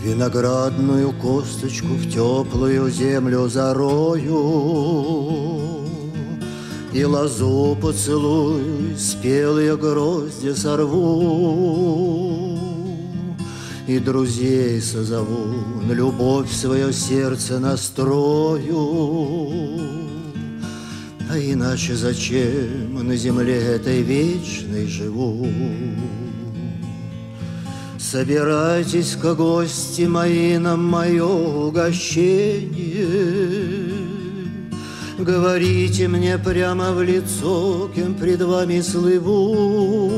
Виноградную косточку в теплую землю зарою, и лозу поцелую, спелые грозди сорву, и друзей созову, на любовь свое сердце настрою. А иначе зачем на земле этой вечной живу? Собирайтесь-ка, гости мои, на мое угощение. Говорите мне прямо в лицо, кем пред вами слыву.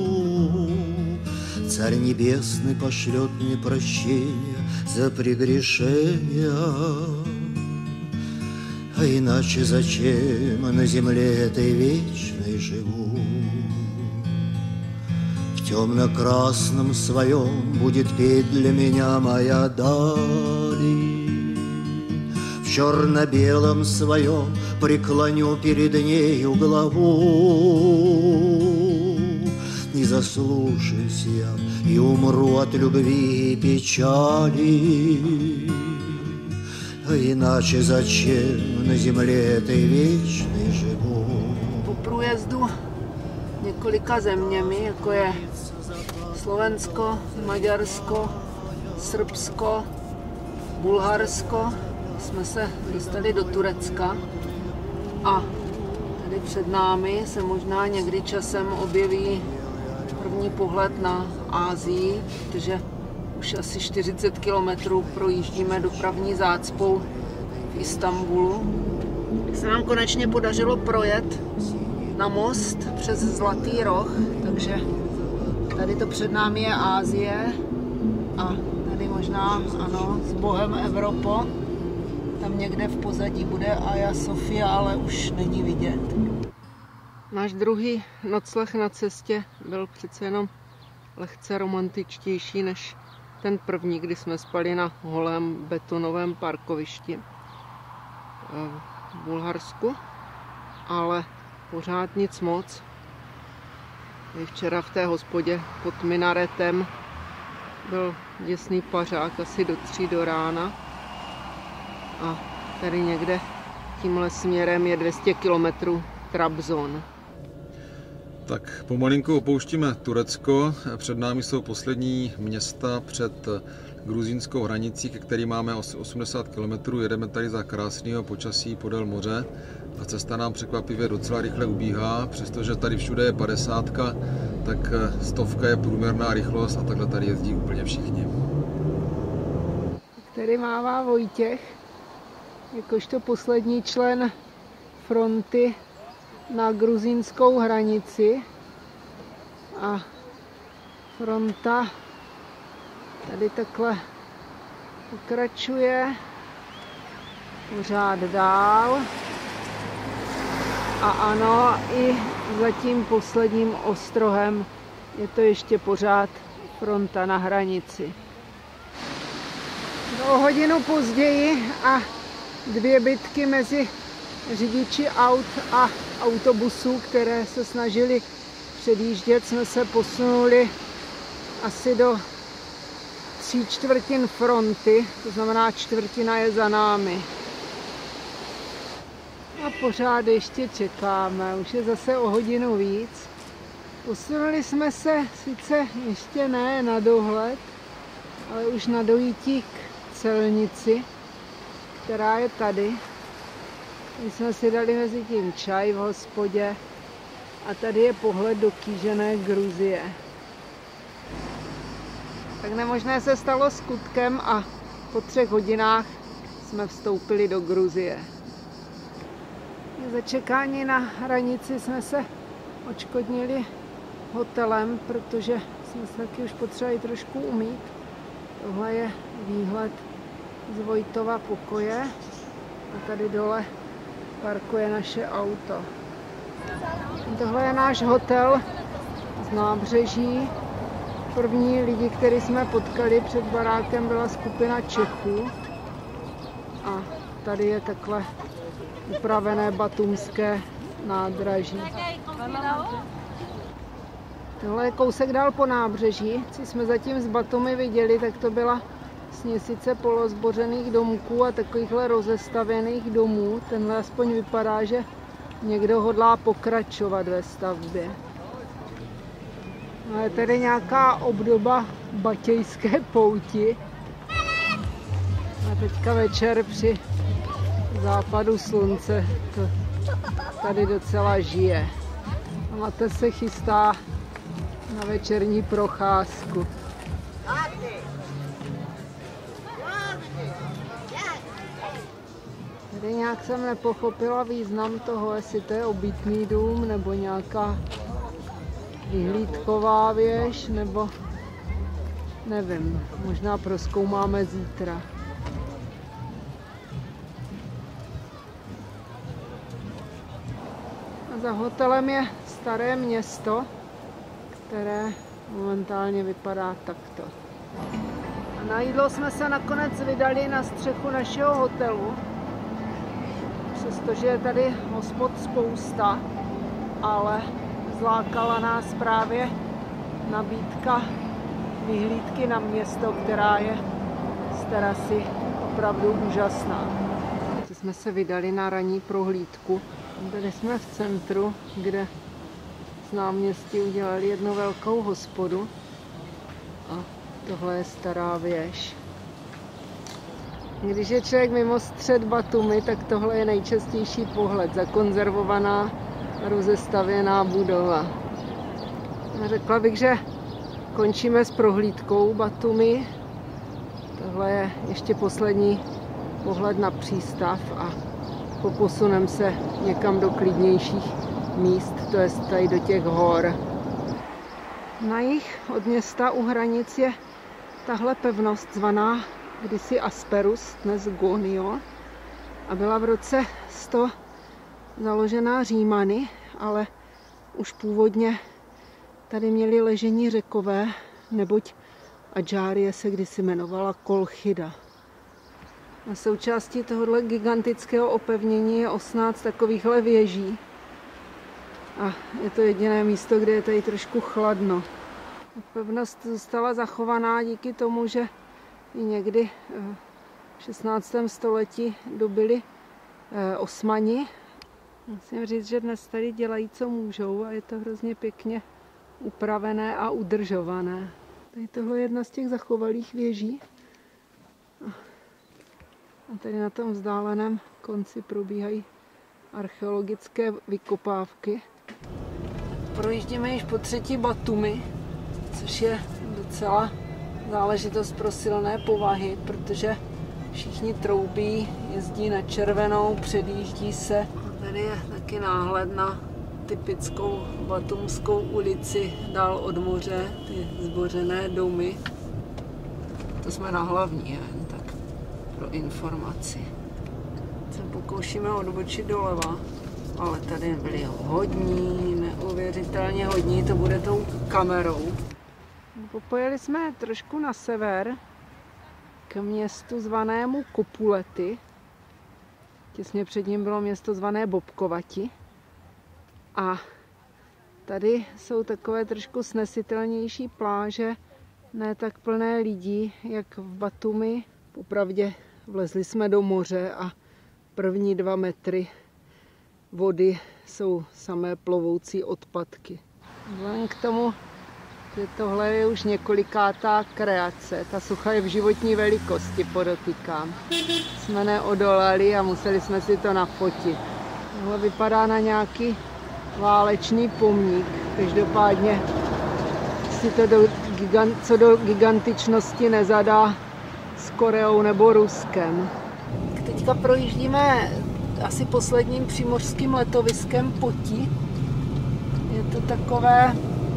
Царь Небесный пошлет мне прощения за прегрешения. А иначе зачем на земле этой вечной живу? В темно-красном своем будет петь для меня моя дали, в черно-белом своем преклоню перед нею главу. Не заслушаюсь я и умру от любви и печали. А иначе зачем на земле этой вечной живу? Po průjezdu několika zeměmi, jako je Slovensko, Maďarsko, Srbsko, Bulharsko, jsme se dostali do Turecka a tady před námi se možná někdy časem objeví první pohled na Asii, protože už asi 40 kilometrů projíždíme dopravní zácpou v Istanbulu. Se nám konečně podařilo projet na most přes Zlatý roh, takže tady to před námi je Asie a tady možná, ano, s Bohem Evropo. Tam někde v pozadí bude Hagia Sophia, ale už není vidět. Náš druhý nocleh na cestě byl přece jenom lehce romantičtější než ten první, kdy jsme spali na holém betonovém parkovišti v Bulharsku, ale pořád nic moc. I včera v té hospodě pod minaretem byl děsný pařák asi do 3 do rána a tady někde tímhle směrem je 200 kilometrů Trabzon. Tak pomalinku opouštíme Turecko. Před námi jsou poslední města před gruzínskou hranicí, ke který máme 80 km. Jedeme tady za krásného počasí podél moře a cesta nám překvapivě docela rychle ubíhá, přestože tady všude je 50, tak 100 je průměrná rychlost a takhle tady jezdí úplně všichni. Tady mává Vojtěch, jakožto poslední člen fronty na gruzínskou hranici a fronta tady takhle pokračuje pořád dál a ano, i za tím posledním ostrohem je to ještě pořád fronta na hranici. O hodinu později a 2 bitky mezi řidiči aut a autobusů, které se snažili předjíždět, jsme se posunuli asi do 3/4 fronty, to znamená čtvrtina je za námi. A pořád ještě čekáme, už je zase o hodinu víc. Posunuli jsme se sice ještě ne na dohled, ale už na dojítí k celnici, která je tady. My jsme si dali mezi tím čaj v hospodě a tady je pohled do kýžené Gruzie. Tak nemožné se stalo skutkem a po 3 hodinách jsme vstoupili do Gruzie. Za čekání na hranici jsme se odškodnili hotelem, protože jsme se taky už potřebovali trošku umýt. Tohle je výhled z Vojtova pokoje a tady dole parkuje naše auto. Tohle je náš hotel z nábřeží. První lidi, který jsme potkali před barákem, byla skupina Čechů. A tady je takhle upravené batumské nádraží. Tohle je kousek dál po nábřeží. Co jsme zatím z Batumi viděli, tak to byla směsice polozbořených domků a takovýchhle rozestavěných domů. Tenhle aspoň vypadá, že někdo hodlá pokračovat ve stavbě. A je tady nějaká obdoba Batějské pouti. A teďka večer při západu slunce to tady docela žije. A Mate se chystá na večerní procházku. Tady nějak jsem nepochopila význam toho, jestli to je obytný dům nebo nějaká vyhlídková věž, nebo nevím, možná prozkoumáme zítra. A za hotelem je Staré Město, které momentálně vypadá takto. A na jídlo jsme se nakonec vydali na střechu našeho hotelu, přestože je tady hospod spousta, ale zlákala nás právě nabídka vyhlídky na město, která je z terasy opravdu úžasná. Teď jsme se vydali na ranní prohlídku. Tady jsme v centru, kde z náměstí udělali jednu velkou hospodu. A tohle je stará věž. Když je člověk mimo střed Batumi, tak tohle je nejčastější pohled. Zakonzervovaná, rozestavěná budova. Řekla bych, že končíme s prohlídkou Batumi. Tohle je ještě poslední pohled na přístav a poposuneme se někam do klidnějších míst, to je tady do těch hor. Na jih od města u hranic je tahle pevnost zvaná kdysi Asperus, dnes Gonio, a byla v roce 100 založená Římany, ale už původně tady měli ležení Řekové, neboť Adžárie se kdysi jmenovala Kolchida. A součástí tohohle gigantického opevnění je 18 takovýchhle věží. A je to jediné místo, kde je tady trošku chladno. Pevnost zůstala zachovaná díky tomu, že i někdy v 16. století dobyli Osmani. Musím říct, že dnes tady dělají, co můžou, a je to hrozně pěkně upravené a udržované. Tady tohle je jedna z těch zachovalých věží. A tady na tom vzdáleném konci probíhají archeologické vykopávky. Projíždíme již po třetí Batumi, což je docela záležitost pro silné povahy, protože všichni troubí, jezdí na červenou, předjíždí se. A tady je taky náhled na typickou batumskou ulici dál od moře, ty zbořené domy. To jsme na hlavní, jen tak pro informaci. Se pokoušíme odbočit doleva, ale tady byli hodní, neuvěřitelně hodní, to bude tou kamerou. Pojeli jsme trošku na sever k městu zvanému Kopulety. Těsně před ním bylo město zvané Bobkovati. A tady jsou takové trošku snesitelnější pláže, ne tak plné lidí, jak v Batumi. Popravdě vlezli jsme do moře a první 2 metry vody jsou samé plovoucí odpadky. Vzhledem k tomu, že tohle je už několikátá kreace, ta socha je v životní velikosti, podotýkám. Jsme neodolali a museli jsme si to nafotit. Tohle vypadá na nějaký válečný pomník. Každopádně si to co do gigantičnosti nezadá s Koreou nebo Ruskem. Teďka projíždíme asi posledním přímořským letoviskem Poti. Je to takové,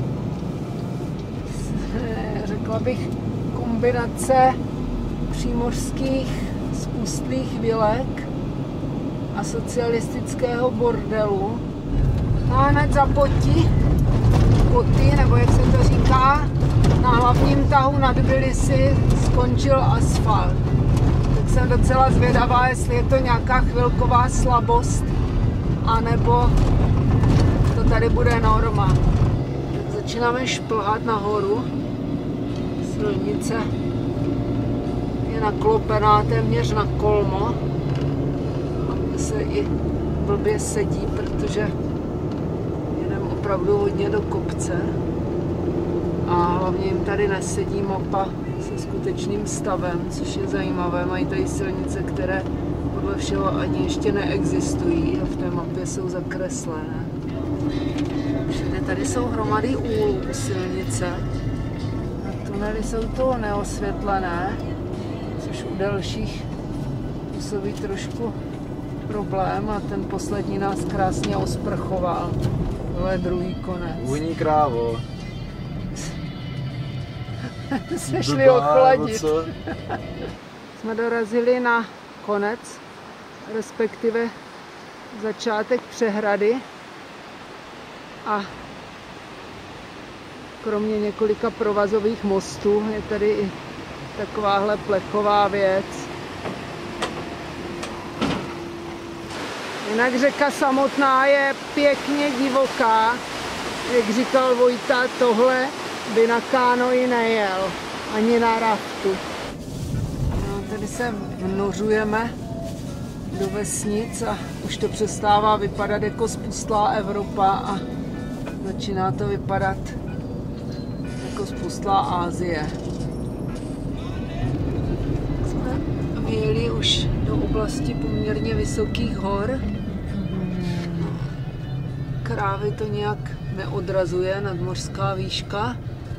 řekla bych, kombinace přímořských spustlých vilek a socialistického bordelu. No a hned za Poti, nebo jak se to říká, na hlavním tahu nad Tbilisi skončil asfalt. Tak jsem docela zvědavá, jestli je to nějaká chvilková slabost, anebo to tady bude norma. Tak začínáme šplhat nahoru. Silnice je naklopená téměř na kolmo. A mně se i blbě sedí, protože jedem opravdu hodně do kopce. A hlavně jim tady nesedí mapa se skutečným stavem, což je zajímavé. Mají tady silnice, které podle všeho ani ještě neexistují a v té mapě jsou zakreslené. Všude tady jsou hromady úlů silnice. A tunely jsou to neosvětlené, což u dalších působí trošku problém a ten poslední nás krásně osprchoval. Tohle je druhý konec. Vůní krávo. Se šli ochladit. Jsme dorazili na konec, respektive začátek přehrady a kromě několika provazových mostů je tady i takováhle plechová věc. Jinak řeka samotná je pěkně divoká, jak říkal Vojta, tohle by na kánoji nejel, ani na raftu. No, tady se vnořujeme do vesnic a už to přestává vypadat jako spustlá Evropa a začíná to vypadat jako spustlá Asie. Jsme vyjeli už do oblasti poměrně vysokých hor. Krávy to nějak neodrazuje, nadmořská výška.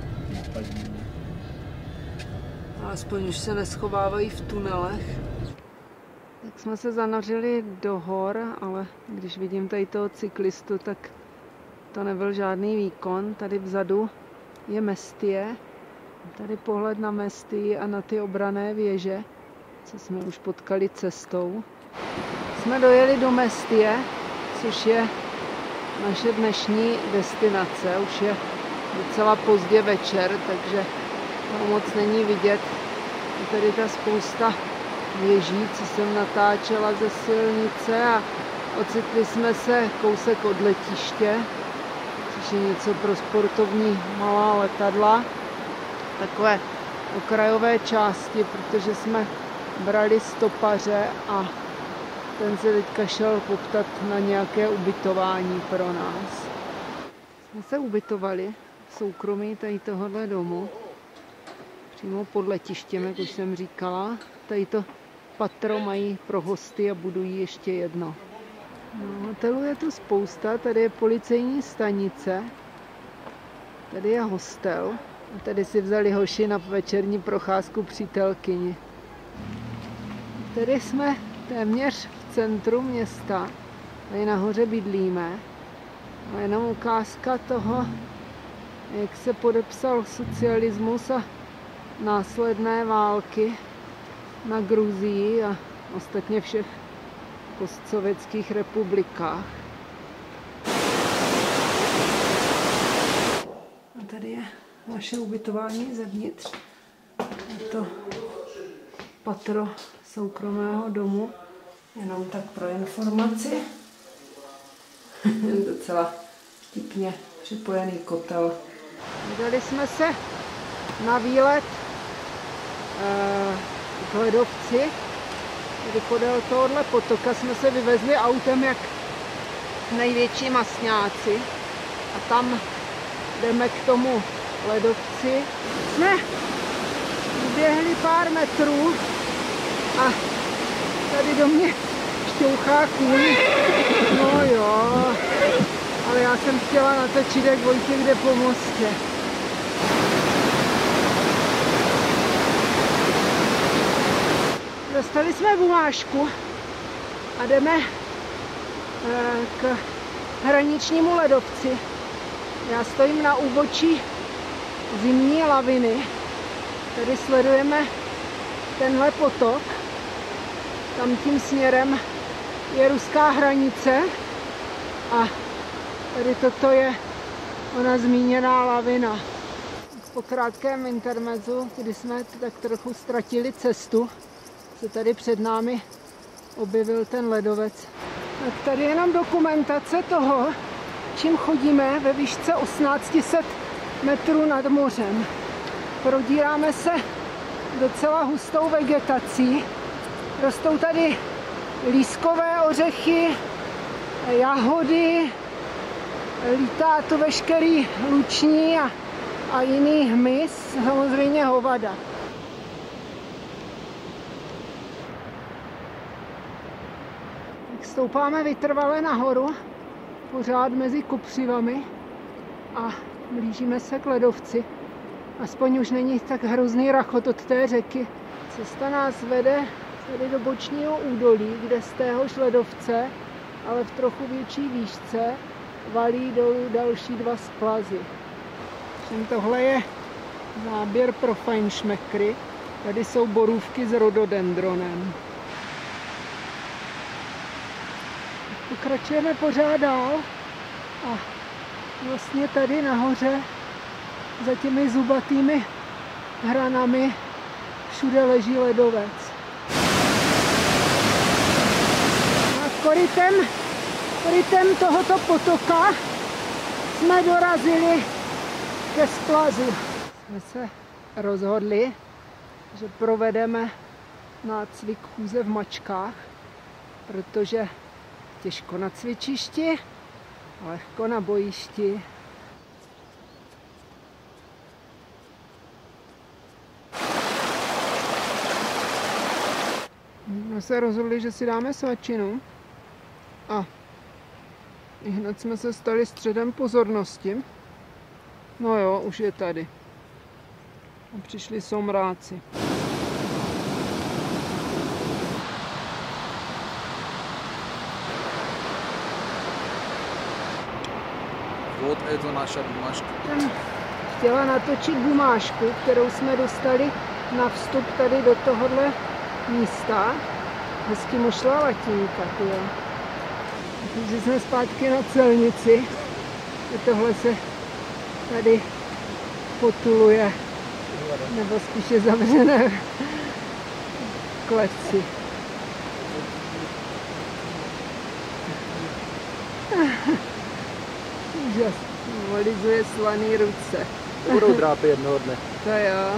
Aspoň už se neschovávají v tunelech. Tak jsme se zanořili do hor, ale když vidím tady toho cyklistu, tak to nebyl žádný výkon. Tady vzadu je Mestie. Tady pohled na Mestii a na ty obranné věže, co jsme už potkali cestou. Jsme dojeli do Mestie, což je naše dnešní destinace. Už je docela pozdě večer, takže to moc není vidět. Je tady ta spousta věží, co jsem natáčela ze silnice a ocitli jsme se kousek od letiště, což je něco pro sportovní malá letadla. Takové okrajové části, protože jsme brali stopaře a ten se teďka šel poptat na nějaké ubytování pro nás. Jsme se ubytovali v soukromí tady tohohle domu, přímo pod letištěm, jak už jsem říkala. Tady to patro mají pro hosty a budují ještě jedno. No, hotelů je tu spousta, tady je policejní stanice, tady je hostel a tady si vzali hoši na večerní procházku přítelkyni. Tady jsme téměř v centru města, tady nahoře bydlíme. A jenom ukázka toho, jak se podepsal socialismus a následné války na Gruzii a ostatně všech postsovětských republikách. A tady je naše ubytování zevnitř. Je to patro soukromého domu, jenom tak pro informaci. Docela vtipně připojený kotel. Vydali jsme se na výlet k ledovci. Tady podél tohohle potoka jsme se vyvezli autem jak největší masňáci. A tam jdeme k tomu ledovci. Jsme běhli pár metrů a tady do mě šťouchá kůň. No jo, ale já jsem chtěla natočit, jak Vojtěch jde po mostě. Dostali jsme bumášku a jdeme k hraničnímu ledovci. Já stojím na úbočí zimní laviny. Tady sledujeme tenhle potok. Tam tím směrem je ruská hranice a tady toto je ona zmíněná lavina. Po krátkém intermezu, kdy jsme tak trochu ztratili cestu, se tady před námi objevil ten ledovec. Tak tady je nám dokumentace toho, čím chodíme ve výšce 1800 metrů nad mořem. Prodíráme se docela hustou vegetací. Rostou tady lískové ořechy, jahody, lítá tu veškerý luční a jiný hmyz, samozřejmě hovada. Tak stoupáme vytrvale nahoru, pořád mezi kopřivami a blížíme se k ledovci. Aspoň už není tak hrozný rachot od té řeky. Cesta nás vede tady do bočního údolí, kde z téhož ledovce, ale v trochu větší výšce, valí dolů další dva splazy. Tohle je záběr pro fajnšmekry. Tady jsou borůvky s rododendronem. Pokračujeme pořád dál a vlastně tady nahoře za těmi zubatými hranami všude leží ledovec. A korytem tohoto potoka jsme dorazili ke splazu. Jsme se rozhodli, že provedeme nácvik chůze v mačkách, protože těžko na cvičišti, lehko na bojišti. My se rozhodli, že si dáme svačinu a hned jsme se stali středem pozornosti. No jo, už je tady. A přišli somráci. Вот это наша бумажка. Jsem chtěla natočit bumášku, kterou jsme dostali na vstup tady do tohohle místa. Hezky mošla latinka, tyjo. Takže jsme zpátky na celnici. Tohle se tady potuluje, nebo spíše zavřené kleci. Úžasný, volizuje slaný ruce. Budou drápy jednoho dne. To jo.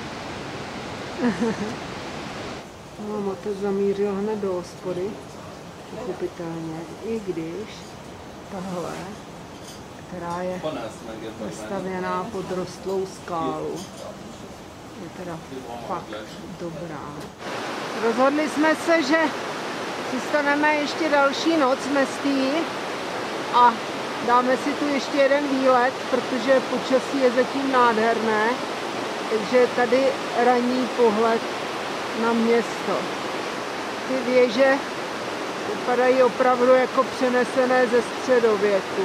No, Matec zamířil hned do hospody, pochopitelně, i když tahle, která je postavěná pod rostlou skálu, je teda fakt dobrá. Rozhodli jsme se, že přistaneme ještě další noc v Mestii a dáme si tu ještě jeden výlet, protože počasí je zatím nádherné, takže tady ranní pohled na město. Ty věže vypadají opravdu jako přenesené ze středověku.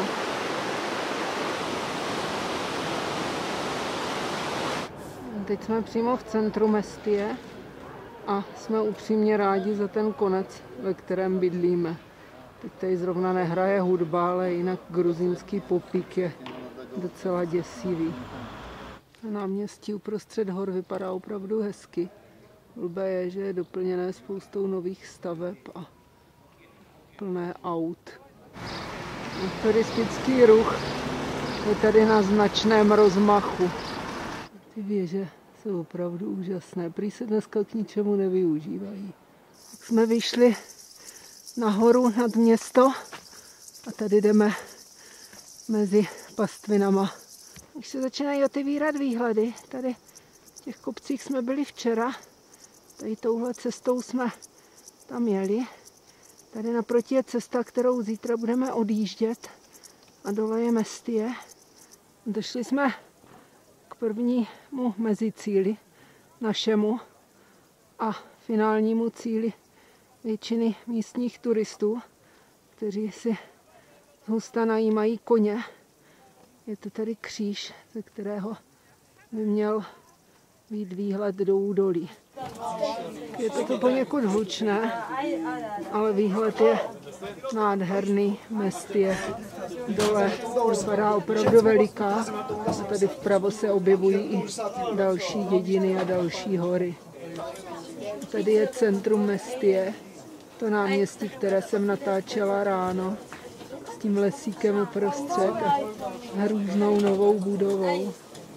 Teď jsme přímo v centru Mestie a jsme upřímně rádi za ten konec, ve kterém bydlíme. Teď tady zrovna nehraje hudba, ale jinak gruzínský popík je docela děsivý. Náměstí uprostřed hor vypadá opravdu hezky. Blbé je, že je doplněné spoustou nových staveb a plné aut. Turistický ruch je tady na značném rozmachu. Ty věže jsou opravdu úžasné. Prý se dneska k ničemu nevyužívají. Tak jsme vyšli nahoru nad město a tady jdeme mezi pastvinama. Už se začínají otevírat výhledy. Tady v těch kopcích jsme byli včera. Tady touhle cestou jsme tam jeli. Tady naproti je cesta, kterou zítra budeme odjíždět. A dole je Mestie. Došli jsme k prvnímu mezicíli našemu a finálnímu cíli většiny místních turistů, kteří si zhusta najímají koně. Je to tady kříž, ze kterého by měl být výhled do údolí. Je to tu poněkud hlučné, ale výhled je nádherný. Mestie dole vypadá opravdu veliká. A tady vpravo se objevují i další dědiny a další hory. Tady je centrum Mestie, to náměstí, které jsem natáčela ráno, s tím lesíkem uprostřed a hrůznou novou budovou.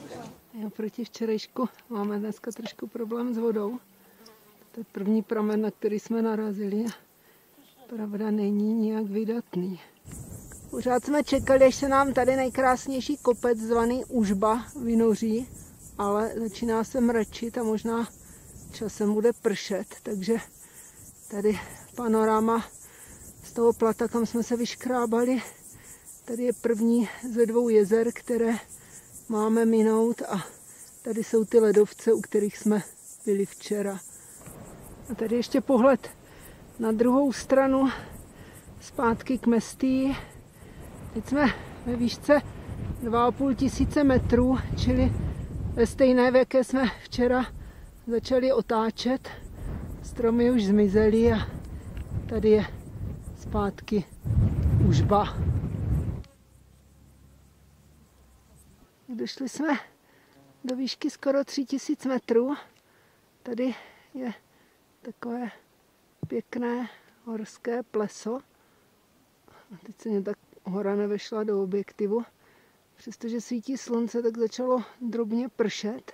Oproti včerejšku máme dneska trošku problém s vodou. To je první pramen, na který jsme narazili. Pravda, není nijak vydatný. Pořád jsme čekali, až se nám tady nejkrásnější kopec zvaný Užba vynoří, ale začíná se mračit a možná časem bude pršet, takže tady panorama z toho plata, kam jsme se vyškrábali. Tady je první ze 2 jezer, které máme minout, a tady jsou ty ledovce, u kterých jsme byli včera. A tady ještě pohled na druhou stranu, zpátky k Mestii. Teď jsme ve výšce 2500 metrů, čili ve stejné, v jaké jsme včera začali otáčet. Stromy už zmizely a tady je zpátky Užba. Došli jsme do výšky skoro 3000 metrů. Tady je takové pěkné horské pleso. Teď se mě tak hora nevešla do objektivu. Přestože svítí slunce, tak začalo drobně pršet.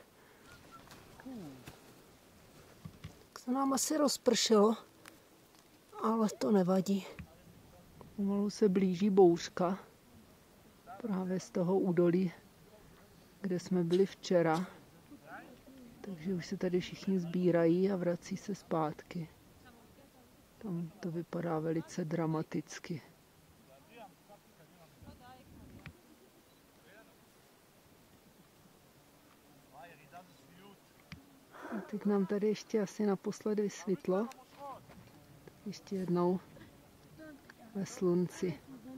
Tak se nám asi rozpršelo, ale to nevadí. Pomalu se blíží bouřka. Právě z toho údolí, kde jsme byli včera. Takže už se tady všichni sbírají a vrací se zpátky. Tam to vypadá velice dramaticky. A teď nám tady ještě asi naposledy vysvětlo. Ještě jednou ve slunci.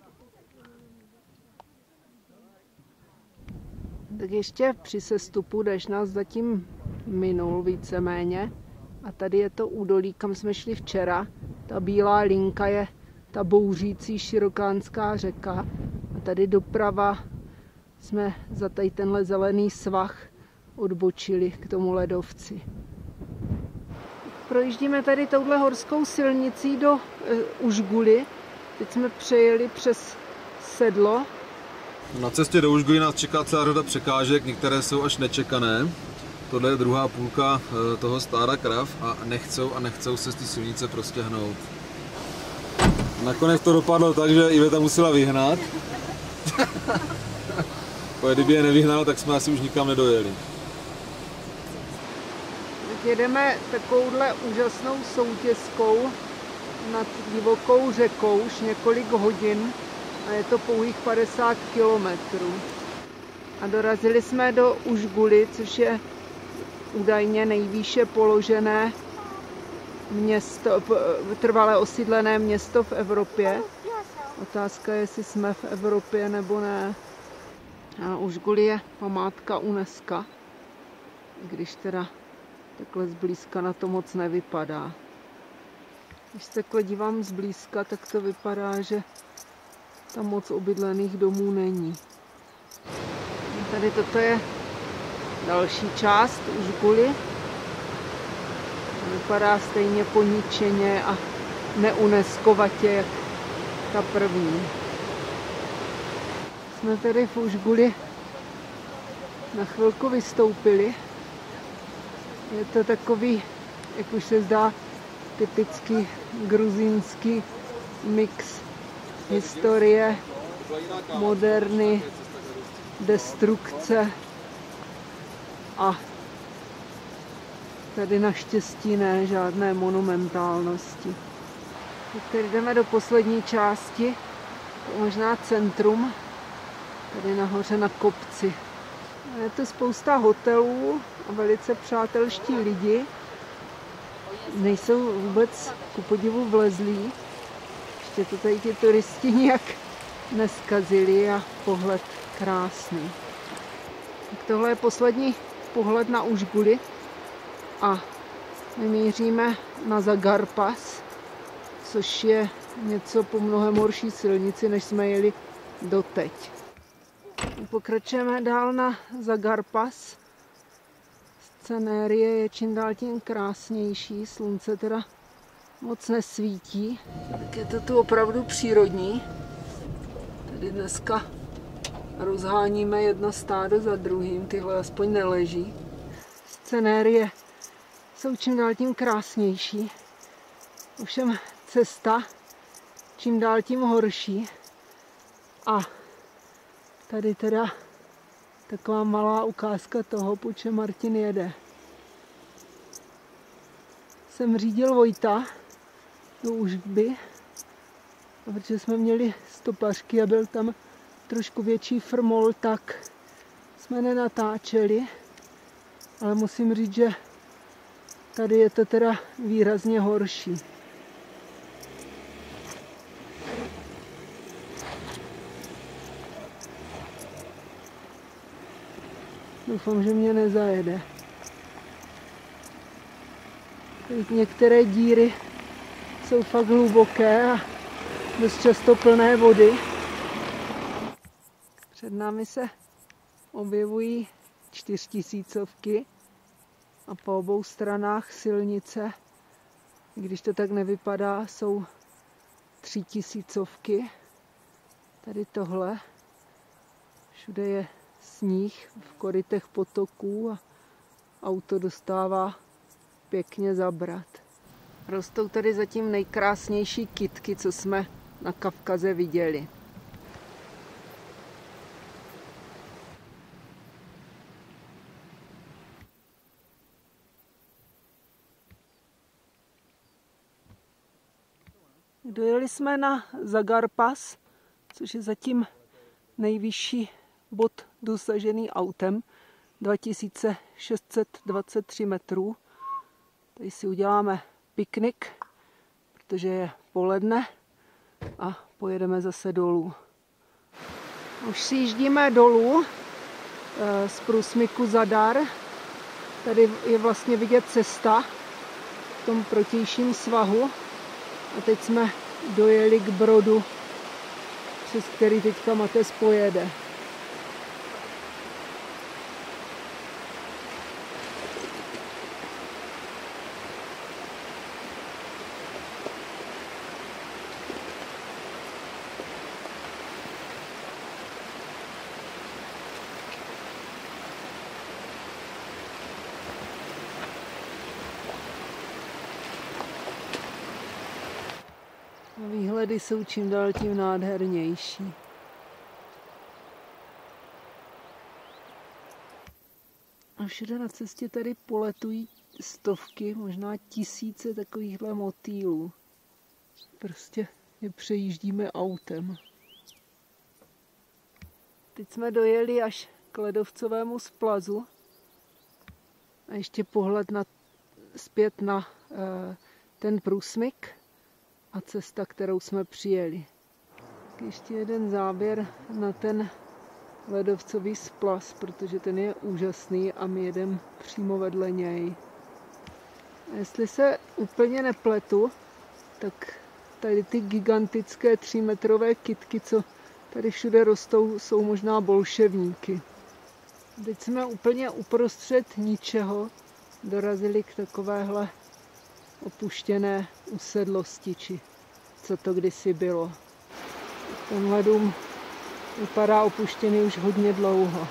Tak ještě při sestupu déšť nás zatím minul víceméně. A tady je to údolí, kam jsme šli včera. Ta bílá linka je ta bouřící Širokánská řeka. A tady doprava jsme za tady tenhle zelený svah odbočili k tomu ledovci. Projíždíme tady touhle horskou silnicí do Užguly. Teď jsme přejeli přes sedlo. Na cestě do Užguly nás čeká celá řada překážek, některé jsou až nečekané. Tohle je druhá půlka toho stáda krav a nechcou se z té silnice prostě hnout. Nakonec to dopadlo tak, že Iveta musela vyhnat. Kdyby je nevyhnal, tak jsme asi už nikam nedojeli. Tak jedeme takovouhle úžasnou soutězkou nad divokou řekou už několik hodin a je to pouhých 50 kilometrů. A dorazili jsme do Užguly, což je údajně nejvýše položené město, trvale osídlené město v Evropě. Otázka je, jestli jsme v Evropě nebo ne. A Užguly je památka UNESCO, když teda takhle zblízka na to moc nevypadá. Když se takhle dívám zblízka, tak to vypadá, že tam moc obydlených domů není. Tady toto je další část Užguly. Vypadá stejně poničeně a neuneskovatě jak ta první. Jsme tady v Užguly na chvilku vystoupili. Je to takový, jak už se zdá, typický gruzínský mix historie, moderny, destrukce a tady naštěstí ne žádné monumentálnosti. Teď jdeme do poslední části, to možná centrum, tady nahoře na kopci. Je to spousta hotelů a velice přátelští lidi. Nejsou vůbec ku podivu vlezlí. Ještě to tady ti turisti nijak neskazili a pohled krásný. Tak tohle je poslední pohled na Užguly a my míříme na Zagarpas, což je něco po mnohem horší silnici, než jsme jeli doteď. Pokračujeme dál na Zagarpas. Scenérie je čím dál tím krásnější, slunce teda moc nesvítí. Tak je to tu opravdu přírodní. Tady dneska rozháníme jedno stádo za druhým, tyhle aspoň neleží. Scenérie jsou čím dál tím krásnější, ovšem cesta čím dál tím horší. A tady teda taková malá ukázka toho, po čem Martin jede. Jsem řídil Vojta do Užby, protože jsme měli stopařky a byl tam trošku větší frmol, tak jsme nenatáčeli. Ale musím říct, že tady je to teda výrazně horší. Doufám, že mě nezajede. Teď některé díry jsou fakt hluboké a dost často plné vody. Před námi se objevují 4000 a po obou stranách silnice, i když to tak nevypadá, jsou 3000. Tady tohle. Všude je sníh v korytech potoků a auto dostává pěkně zabrat. Rostou tady zatím nejkrásnější kytky, co jsme na Kavkaze viděli. Dojeli jsme na Zagar-pas, což je zatím nejvyšší bod dosažený autem, 2623 metrů. Tady si uděláme piknik, protože je poledne a pojedeme zase dolů. Už si jíždíme dolů z průsmyku Zadar. Tady je vlastně vidět cesta v tom protějším svahu. A teď jsme dojeli k brodu, přes který teďka Matez pojede. Výhledy jsou čím dál tím nádhernější. A všude na cestě tady poletují stovky, možná tisíce takovýchhle motýlů. Prostě je přejíždíme autem. Teď jsme dojeli až k ledovcovému splazu. A ještě pohled zpět na ten průsmyk a cesta, kterou jsme přijeli. Ještě jeden záběr na ten ledovcový splaz, protože ten je úžasný a my jedeme přímo vedle něj. A jestli se úplně nepletu, tak tady ty gigantické 3metrové kytky, co tady všude rostou, jsou možná bolševníky. Teď jsme úplně uprostřed ničeho dorazili k takovéhle opuštěné usedlosti, či co to kdysi bylo. Tenhle dům vypadá opuštěný už hodně dlouho.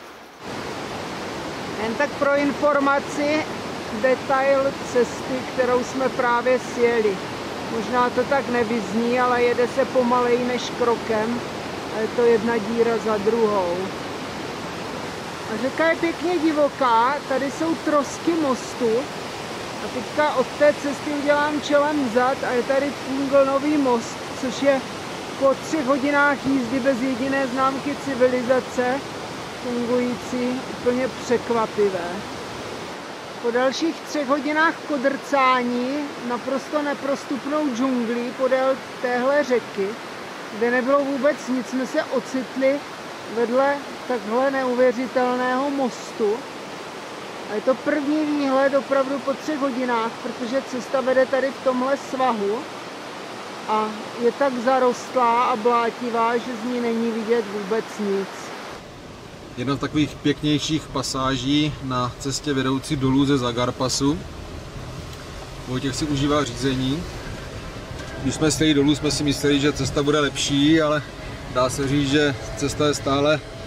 Jen tak pro informaci, detail cesty, kterou jsme právě sjeli. Možná to tak nevyzní, ale jede se pomaleji než krokem a je to jedna díra za druhou. A řeka je pěkně divoká, tady jsou trosky mostu. A teďka od té cesty udělám čelem vzad a je tady Tungelnový most, což je po 3 hodinách jízdy bez jediné známky civilizace fungující úplně překvapivé. Po dalších 3 hodinách kodrcání naprosto neprostupnou džunglí podél téhle řeky, kde nebylo vůbec nic, jsme se ocitli vedle takhle neuvěřitelného mostu. A je to první výhled opravdu po 3 hodinách, protože cesta vede tady v tomhle svahu a je tak zarostlá a blátivá, že z ní není vidět vůbec nic. Jedna z takových pěknějších pasáží na cestě vedoucí dolů ze Zagar-pasu. Vojtěch si užívá řízení. Když jsme šli dolů, jsme si mysleli, že cesta bude lepší, ale dá se říct, že cesta je stále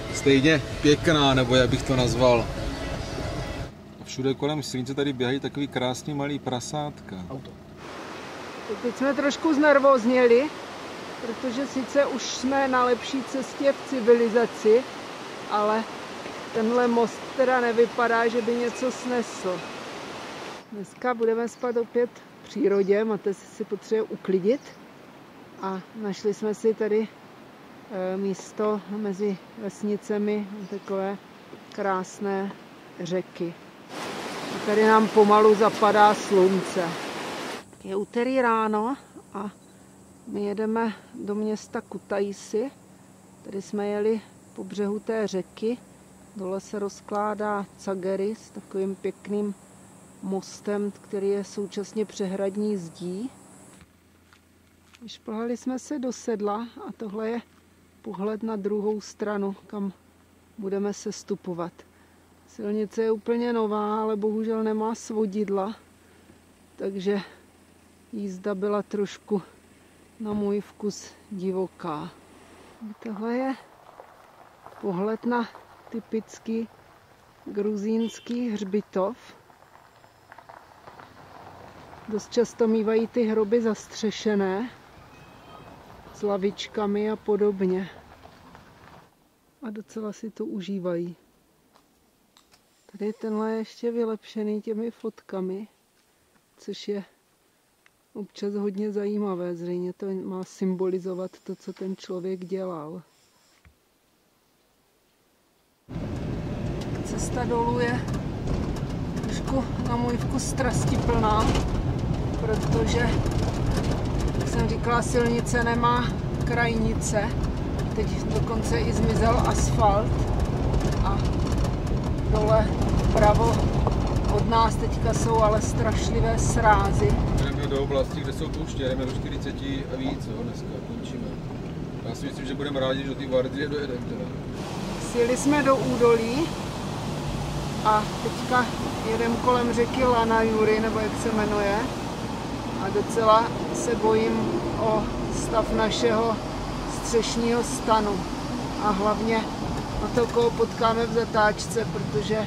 stejně pěkná, nebo jak bych to nazval. Všude kolem silnice tady běhají takový krásný malý prasátka. Auto. Teď jsme trošku znervózněli, protože sice už jsme na lepší cestě v civilizaci, ale tenhle most teda nevypadá, že by něco snesl. Dneska budeme spát opět v přírodě, Matej si potřebuje uklidit a našli jsme si tady místo mezi vesnicemi, takové krásné řeky. A tady nám pomalu zapadá slunce. Je úterý ráno a my jedeme do města Kutaisi. Tady jsme jeli po břehu té řeky. Dole se rozkládá Cagery s takovým pěkným mostem, který je současně přehradní zdí. Vyšplhali jsme se do sedla a tohle je pohled na druhou stranu, kam budeme sestupovat. Silnice je úplně nová, ale bohužel nemá svodidla, takže jízda byla trošku na můj vkus divoká. Tohle je pohled na typický gruzínský hřbitov. Dost často mívají ty hroby zastřešené s lavičkami a podobně. A docela si to užívají. Tady tenhle je ještě vylepšený těmi fotkami, což je občas hodně zajímavé. Zřejmě to má symbolizovat to, co ten člověk dělal. Cesta dolů je trošku na můj vkus strastiplná, protože, jak jsem říkala, silnice nemá krajnice. Teď dokonce i zmizel asfalt a dole vpravo od nás teďka jsou ale strašlivé srázy. Jdeme do oblasti, kde jsou pouště, jdeme do 40 a víc, jo, dneska končíme. Já si myslím, že budeme rádi, že do té Vardie dojedeme. Sjeli jsme do údolí a teďka jedeme kolem řeky Lanajury, nebo jak se jmenuje. A docela se bojím o stav našeho střešního stanu. A hlavně o to, koho potkáme v zatáčce, protože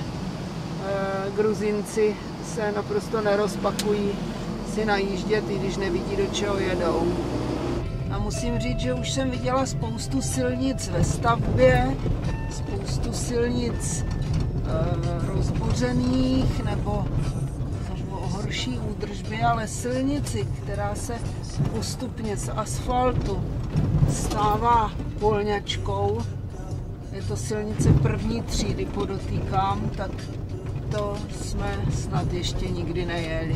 Gruzínci se naprosto nerozpakují si najíždět, i když nevidí, do čeho jedou. A musím říct, že už jsem viděla spoustu silnic ve stavbě, spoustu silnic rozbořených nebo o horší údržbě, ale silnici, která se postupně z asfaltu stává polňačkou, je to silnice první třídy, podotýkám, tak to jsme snad ještě nikdy nejeli.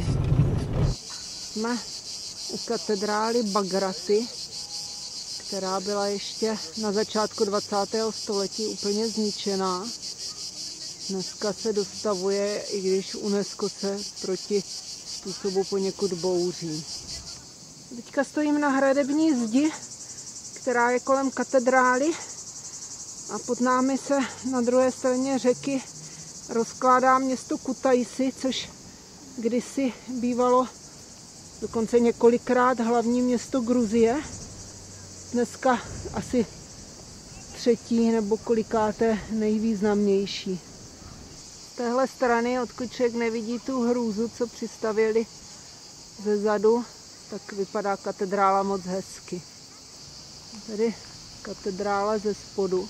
Jsme u katedrály Bagraty, která byla ještě na začátku 20. století úplně zničená. Dneska se dostavuje, i když UNESCO se proti způsobu poněkud bouří. Teďka stojím na hradební zdi, která je kolem katedrály, a pod námi se na druhé straně řeky rozkládá město Kutaisi, což kdysi bývalo dokonce několikrát hlavní město Gruzie. Dneska asi třetí nebo kolikáté nejvýznamnější. Z téhle strany, odkud člověk nevidí tu hrůzu, co přistavěli ze zadu, tak vypadá katedrála moc hezky. Tady katedrála ze spodu,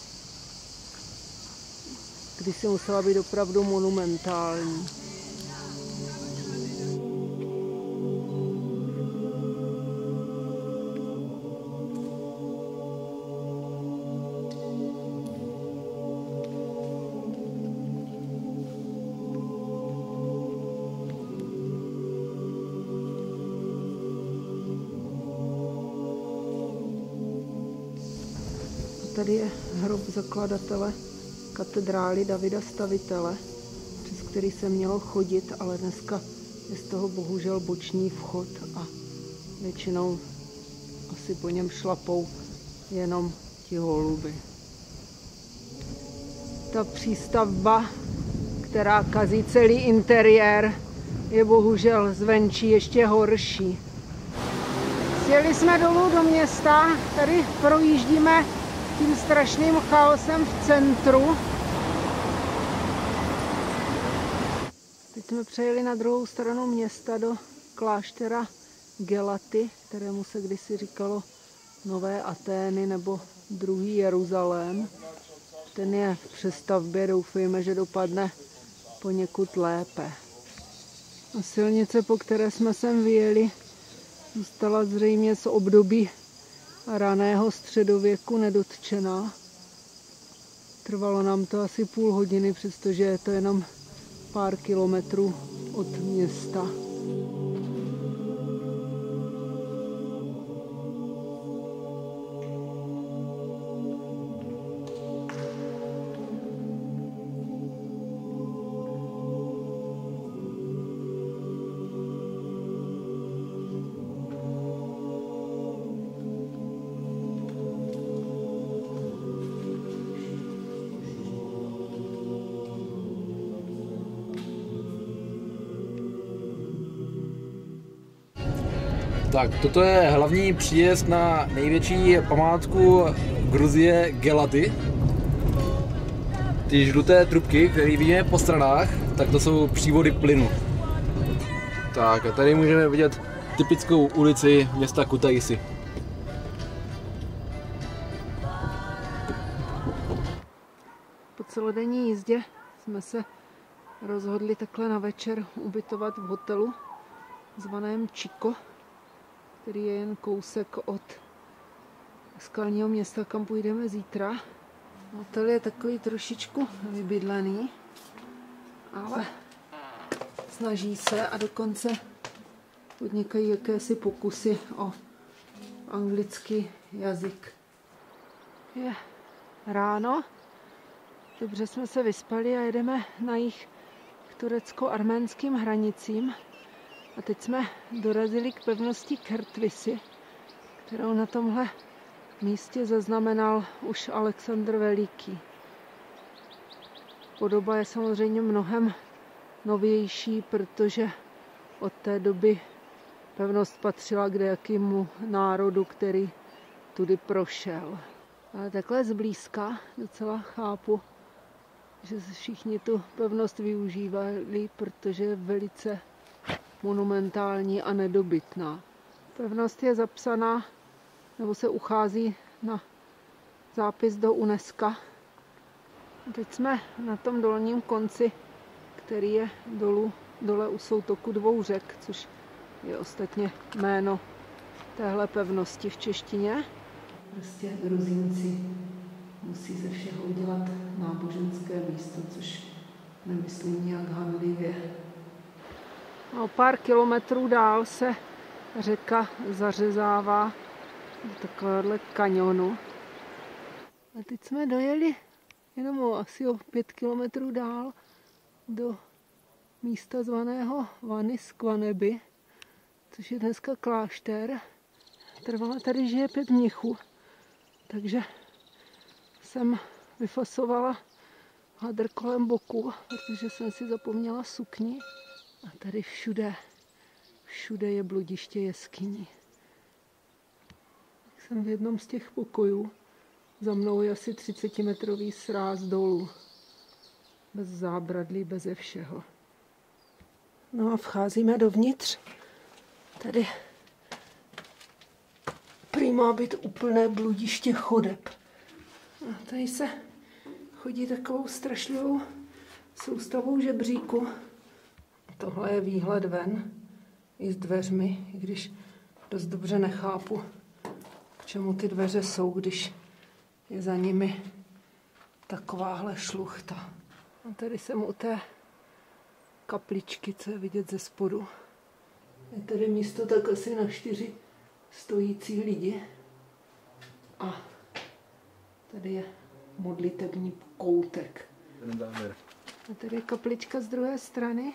když si musela být opravdu monumentální. Tady je hrob zakladatele katedrály Davida Stavitele, přes který se mělo chodit, ale dneska je z toho bohužel boční vchod a většinou asi po něm šlapou jenom ti holuby. Ta přístavba, která kazí celý interiér, je bohužel zvenčí ještě horší. Sjeli jsme dolů do města, tady projíždíme tím strašným chaosem v centru. Teď jsme přejeli na druhou stranu města do kláštera Gelaty, kterému se kdysi říkalo Nové Atény nebo druhý Jeruzalém. Ten je v přestavbě, doufejme, že dopadne poněkud lépe. A silnice, po které jsme sem vyjeli, zůstala zřejmě z období raného středověku nedotčená. Trvalo nám to asi půl hodiny, přestože je to jenom pár kilometrů od města. Tak, toto je hlavní příjezd na největší památku Gruzie Gelaty. Ty žluté trubky, které vidíme po stranách, tak to jsou přívody plynu. Tak a tady můžeme vidět typickou ulici města Kutaisi. Po celodenní jízdě jsme se rozhodli takhle na večer ubytovat v hotelu zvaném Chico, který je jen kousek od skalního města, kam půjdeme zítra. Hotel je takový trošičku vybydlený, ale snaží se a dokonce podnikají jakési pokusy o anglický jazyk. Je ráno, dobře jsme se vyspali a jedeme na jih k turecko-arménským hranicím. A teď jsme dorazili k pevnosti Kertvisi, kterou na tomhle místě zaznamenal už Alexandr Veliký. Podoba je samozřejmě mnohem novější, protože od té doby pevnost patřila k dejakému národu, který tudy prošel. Ale takhle zblízka docela chápu, že všichni tu pevnost využívali, protože je velice monumentální a nedobytná. Pevnost je zapsaná, nebo se uchází na zápis do UNESCO. Teď jsme na tom dolním konci, který je dole u soutoku dvou řek, což je ostatně jméno téhle pevnosti v češtině. Prostě Gruzínci musí ze všeho udělat náboženské místo, což nemyslím nějak hanlivě. A o pár kilometrů dál se řeka zařezává do takovéhle kanionu. A teď jsme dojeli jenom asi o 5 kilometrů dál do místa zvaného Vaniskvaneby, což je dneska klášter. Trvale tady žije 5 mnichů, takže jsem vyfasovala hadr kolem boku, protože jsem si zapomněla sukni. A tady všude je bludiště jeskyní. Jsem v jednom z těch pokojů. Za mnou je asi 30-metrový sráz dolů. Bez zábradlí, beze všeho. No a vcházíme dovnitř. Tady prý má být úplné bludiště chodeb. A tady se chodí takovou strašlivou soustavou žebříku. Tohle je výhled ven, i s dveřmi, i když dost dobře nechápu, k čemu ty dveře jsou, když je za nimi takováhle šluchta. A tady jsem u té kapličky, co je vidět ze spodu. Je tady místo tak asi na 4 stojící lidi. A tady je modlitební koutek. A tady je kaplička z druhé strany.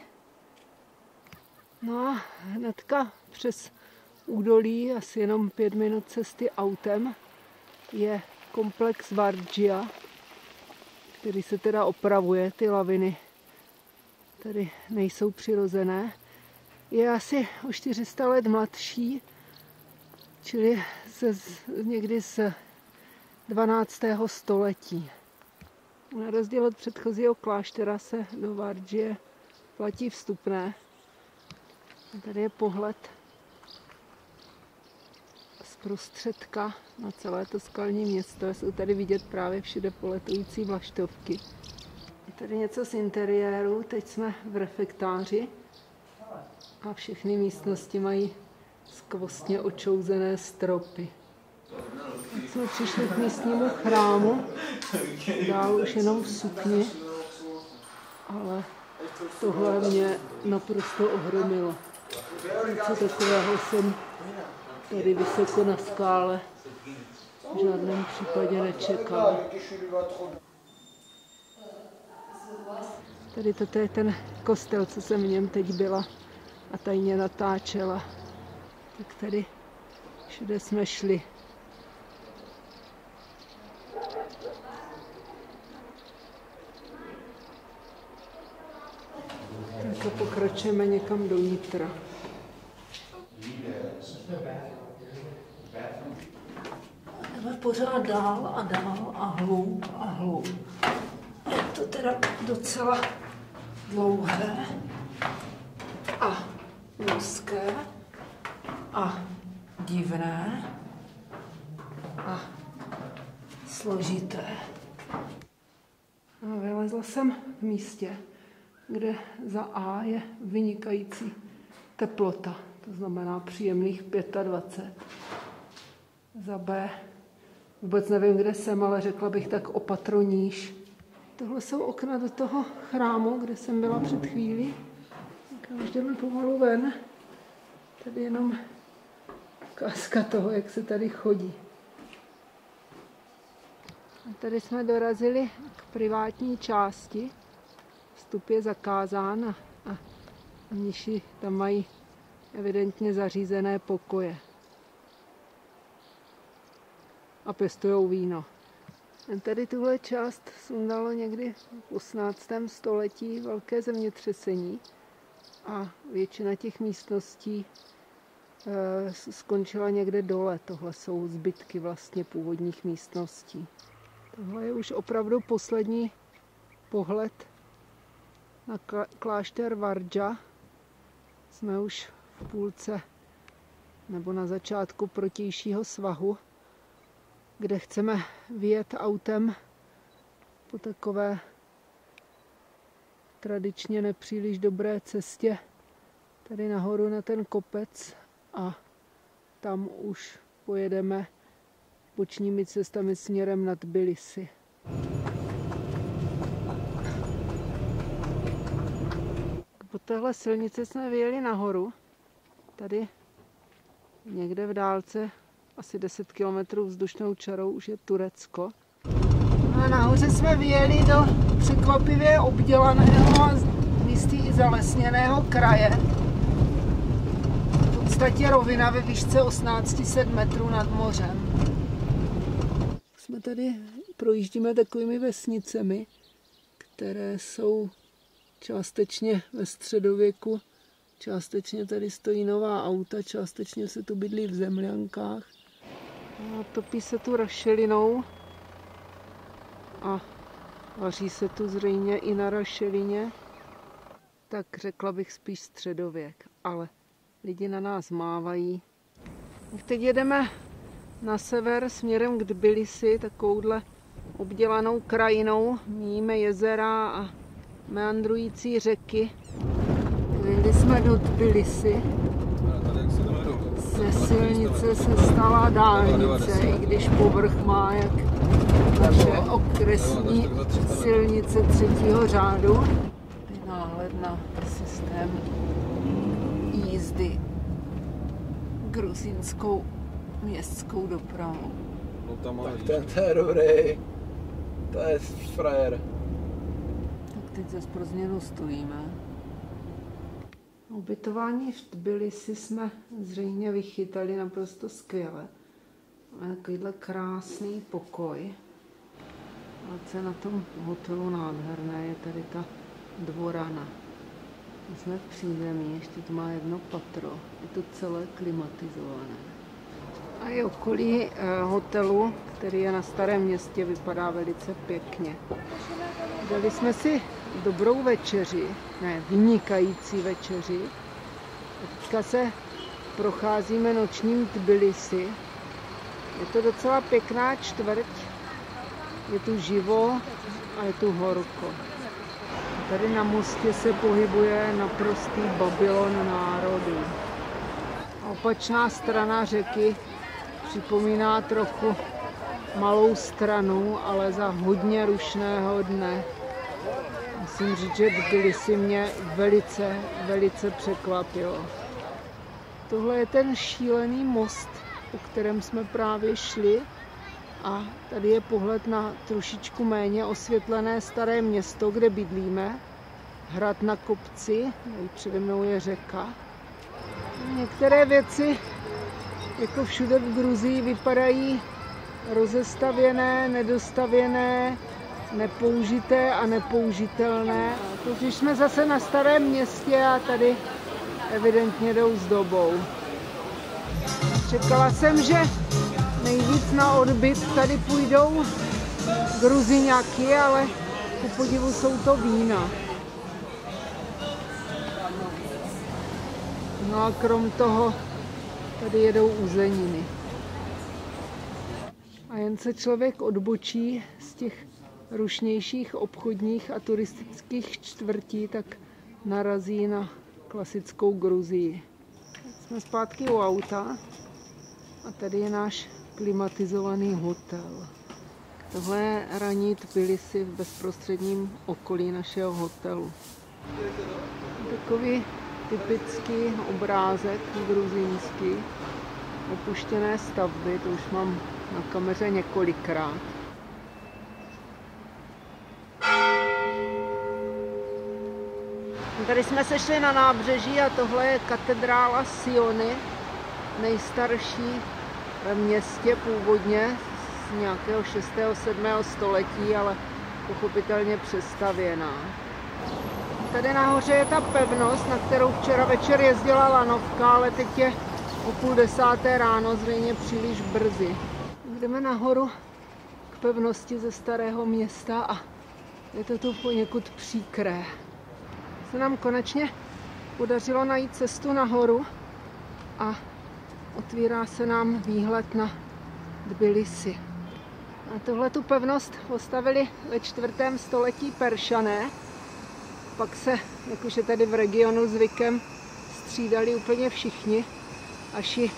No a hnedka přes údolí, asi jenom 5 minut cesty autem, je komplex Vargia, který se teda opravuje, ty laviny tady nejsou přirozené. Je asi o 400 let mladší, čili někdy z 12. století. Na rozdíl od předchozího kláštera se do Vardžie platí vstupné. A tady je pohled z prostředka na celé to skalní město. Jsou tady vidět právě všude poletující vlaštovky. Je tady něco z interiéru, teď jsme v refektáři a všechny místnosti mají skvostně očouzené stropy. Teď jsme přišli k místnímu chrámu, dál už jenom v sukni, ale tohle mě naprosto ohromilo. Něco takového jsem tady vysoko na skále v žádném případě nečekal. Tady toto je ten kostel, co jsem v něm teď byla a tajně natáčela. Tak tady všude jsme šli. Tak pokračujeme někam do nitra. Jdeme pořád dál a dál a hloub a hloub. Je to teda docela dlouhé a úzké a divné a složité. A vylezla jsem v místě, kde za A je vynikající teplota, to znamená příjemných 25. Za B vůbec nevím, kde jsem, ale řekla bych tak o patro níž. Tohle jsou okna do toho chrámu, kde jsem byla před chvílí. Tak už jdeme pomalu ven. Tady jenom ukázka toho, jak se tady chodí. A tady jsme dorazili k privátní části. Vstup je zakázán a mniši tam mají evidentně zařízené pokoje. A pěstujou víno. Tady tuhle část sundalo někdy v 18. století velké zemětřesení a většina těch místností skončila někde dole. Tohle jsou zbytky vlastně původních místností. Tohle je už opravdu poslední pohled na klášter Vardža. Jsme už v půlce nebo na začátku protějšího svahu, kde chceme vyjet autem po takové tradičně nepříliš dobré cestě tady nahoru na ten kopec a tam už pojedeme bočními cestami směrem na Tbilisi. Po téhle silnici jsme vyjeli nahoru. Tady někde v dálce asi 10 km vzdušnou čarou už je Turecko. A nahoře jsme vyjeli do překvapivě obdělaného a místy i zalesněného kraje. V podstatě rovina ve výšce 1800 metrů nad mořem. Jsme tady projíždíme takovými vesnicemi, které jsou částečně ve středověku, částečně tady stojí nová auta, částečně se tu bydlí v zemľankách. A topí se tu rašelinou a vaří se tu zřejmě i na rašelině. Tak řekla bych spíš středověk, ale lidi na nás mávají. Teď jedeme na sever směrem k Tbilisi, takovouhle obdělanou krajinou. Míjíme jezera a meandrující řeky. Vyjeli jsme do Tbilisi. Ze silnice se stala dálnice, i když povrch má jak naše okresní silnice 3. řádu. Je náhled na systém jízdy gruzínskou městskou dopravou. No tam máš. To je dobrý. To je frajer. Tak teď zase pro změnu stojíme. Ubytování v Tbilisi jsme zřejmě vychytali naprosto skvěle. Máme takovýhle krásný pokoj. A co je na tom hotelu nádherné, je tady ta dvorana. My jsme v přízemí, ještě to má jedno patro. Je to celé klimatizované. A i okolí hotelu, který je na Starém Městě, vypadá velice pěkně. Dali jsme si dobrou večeři, ne, vynikající večeři. Teďka se procházíme nočním Tbilisi. Je to docela pěkná čtvrť, je tu živo a je tu horko. Tady na mostě se pohybuje naprostý Babylon národů. A opačná strana řeky připomíná trochu Malou Stranu, ale za hodně rušného dne. Musím říct, že Tbilisi mě velice překvapilo. Tohle je ten šílený most, po kterém jsme právě šli. A tady je pohled na trošičku méně osvětlené Staré Město, kde bydlíme. Hrad na kopci, přede mnou je řeka. Některé věci, jako všude v Gruzii, vypadají rozestavěné, nedostavěné, nepoužité a nepoužitelné. Takže jsme zase na Starém Městě a tady evidentně jdou s dobou. Čekala jsem, že nejvíc na odbyt tady půjdou Gruziňáky, ale ku podivu jsou to vína. No a krom toho tady jedou uzeniny. A jen se člověk odbočí z těch rušnějších obchodních a turistických čtvrtí, tak narazí na klasickou Gruzii. Jsme zpátky u auta a tady je náš klimatizovaný hotel. Tohle je ranní Tbilisi v bezprostředním okolí našeho hotelu. Takový typický obrázek gruzínský, opuštěné stavby, to už mám na kameře několikrát. Tady jsme se šli na nábřeží a tohle je katedrála Siony, nejstarší ve městě původně z nějakého 6. 7. století, ale pochopitelně přestavěná. Tady nahoře je ta pevnost, na kterou včera večer jezdila lanovka, ale teď je o 9:30 ráno, zřejmě příliš brzy. Jdeme nahoru k pevnosti ze Starého Města a je to tu poněkud příkré. Se nám konečně podařilo najít cestu nahoru a otvírá se nám výhled na Tbilisi. A tuhletu pevnost postavili ve 4. století Peršané. Pak se, jakože tady v regionu zvykem, střídali úplně všichni, až ji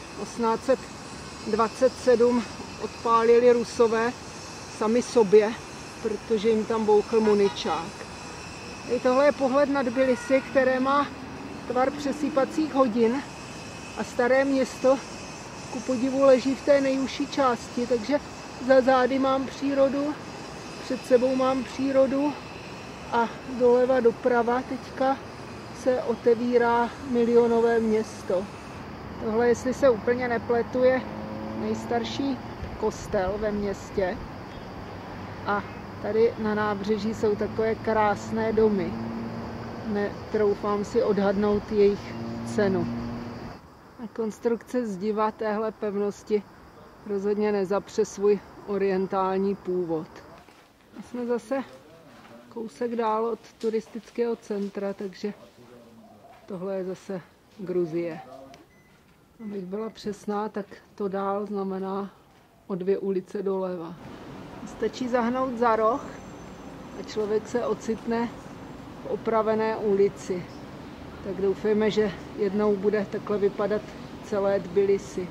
1827 odpálili Rusové sami sobě, protože jim tam bouchl muničák. I tohle je pohled na Tbilisi, které má tvar přesýpacích hodin a Staré Město ku podivu leží v té nejužší části, takže za zády mám přírodu, před sebou mám přírodu a doleva doprava teďka se otevírá milionové město. Tohle, jestli se úplně nepletu, je nejstarší kostel ve městě a tady na nábřeží jsou takové krásné domy. Netroufám si odhadnout jejich cenu. A konstrukce zdiva téhle pevnosti rozhodně nezapře svůj orientální původ. A jsme zase kousek dál od turistického centra, takže tohle je zase Gruzie. Abych byla přesná, tak to dál znamená o 2 ulice doleva. Stačí zahnout za roh a člověk se ocitne v opravené ulici. Tak doufejme, že jednou bude takhle vypadat celé Tbilisi.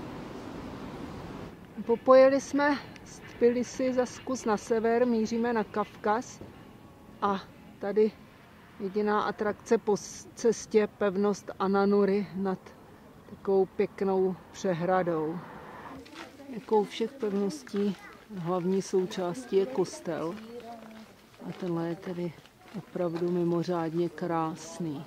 Popojeli jsme z Tbilisi za kus na sever, míříme na Kavkaz a tady jediná atrakce po cestě pevnost Ananury nad takovou pěknou přehradou. Jako u všech pevností hlavní součástí je kostel a tenhle je tedy opravdu mimořádně krásný.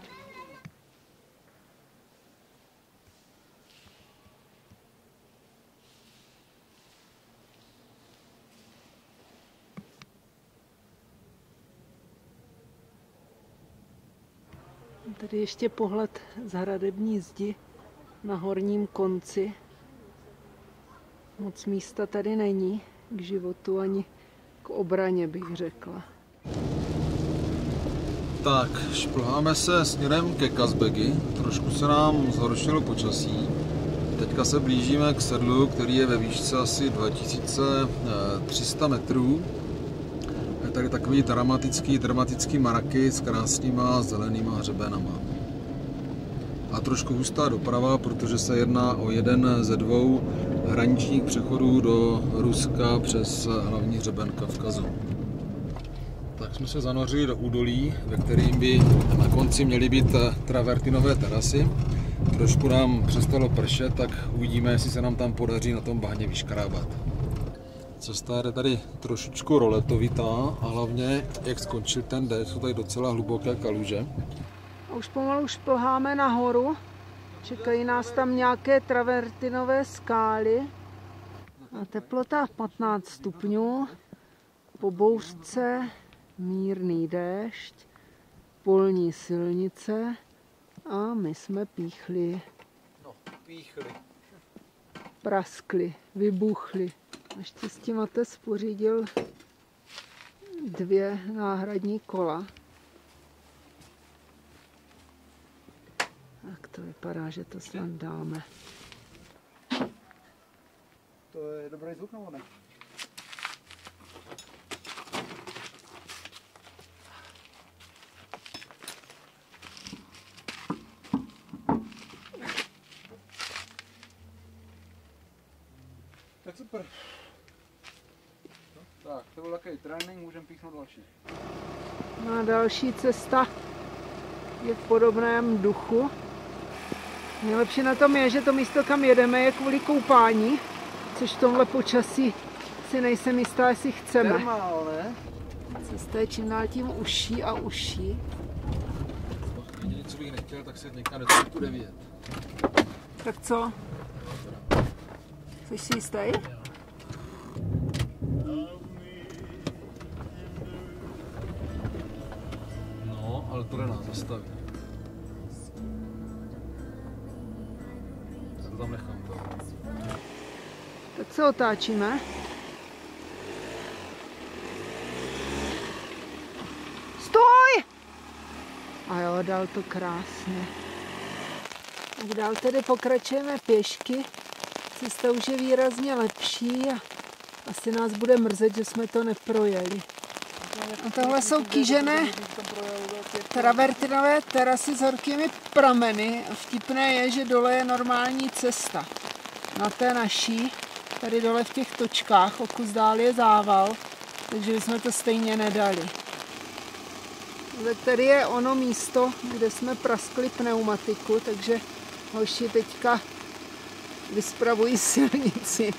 Tady ještě pohled z hradební zdi na horním konci. Moc místa tady není k životu ani k obraně, bych řekla. Tak, šplháme se směrem ke Kazbegi. Trošku se nám zhoršilo počasí. Teďka se blížíme k sedlu, který je ve výšce asi 2300 metrů. Je tady takový dramatický maraky s krásnýma zelenýma hřebenama. A trošku hustá doprava, protože se jedná o jeden ze dvou hraničních přechodů do Ruska přes hlavní hřeben Kavkazu. Tak jsme se zanořili do údolí, ve kterým by na konci měly být travertinové terasy. Trošku nám přestalo pršet, tak uvidíme, jestli se nám tam podaří na tom bahně vyškrábat. Cesta je tady trošičku roletovitá a hlavně, jak skončil ten déšť, jsou tady docela hluboké kaluže. A už pomalu šplháme nahoru. Čekají nás tam nějaké travertinové skály. A teplota 15 stupňů. Po bouřce mírný déšť, polní silnice a my jsme píchli. Praskli, vybuchli. Naštěstí Matez pořídil 2 náhradní kola. Tak to vypadá, že to snad dáme. To je dobrý zvuk nebo ne? Tak super. Tak, to byl takový trénink, můžeme píchnout další. No a další cesta je v podobném duchu. Nejlepší na tom je, že to místo, kam jedeme, je kvůli koupání, což v tomhle počasí si nejsem jistá, jestli chceme. Termál, ne? Cesta je čím dál tím užší a užší. Jediné, co bych nechtěl, tak se někam do tu 9. Tak co? Jsi si jistý? No, ale to jde nás zastavit. Já to tam nechám. Tak se otáčíme. Stoj! A jo, dal to krásně. Tak dál tedy pokračujeme pěšky. Cesta už je výrazně lepší a asi nás bude mrzet, že jsme to neprojeli. A tohle jsou kýžené travertinové terasy s horkými prameny. A vtipné je, že dole je normální cesta. Na té naší, tady dole v těch točkách, o kus dál je zával, takže bychom to stejně nedali. Tady je ono místo, kde jsme praskli pneumatiku, takže hoši teďka vyspravují silnici.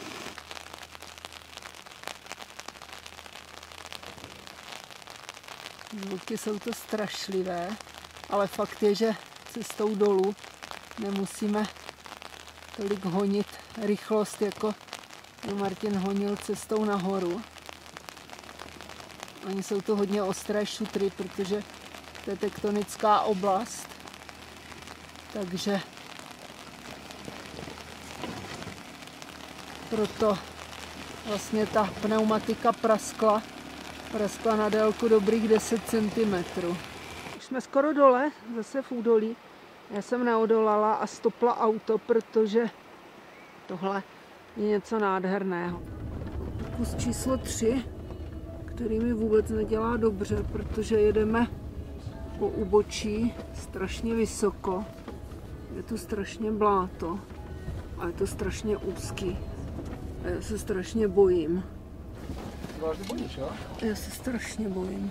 Zvuky jsou to strašlivé, ale fakt je, že cestou dolů nemusíme tolik honit rychlost, jako Martin honil cestou nahoru. Oni jsou to hodně ostré šutry, protože to je tektonická oblast, takže proto vlastně ta pneumatika praskla na délku dobrých 10 cm. Už jsme skoro dole, zase v údolí. Já jsem neodolala a stopla auto, protože tohle je něco nádherného. Kus číslo 3, který mi vůbec nedělá dobře, protože jedeme po úbočí strašně vysoko. Je tu strašně bláto a je to strašně úzký. A já se strašně bojím. Vážně bojíš, jo? Já se strašně bojím.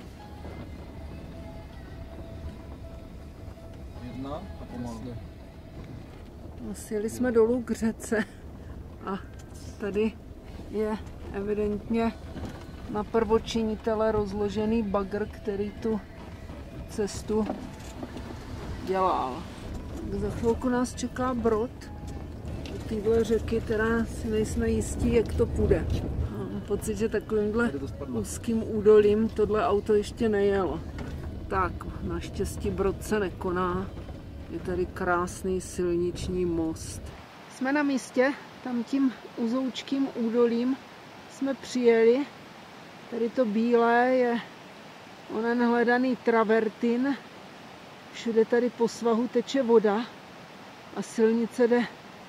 1 a pomalu. Sjeli jsme dolů k řece a tady je evidentně na prvočinitele rozložený bagr, který tu cestu dělal. Tak za chvilku nás čeká brod do téhle řeky, teda si nejsme jistí, jak to půjde. Mám pocit, že takovýmhle úzkým údolím tohle auto ještě nejelo. Tak, naštěstí brod se nekoná. Je tady krásný silniční most Jsme na místě, tam tím uzoučkým údolím jsme přijeli. Tady to bílé je onen hledaný travertin. Všude tady po svahu teče voda a silnice jde,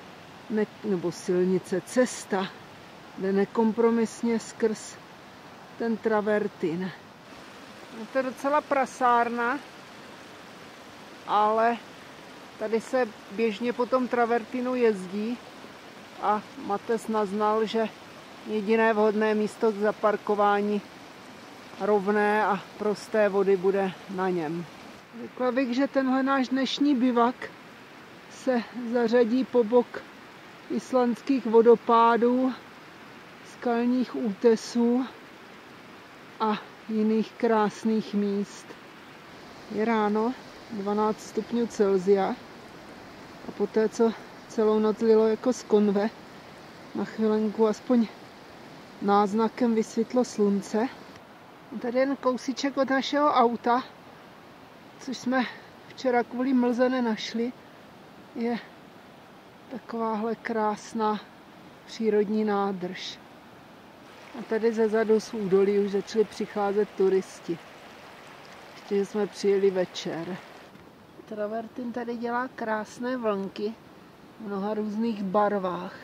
cesta jde nekompromisně skrz ten travertin. Je to docela prasárna, ale tady se běžně po tom travertinu jezdí a Mates naznal, že jediné vhodné místo k zaparkování rovné a prosté vody bude na něm. Řekla bych, že tenhle náš dnešní bivak se zařadí po bok islandských vodopádů, skalních útesů a jiných krásných míst. Je ráno, 12 stupňů Celsia a poté, co celou noc lilo jako z konve, na chvilenku aspoň náznakem vysvětlo slunce. Tady jen kousíček od našeho auta, což jsme včera kvůli mlze nenašli, je takováhle krásná přírodní nádrž. A tady zezadu z údolí už začali přicházet turisti. Ještě, že jsme přijeli večer. Travertin tady dělá krásné vlnky v mnoha různých barvách.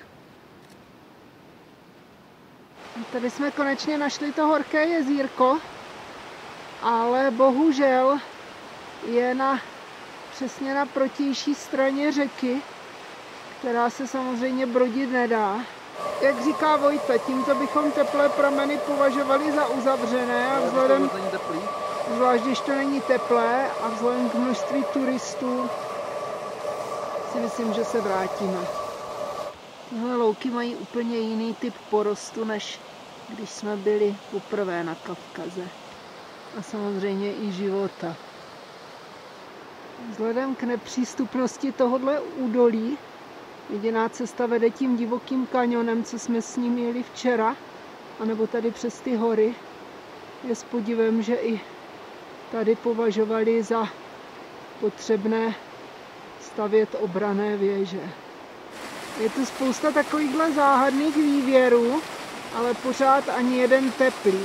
Tady jsme konečně našli to horké jezírko, ale bohužel je přesně na protější straně řeky, která se samozřejmě brodit nedá. Jak říká Vojta, tímto bychom teplé prameny považovali za uzavřené a vzhledem, zvlášť když to není teplé a vzhledem k množství turistů, si myslím, že se vrátíme. Tyhle louky mají úplně jiný typ porostu, než když jsme byli poprvé na Kavkaze. A samozřejmě i života. Vzhledem k nepřístupnosti tohohle údolí, jediná cesta vede tím divokým kanionem, co jsme s ním jeli včera, anebo tady přes ty hory. Je s podivem, že i tady považovali za potřebné stavět obranné věže. Je tu spousta takovýchhle záhadných vývěrů, ale pořád ani jeden teplý.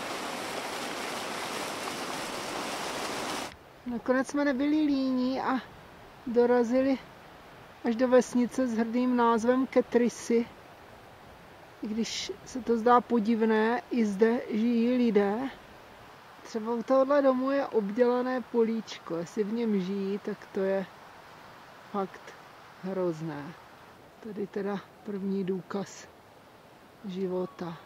Nakonec jsme nebyli líní a dorazili až do vesnice s hrdým názvem Ketrisy. I když se to zdá podivné, i zde žijí lidé. Třeba u tohohle domu je obdělané políčko. Jestli v něm žijí, tak to je fakt hrozné. Tady teda první důkaz života.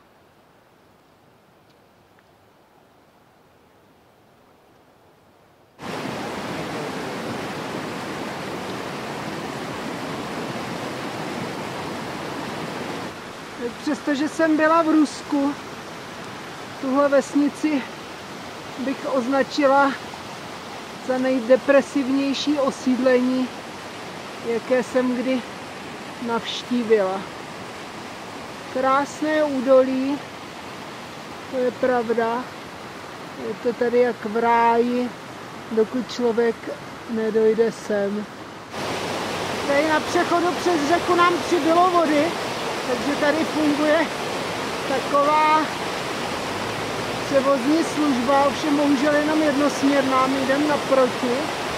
Přestože jsem byla v Rusku, tuhle vesnici bych označila za nejdepresivnější osídlení, jaké jsem kdy navštívila. Krásné údolí, to je pravda. Je to tady jak v ráji, dokud člověk nedojde sem. Tady na přechodu přes řeku nám přibylo vody, takže tady funguje taková převozní služba, ovšem bohužel jenom jednosměrná, my jdeme naproti.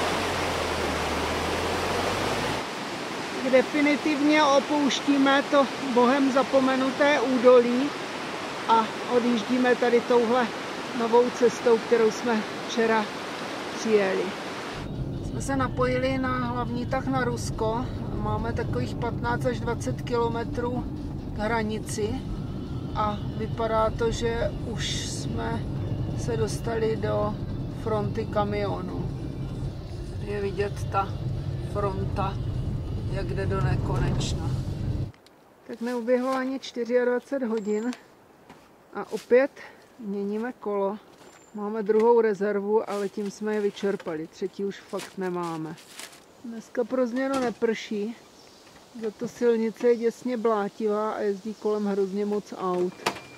Definitivně opouštíme to bohem zapomenuté údolí a odjíždíme tady touhle novou cestou, kterou jsme včera přijeli. Jsme se napojili na hlavní tah na Rusko. Máme takových 15 až 20 kilometrů k hranici a vypadá to, že už jsme se dostali do fronty kamionů. Je vidět ta fronta, jak jde do nekonečna. Tak neuběhlo ani 24 hodin a opět měníme kolo. Máme druhou rezervu, ale tím jsme je vyčerpali. Třetí už fakt nemáme. Dneska pro změnu neprší, za to silnice je děsně blátivá a jezdí kolem hrozně moc aut.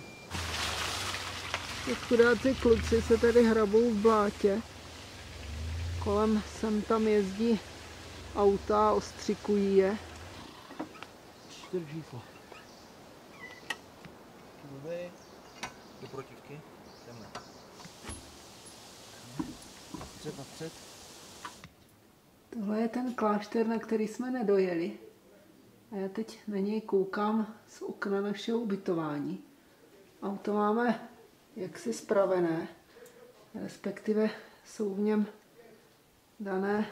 Ty chudáci kluci se tady hrabou v blátě. Kolem sem tam jezdí auta a ostřikují je. 4 číslo. Do protivky. Jdeme. Před napřed. Tohle je ten klášter, na který jsme nedojeli. A já teď na něj koukám z okna našeho ubytování. Auto máme jaksi spravené, respektive jsou v něm dané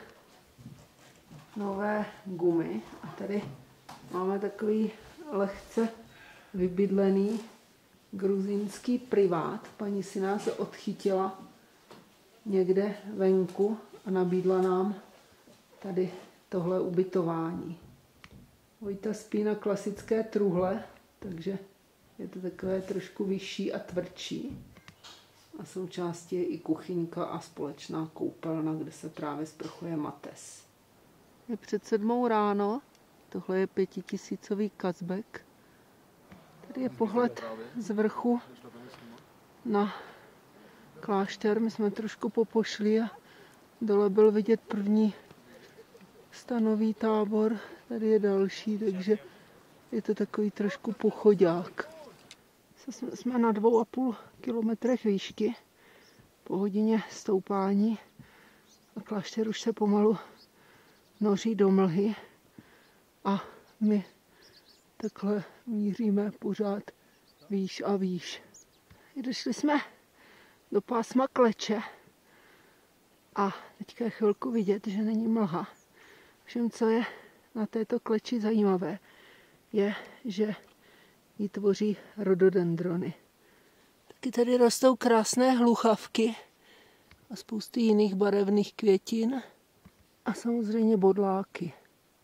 nové gumy. A tady máme takový lehce vybydlený gruzínský privát. Paní si nás odchytila někde venku a nabídla nám tady tohle ubytování. Vojta spí na klasické truhle, takže je to takové trošku vyšší a tvrdší. A součástí je i kuchyňka a společná koupelna, kde se právě sprchuje Mates. Je před 7 ráno, tohle je 5000 Kazbek. Tady je pohled z vrchu na klášter. My jsme trošku popošli a dole byl vidět první stanový tábor. Tady je další, takže je to takový trošku pochodák. Jsme na 2,5 kilometrech výšky, po hodině stoupání a klášter už se pomalu noří do mlhy a my takhle míříme pořád výš a výš. Došli jsme do pásma Kleče a teďka je chvilku vidět, že není mlha. Všem, co je na této kleči zajímavé, je, že ji tvoří rododendrony. Taky tady rostou krásné hluchavky a spousty jiných barevných květin a samozřejmě bodláky.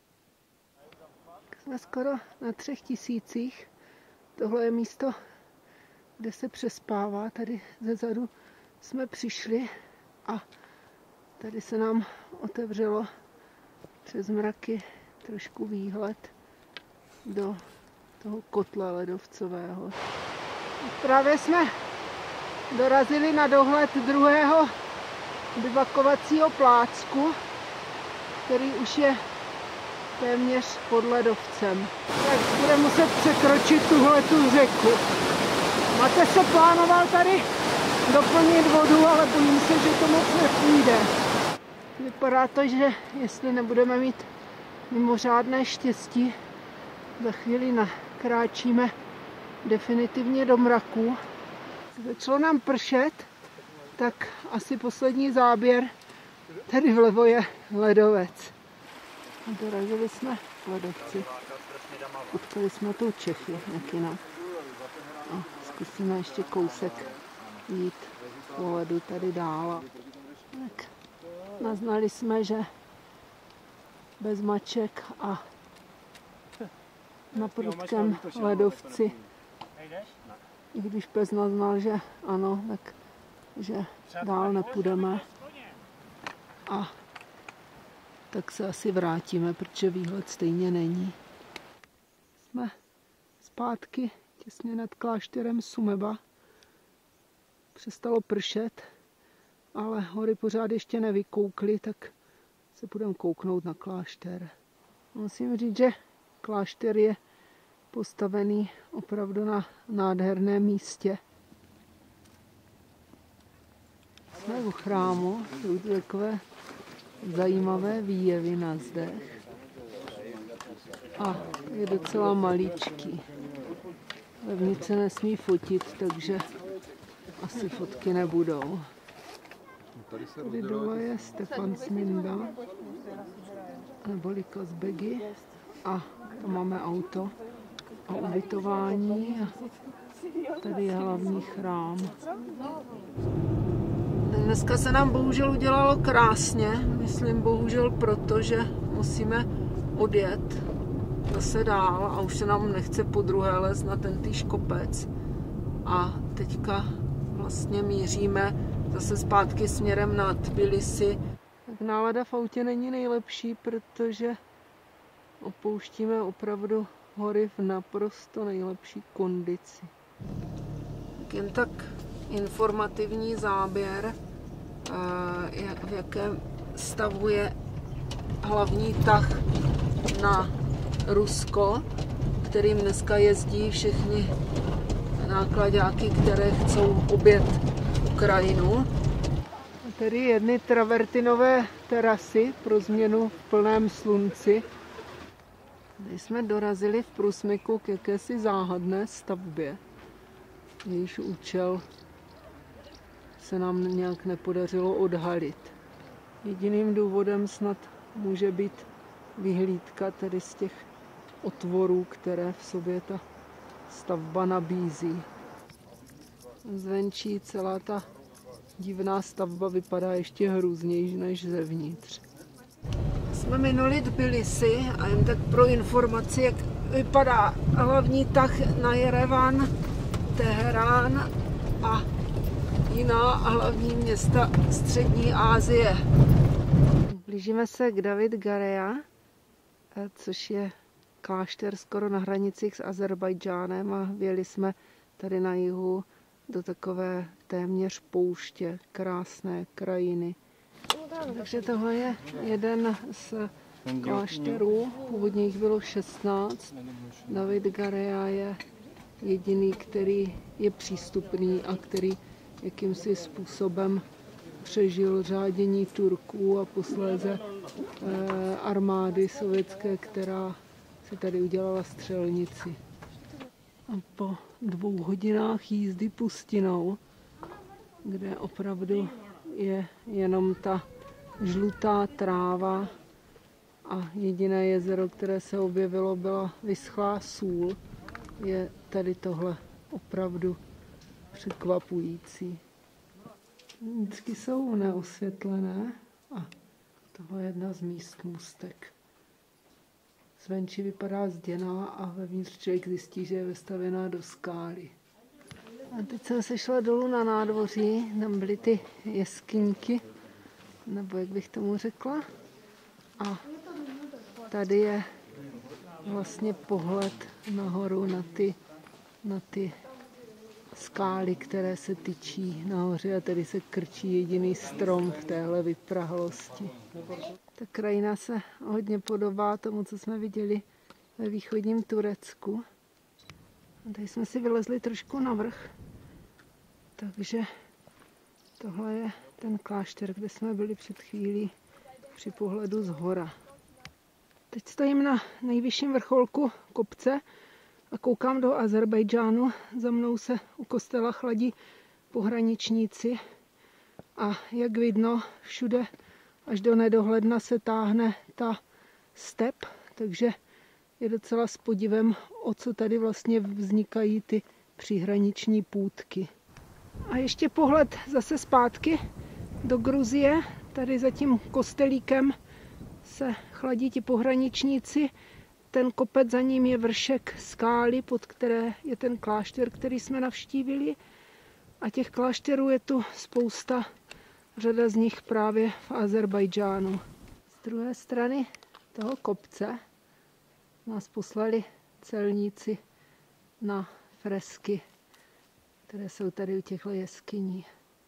Jsme skoro na 3000. Tohle je místo, kde se přespává. Tady zezadu jsme přišli a tady se nám otevřelo přes mraky trošku výhled do toho kotle ledovcového. Právě jsme dorazili na dohled druhého bivakovacího plácku, který už je téměř pod ledovcem. Tak bude muset překročit tuhletu řeku. Máte se plánoval tady doplnit vodu, ale bojím se, že to moc nepůjde. Vypadá to, že jestli nebudeme mít mimořádné štěstí, za chvíli nakráčíme definitivně do mraku. Začalo nám pršet, tak asi poslední záběr. Tady vlevo je ledovec. A dorazili jsme v ledovci. Potkali jsme tu Čechy, jak jinak. A zkusíme ještě kousek jít po ledu tady dál. Tak naznali jsme, že bez maček a na prudkém ledovci, i když pes naznal, že ano, tak že dál nepůjdeme a tak se asi vrátíme, protože výhled stejně není. Jsme zpátky těsně nad klášterem Sumeba. Přestalo pršet, ale hory pořád ještě nevykoukly, tak se budeme kouknout na klášter. Musím říct, že klášter je postavený opravdu na nádherném místě. Jsme u chrámu, jsou tu takové zajímavé výjevy na zdech a je docela maličký. Vevnitř se nesmí fotit, takže asi fotky nebudou. Tady dole je Stefan Sminda, neboli Kazbegy, a tam máme auto a ubytování a tady je hlavní chrám. Dneska se nám bohužel udělalo krásně, myslím bohužel proto, že musíme odjet zase dál a už se nám nechce podruhé lézt na tentýž kopec a teďka vlastně míříme zase zpátky směrem na Tbilisi. Tak nálada v autě není nejlepší, protože opouštíme opravdu hory v naprosto nejlepší kondici. Jen tak informativní záběr, v jakém stavu je hlavní tah na Rusko. kterým dneska jezdí všechny nákladáky, které chcou objet Ukrajinu. A tady jedny travertinové terasy pro změnu v plném slunci. Tady jsme dorazili v průsmyku k jakési záhadné stavbě, jejíž účel se nám nějak nepodařilo odhalit. Jediným důvodem snad může být vyhlídka tedy z těch otvorů, které v sobě ta stavba nabízí. Zvenčí celá ta divná stavba vypadá ještě hrůzněji než zevnitř. Jsme minuli Tbilisi a jen tak pro informaci, jak vypadá hlavní tah na Jerevan, Teherán a jiná hlavní města střední Asie. Blížíme se k David Gareja, což je klášter skoro na hranicích s Azerbajdžánem, a vjeli jsme tady na jihu do takové téměř pouště, krásné krajiny. Takže tohle je jeden z klášterů, původně jich bylo 16. David Gareja je jediný, který je přístupný a který jakýmsi způsobem přežil řádění Turků a posléze armády sovětské, která si tady udělala střelnici. A po 2 hodinách jízdy pustinou, kde opravdu je jenom ta žlutá tráva a jediné jezero, které se objevilo, byla vyschlá sůl, je tady tohle opravdu překvapující. Vždycky jsou neosvětlené a tohle je jedna z míst můstek. Zvenčí vypadá zděná a vevnitř člověk zjistí, že je vestavěná do skály. A teď jsem se šla dolů na nádvoří, tam byly ty jeskyňky, nebo jak bych tomu řekla. A tady je vlastně pohled nahoru na ty skály, které se tyčí nahoře, a tady se krčí jediný strom v téhle vyprahlosti. Ta krajina se hodně podobá tomu, co jsme viděli ve východním Turecku. A tady jsme si vylezli trošku navrch, takže tohle je ten klášter, kde jsme byli před chvílí při pohledu z hora. Teď stojím na nejvyšším vrcholku kopce a koukám do Azerbajdžánu. Za mnou se u kostela chladí pohraničníci a jak vidno, všude až do nedohledna se táhne ta step, takže je docela s podivem, o co tady vlastně vznikají ty příhraniční půtky. A ještě pohled zase zpátky do Gruzie. Tady za tím kostelíkem se chladí ti pohraničníci. Ten kopec za ním je vršek skály, pod které je ten klášter, který jsme navštívili. A těch klášterů je tu spousta, řada z nich právě v Azerbajdžánu. Z druhé strany toho kopce nás poslali celníci na fresky, které jsou tady u těchto jeskyní.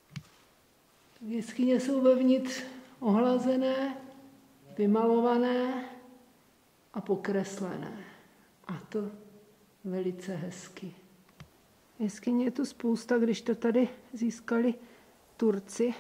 Jeskyně jsou vevnitř ohlazené, vymalované a pokreslené. A to velice hezky. Jeskyně je tu spousta, když to tady získali Turci,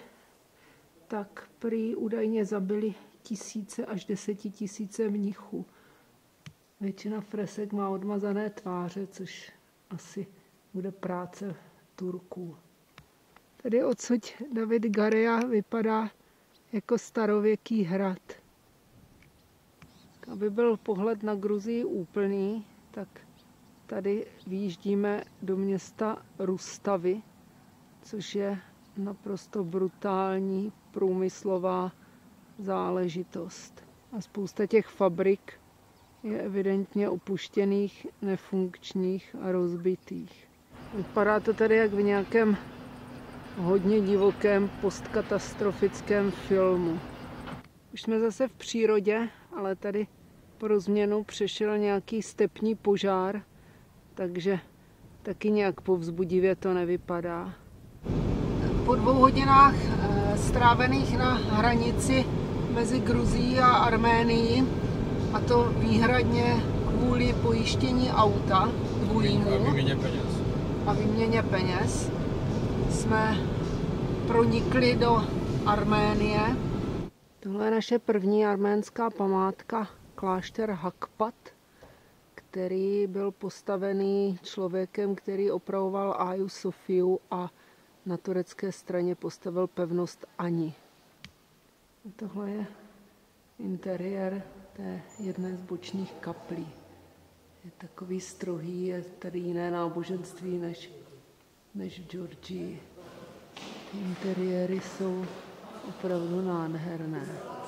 tak prý údajně zabili 1000 až 10 000 mnichů. Většina fresek má odmazané tváře, což asi bude práce Turků. Tady odsud David Gareja vypadá jako starověký hrad. Aby byl pohled na Gruzii úplný, tak tady vyjíždíme do města Rustavy, což je naprosto brutální průmyslová záležitost. A spousta těch fabrik je evidentně opuštěných, nefunkčních a rozbitých. Vypadá to tady jak v nějakém hodně divokém postkatastrofickém filmu. Už jsme zase v přírodě, ale tady pro změnu přešel nějaký stepní požár, takže taky nějak povzbudivě to nevypadá. Po 2 hodinách strávených na hranici mezi Gruzií a Arménií, a to výhradně kvůli pojištění auta dvojímu A výměně peněz jsme pronikli do Arménie. Tohle je naše první arménská památka, klášter Hakpat, který byl postavený člověkem, který opravoval Áju Sofiu a na turecké straně postavil pevnost Ani. Tohle je interiér té jedné z bočních kaplí. Je takový strohý, je tady jiné náboženství než v Georgii. Ty interiéry jsou opravdu nádherné.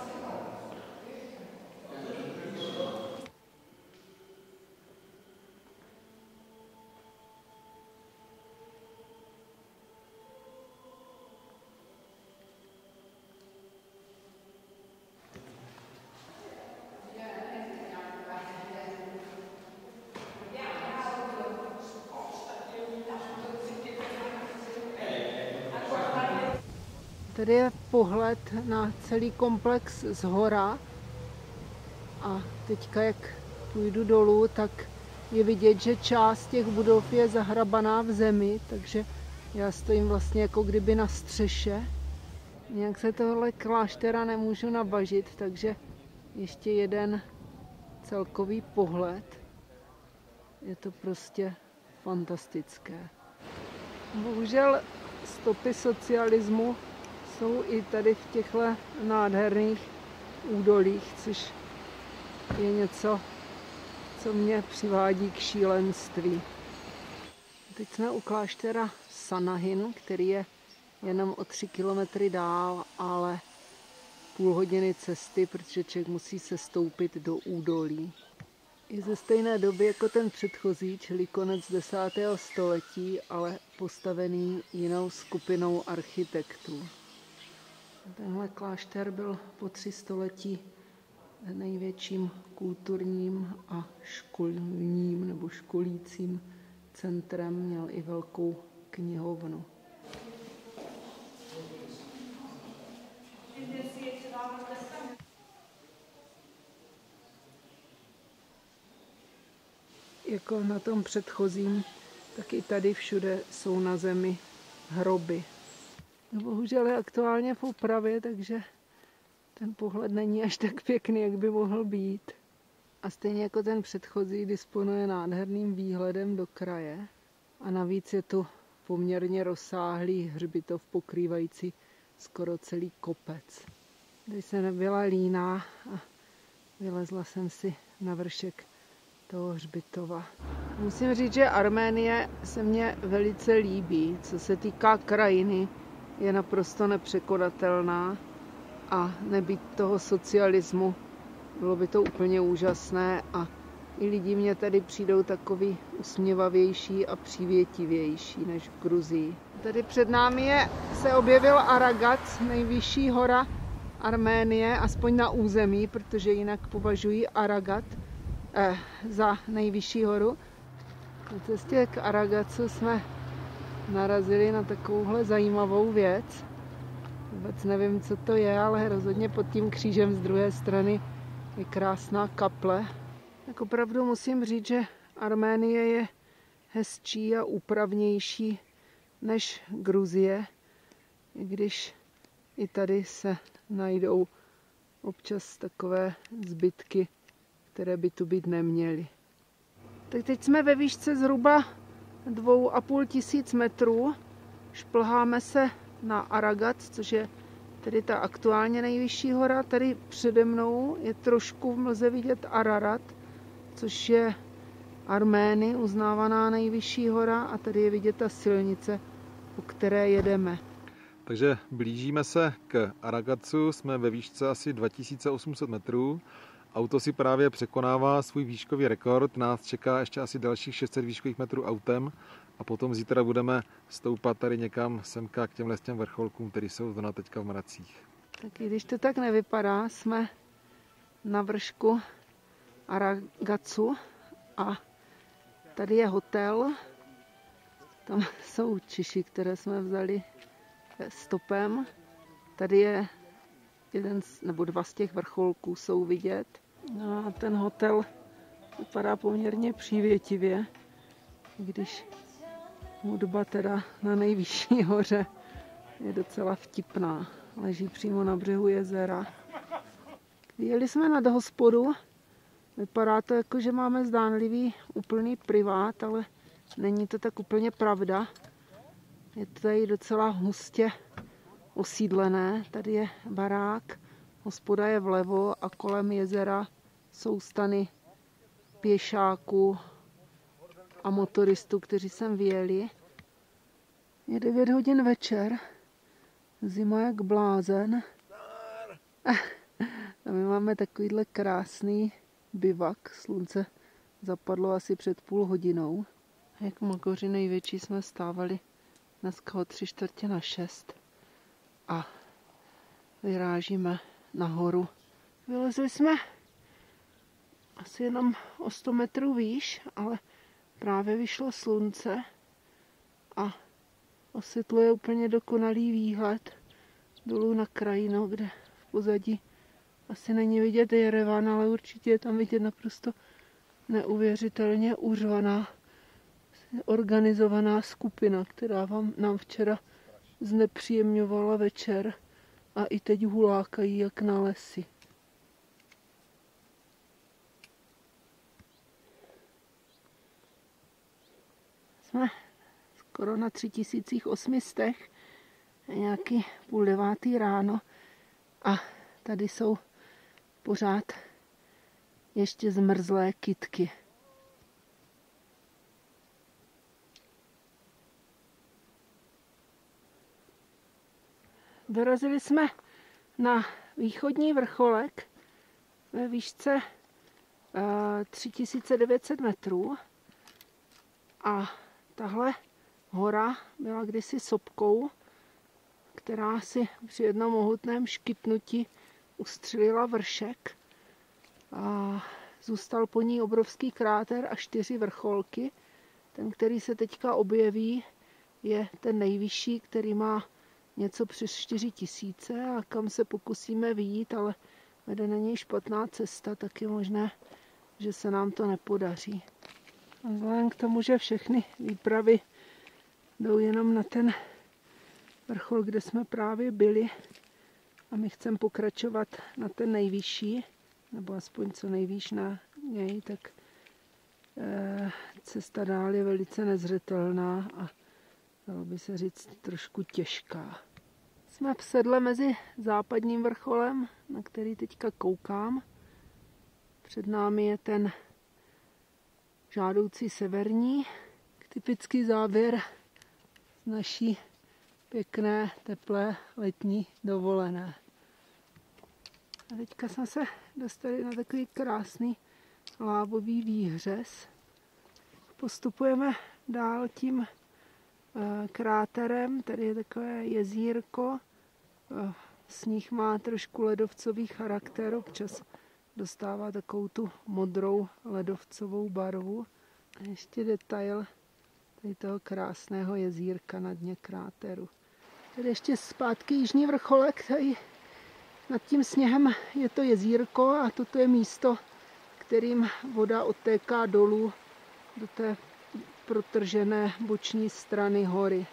Tady je pohled na celý komplex z hora a teďka, jak půjdu dolů, tak je vidět, že část těch budov je zahrabaná v zemi, takže já stojím vlastně jako kdyby na střeše. Nějak se tohle kláštera nemůžu nabažit, takže ještě jeden celkový pohled. Je to prostě fantastické. Bohužel stopy socialismu jsou i tady v těchto nádherných údolích, což je něco, co mě přivádí k šílenství. Teď jsme u kláštera Sanahin, který je jenom o 3 kilometry dál, ale půl hodiny cesty, protože člověk musí se stoupit do údolí. Je ze stejné doby jako ten předchozí, čili konec 10. století, ale postavený jinou skupinou architektů. Tenhle klášter byl po 3 století největším kulturním a školním nebo školícím centrem, měl i velkou knihovnu. Jako na tom předchozím, tak i tady všude jsou na zemi hroby. No, bohužel je aktuálně v opravě, takže ten pohled není až tak pěkný, jak by mohl být. A stejně jako ten předchozí disponuje nádherným výhledem do kraje. A navíc je tu poměrně rozsáhlý hřbitov pokrývající skoro celý kopec. Tady se nebyla líná a vylezla jsem si na vršek toho hřbitova. Musím říct, že Arménie se mně velice líbí. Co se týká krajiny, je naprosto nepřekonatelná a nebýt toho socialismu, bylo by to úplně úžasné a i lidi mě tady přijdou takový usměvavější a přívětivější než v Gruzii. Tady před námi se objevil Aragat, nejvyšší hora Arménie, aspoň na území, protože jinak považují Aragat za nejvyšší horu. Na cestě k Aragacu jsme narazili na takovouhle zajímavou věc. Vůbec nevím, co to je, ale rozhodně pod tím křížem z druhé strany je krásná kaple. Tak opravdu musím říct, že Arménie je hezčí a úpravnější než Gruzie, i když i tady se najdou občas takové zbytky, které by tu být neměly. Tak teď jsme ve výšce zhruba 2 500 metrů. Šplháme se na Aragat, což je tedy ta aktuálně nejvyšší hora. Tady přede mnou je trošku v mlze vidět Ararat, což je Armény uznávaná nejvyšší hora, a tady je vidět ta silnice, po které jedeme. Takže blížíme se k Aragacu, jsme ve výšce asi 2800 metrů. Auto si právě překonává svůj výškový rekord, nás čeká ještě asi dalších 600 výškových metrů autem a potom zítra budeme stoupat tady někam semka k těmhle vrcholkům, které jsou zrovna teďka v mracích. Tak i když to tak nevypadá, jsme na vršku Aragacu a tady je hotel, tam jsou Češi, které jsme vzali stopem. Tady je jeden nebo 2 z těch vrcholků jsou vidět. No a ten hotel Vypadá poměrně přívětivě, když hudba teda na nejvyšší hoře je docela vtipná. Leží přímo na břehu jezera. Jeli jsme nad hospodu. Vypadá to jako, že máme zdánlivý úplný privát, ale není to tak úplně pravda. Je to tady docela hustě osídlené. Tady je barák, hospoda je vlevo a kolem jezera jsou stany pěšáků a motoristů, kteří sem vyjeli. Je 9 hodin večer, zima jak blázen. A my máme takovýhle krásný bivak. Slunce zapadlo asi před půl hodinou. A jak magoři největší jsme stávali dneska o 5:45 a vyrážíme nahoru. Vylezli jsme asi jenom o 100 metrů výš, ale právě vyšlo slunce a osvětluje úplně dokonalý výhled dolů na krajinu, kde v pozadí asi není vidět Jerevan, ale určitě je tam vidět naprosto neuvěřitelně uřvaná, organizovaná skupina, která nám včera znepříjemňovala večer a i teď hulákají jak na lesy. Jsme skoro na 3800, nějaký 8:30 ráno a tady jsou pořád ještě zmrzlé kytky. Dorazili jsme na východní vrcholek ve výšce 3900 metrů a tahle hora byla kdysi sopkou, která si při jednom mohutném škytnutí ustřelila vršek. A zůstal po ní obrovský kráter a 4 vrcholky. Ten, který se teďka objeví, je ten nejvyšší, který má něco přes 4000 a kam se pokusíme vyjít, ale vede na něj špatná cesta, tak je možné, že se nám to nepodaří. A vzhledem k tomu, že všechny výpravy jdou jenom na ten vrchol, kde jsme právě byli a my chceme pokračovat na ten nejvyšší, nebo aspoň co nejvýš na něj, tak cesta dál je velice nezřetelná a dalo by se říct trošku těžká. Jsme v sedle mezi západním vrcholem, na který teďka koukám. Před námi je ten žádoucí severní, typický záběr z naší pěkné, teplé letní dovolené. A teďka jsme se dostali na takový krásný lábový výhřez. Postupujeme dál tím kráterem, tady je takové jezírko. Sníh má trošku ledovcový charakter, občas dostává takovou tu modrou ledovcovou barvu. A ještě detail tady toho krásného jezírka na dně kráteru. Tady ještě zpátky jižní vrcholek, tady nad tím sněhem je to jezírko a toto je místo, kterým voda odtéká dolů do té protržené boční strany hory.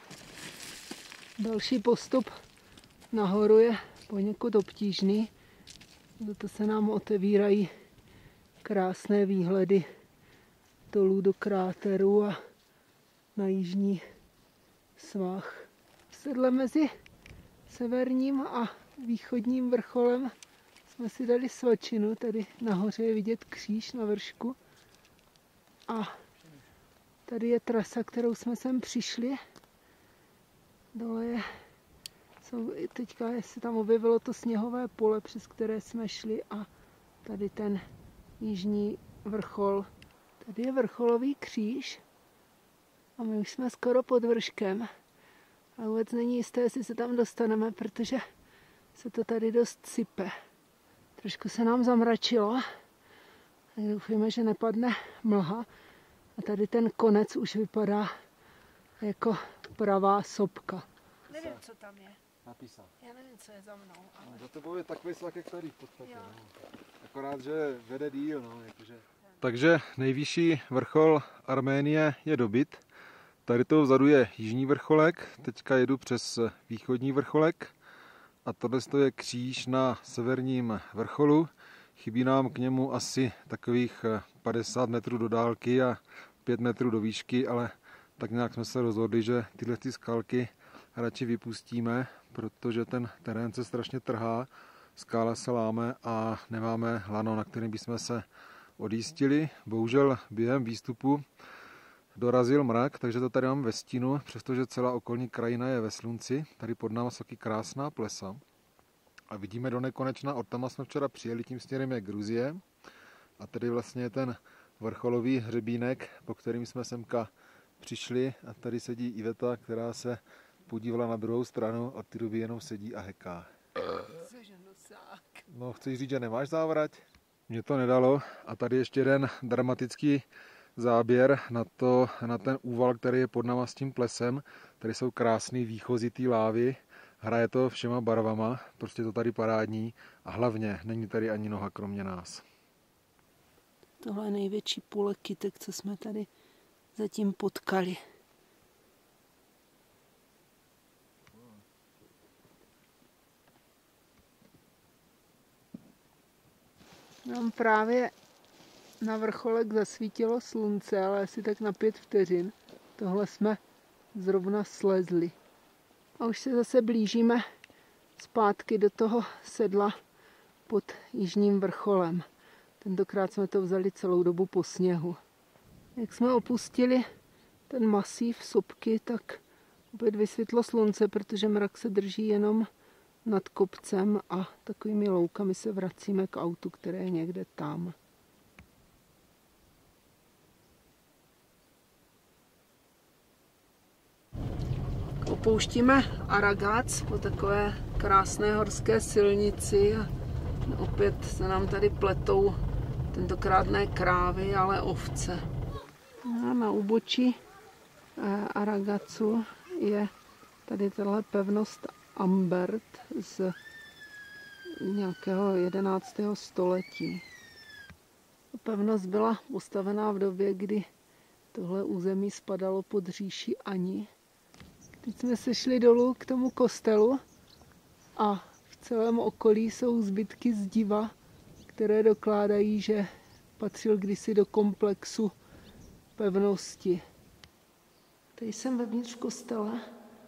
Další postup nahoru je poněkud obtížný, proto se nám otevírají krásné výhledy dolů do kráteru a na jižní svah. V sedle mezi severním a východním vrcholem jsme si dali svačinu, tady nahoře je vidět kříž na vršku a tady je trasa, kterou jsme sem přišli. Dole teďka se tam objevilo to sněhové pole, přes které jsme šli a tady ten jižní vrchol. Tady je vrcholový kříž a my už jsme skoro pod vrškem. A vůbec není jisté, jestli se tam dostaneme, protože se to tady dost sype. Trošku se nám zamračilo, tak doufujeme, že nepadne mlha. A tady ten konec už vypadá jako pravá sopka. Nevím, co tam je. Napísal. Já nevím, co je za mnou. Ale... Za tebou je takový svak, jak tady v podstatě. No. Akorát, že vede díl, no, jakože. Takže nejvyšší vrchol Arménie je dobyt. Tady to vzadu je jižní vrcholek, teďka jedu přes východní vrcholek a tohle je kříž na severním vrcholu. Chybí nám k němu asi takových 50 metrů do dálky a 5 metrů do výšky, ale tak nějak jsme se rozhodli, že tyhle skalky radši vypustíme, protože ten terén se strašně trhá, skála se láme a nemáme lano, na kterém bychom se odjístili. Bohužel během výstupu dorazil mrak, takže to tady mám ve stínu, přestože celá okolní krajina je ve slunci. Tady pod námi jsou taky krásná plesa. A vidíme do nekonečna, od tam jsme včera přijeli, tím směrem je Gruzie. A tady vlastně je ten vrcholový hřebínek, po kterým jsme semka přišli. A tady sedí Iveta, která se podívala na druhou stranu, od té doby jenom sedí a heká. No, chceš říct, že nemáš závrať? Mně to nedalo. A tady ještě jeden dramatický záběr na ten úval, který je pod náma s tím plesem. Tady jsou krásný výchozy té lávy. Hraje to všema barvama, prostě to tady parádní a hlavně není tady ani noha kromě nás. Tohle je největší pole kytek, co jsme tady zatím potkali. Nám právě na vrcholek zasvítilo slunce, ale asi tak na 5 vteřin. Tohle jsme zrovna slezli. A už se zase blížíme zpátky do toho sedla pod jižním vrcholem. Tentokrát jsme to vzali celou dobu po sněhu. Jak jsme opustili ten masív sopky, tak opět vysvětlo slunce, protože mrak se drží jenom nad kopcem a takovými loukami se vracíme k autu, které je někde tam. Opouštíme Aragac po takové krásné horské silnici a opět se nám tady pletou tentokrát ne krávy, ale ovce. A na úbočí Aragacu je tady tahle pevnost Ambert z nějakého 11. století. Pevnost byla postavená v době, kdy tohle území spadalo pod říši Ani. Teď jsme se šli dolů k tomu kostelu a v celém okolí jsou zbytky zdiva, které dokládají, že patřil kdysi do komplexu pevnosti. Tady jsem vevnitř kostela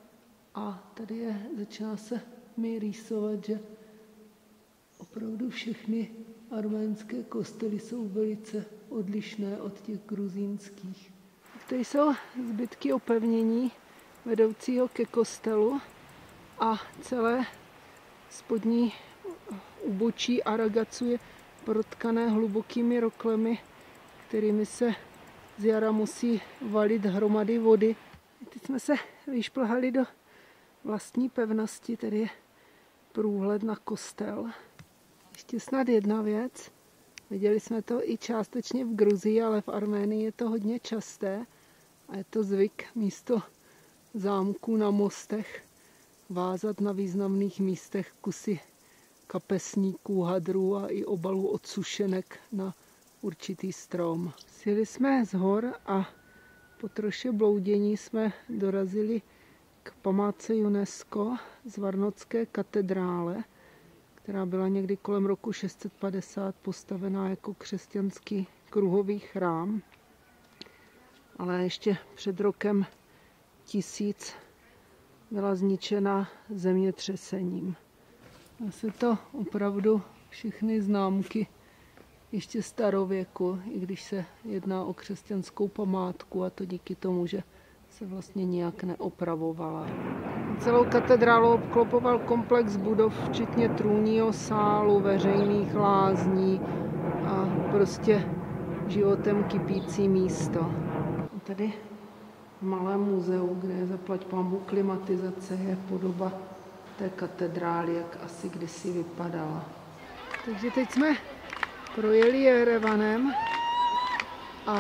a tady začíná se mi rýsovat, že opravdu všechny arménské kostely jsou velice odlišné od těch gruzínských. Tady jsou zbytky opevnění vedoucího ke kostelu a celé spodní úbočí Aragacu je protkané hlubokými roklemi, kterými se z jara musí valit hromady vody. Teď jsme se vyšplhali do vlastní pevnosti, tedy je průhled na kostel. Ještě snad jedna věc. Viděli jsme to i částečně v Gruzii, ale v Arménii je to hodně časté a je to zvyk místo zámků na mostech vázat na významných místech kusy kapesníků, hadrů a i obalů od sušenek na určitý strom. Sjeli jsme z hor a po troše bloudění jsme dorazili k památce UNESCO z Varnotské katedrále, která byla někdy kolem roku 650 postavená jako křesťanský kruhový chrám, ale ještě před rokem 1000 byla zničena zemětřesením. Zase to opravdu všechny známky ještě starověku, i když se jedná o křesťanskou památku, a to díky tomu, že se vlastně nijak neopravovala. Celou katedrálu obklopoval komplex budov, včetně trůního sálu, veřejných lázní a prostě životem kypící místo. A tady v malém muzeu, kde je zaplať pánbůh klimatizace, je podoba té katedrály, jak asi kdysi vypadala. Takže teď jsme projeli Jerevanem a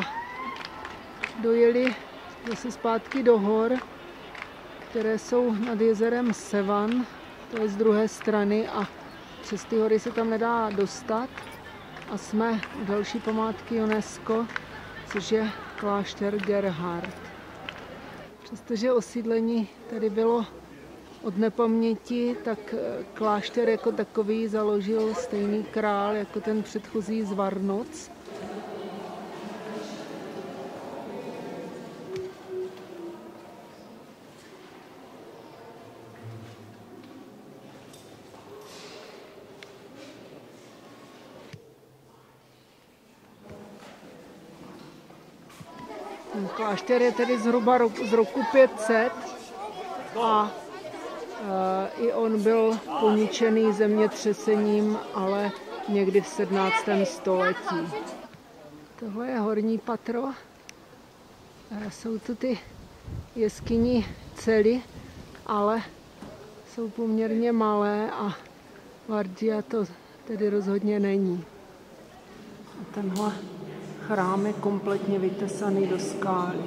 dojeli zase zpátky do hor, které jsou nad jezerem Sevan, to je z druhé strany a přes ty hory se tam nedá dostat. a jsme u další památky UNESCO, což je klášter Gerhard. Přestože osídlení tady bylo od nepaměti, tak klášter jako takový založil stejný král jako ten předchozí z Varnoc. Klášter je tedy zhruba z roku 500 a i on byl poničený zemětřesením, ale někdy v 17. století. Tohle je horní patro. Jsou tu ty jeskyní cely, ale jsou poměrně malé a Vargia to tedy rozhodně není. A tenhle chrám je kompletně vytesaný do skály.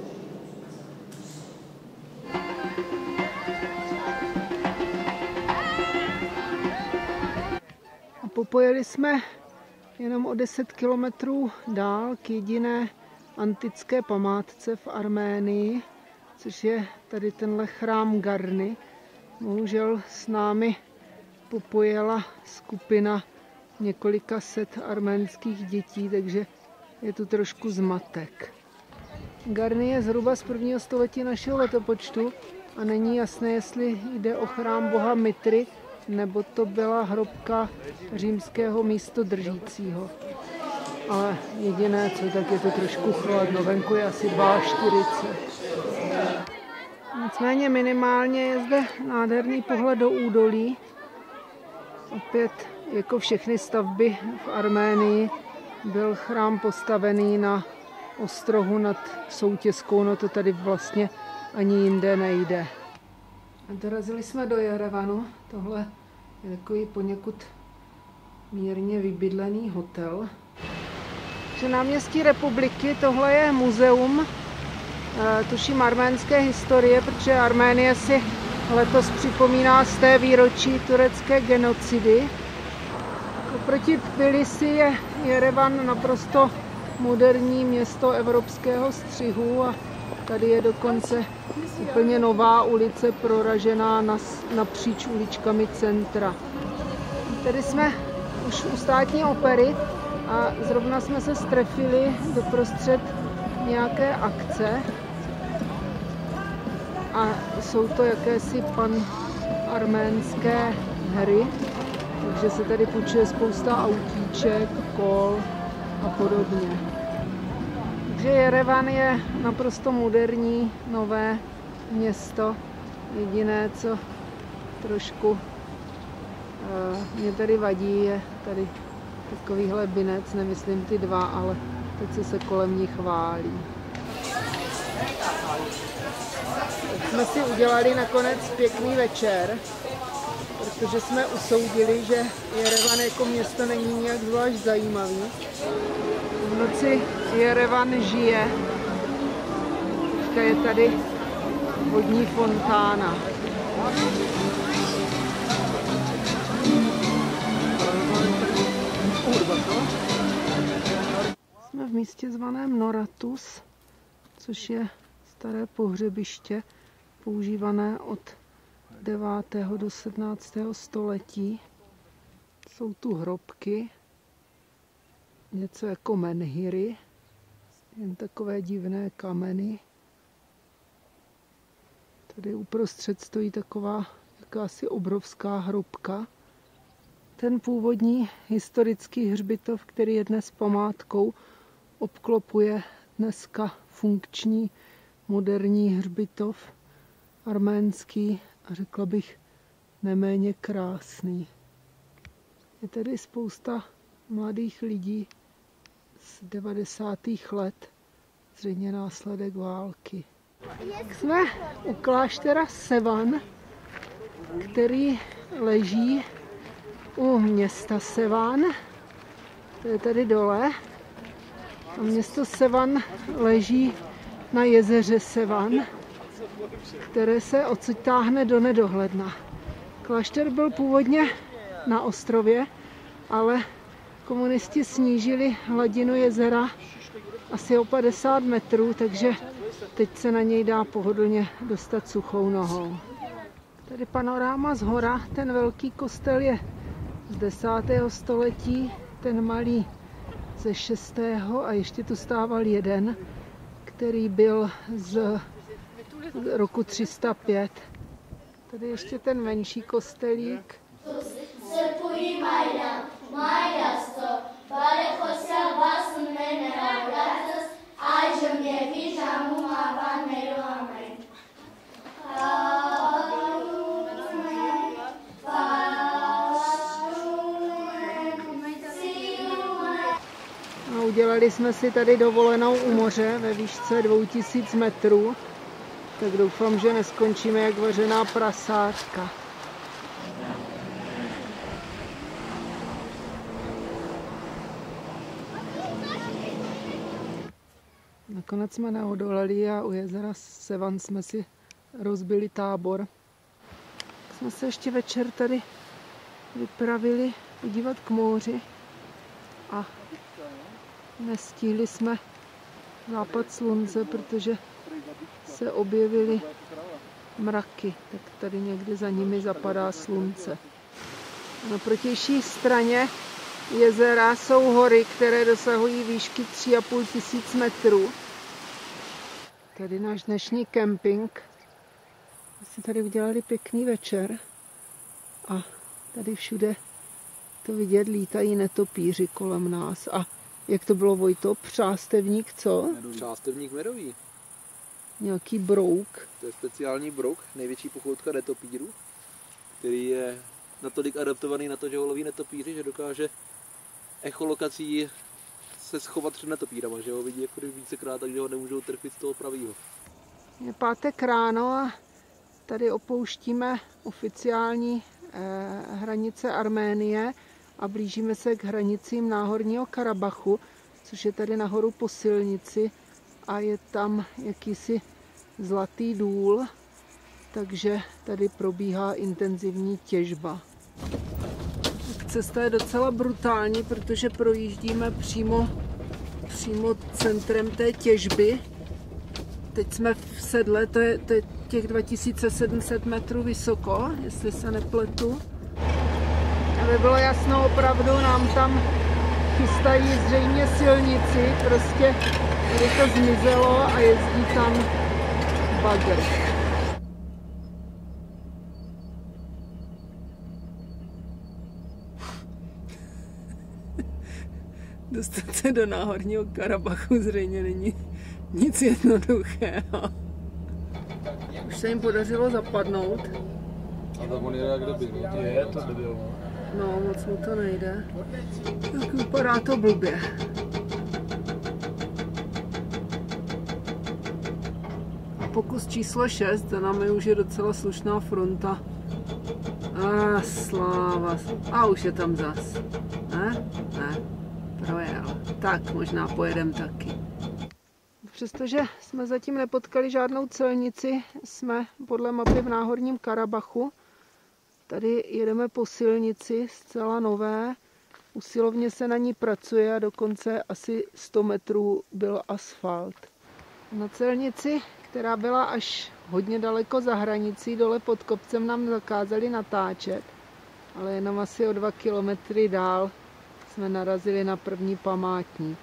A popojeli jsme jenom o 10 kilometrů dál k jediné antické památce v Arménii, což je tady tenhle chrám Garny. Bohužel s námi popojela skupina několika set arménských dětí, takže je tu trošku zmatek. Garny je zhruba z 1. století našeho letopočtu a není jasné, jestli jde o chrám boha Mitry, nebo to byla hrobka římského místodržícího. Ale jediné, co tak je to trošku chladno, venku je asi 42. Nicméně minimálně je zde nádherný pohled do údolí. Opět, jako všechny stavby v Arménii, byl chrám postavený na ostrohu nad Soutěskou, no to tady vlastně ani jinde nejde. A dorazili jsme do Jerevanu, tohle je takový poněkud mírně vybydlený hotel. Že náměstí Republiky, tohle je muzeum, tuším arménské historie, protože Arménie si letos připomíná 100. výročí turecké genocidy. Oproti Tbilisi je Jerevan naprosto moderní město evropského střihu a tady je dokonce úplně nová ulice proražená napříč uličkami centra. Tady jsme už u státní opery a zrovna jsme se strefili doprostřed nějaké akce a jsou to jakési panarménské hry, takže se tady půjčuje spousta autíček, kol a podobně. Takže Jerevan je naprosto moderní, nové město. Jediné, co trošku mě tady vadí, je tady takovýhle binec, nemyslím ty dva, ale teď, co se kolem nich válí. Tak jsme si udělali nakonec pěkný večer, protože jsme usoudili, že Jerevan jako město není nějak zvlášť zajímavý. V noci Jerevan žije. Teďka je tady vodní fontána. Jsme v místě zvaném Noratus, což je staré pohřebiště používané od 9. do 17. století. Jsou tu hrobky, něco jako menhiry, jen takové divné kameny. Tady uprostřed stojí taková jakási obrovská hrobka. Ten původní historický hřbitov, který je dnes památkou, obklopuje dneska funkční moderní hřbitov arménský a řekla bych neméně krásný. Je tady spousta mladých lidí z 90. let, zřejmě následek války. Jsme u kláštera Sevan, který leží u města Sevan, to je tady dole. A město Sevan leží na jezeře Sevan, které se odsud táhne do nedohledna. Klášter byl původně na ostrově, ale komunisti snížili hladinu jezera asi o 50 metrů, takže teď se na něj dá pohodlně dostat suchou nohou. Tady panoráma z hora, ten velký kostel je z 10. století, ten malý ze 6. a ještě tu stával jeden, který byl z roku 305. Tady ještě ten menší kostelík. A udělali jsme si tady dovolenou u moře ve výšce 2000 metrů, tak doufám, že neskončíme jak vařená prasátka. Nakonec jsme neodolali a u jezera Sevan jsme si rozbili tábor. Tak jsme se ještě večer tady vypravili podívat k moři a nestihli jsme západ slunce, protože se objevily mraky, tak tady někde za nimi zapadá slunce. Na protější straně jezera jsou hory, které dosahují výšky 3500 metrů. Tady náš dnešní kemping. My si tady udělali pěkný večer a tady všude to vidět, lítají netopíři kolem nás. A jak to bylo, Vojto? Přástevník, co? Přástevník medový. Nějaký brouk. To je speciální brouk, největší pochoutka netopíru, který je natolik adaptovaný na to, že ho loví netopíři, že dokáže echolokací se schovat před netopírama, že ho vidí jako vícekrát, takže ho nemůžou trefit z toho pravýho. Je pátek ráno a tady opouštíme oficiální hranice Arménie a blížíme se k hranicím Náhorního Karabachu, což je tady nahoru po silnici a je tam jakýsi zlatý důl, takže tady probíhá intenzivní těžba. Cesta je docela brutální, protože projíždíme přímo centrem té těžby. Teď jsme v sedle, to je těch 2700 metrů vysoko, jestli se nepletu. Aby bylo jasno, opravdu nám tam chystají zřejmě silnici, prostě tady to zmizelo a jezdí tam bagr. Dostat se do Náhorního Karabachu zřejmě není nic jednoduchého. Už se jim podařilo zapadnout. A tam on jede jak debil. Je to debil. No, moc mu to nejde. Tak vypadá to blbě. A pokus číslo 6, za námi už je docela slušná fronta. A sláva. A už je tam zas. Ne? Ne. Projel. Tak, možná pojedem taky. Přestože jsme zatím nepotkali žádnou celnici, jsme podle mapy v Náhorním Karabachu. Tady jedeme po silnici, zcela nové. Usilovně se na ní pracuje a dokonce asi 100 metrů byl asfalt. Na celnici, která byla až hodně daleko za hranicí, dole pod kopcem nám zakázali natáčet, ale jenom asi o 2 kilometry dál jsme narazili na první památník.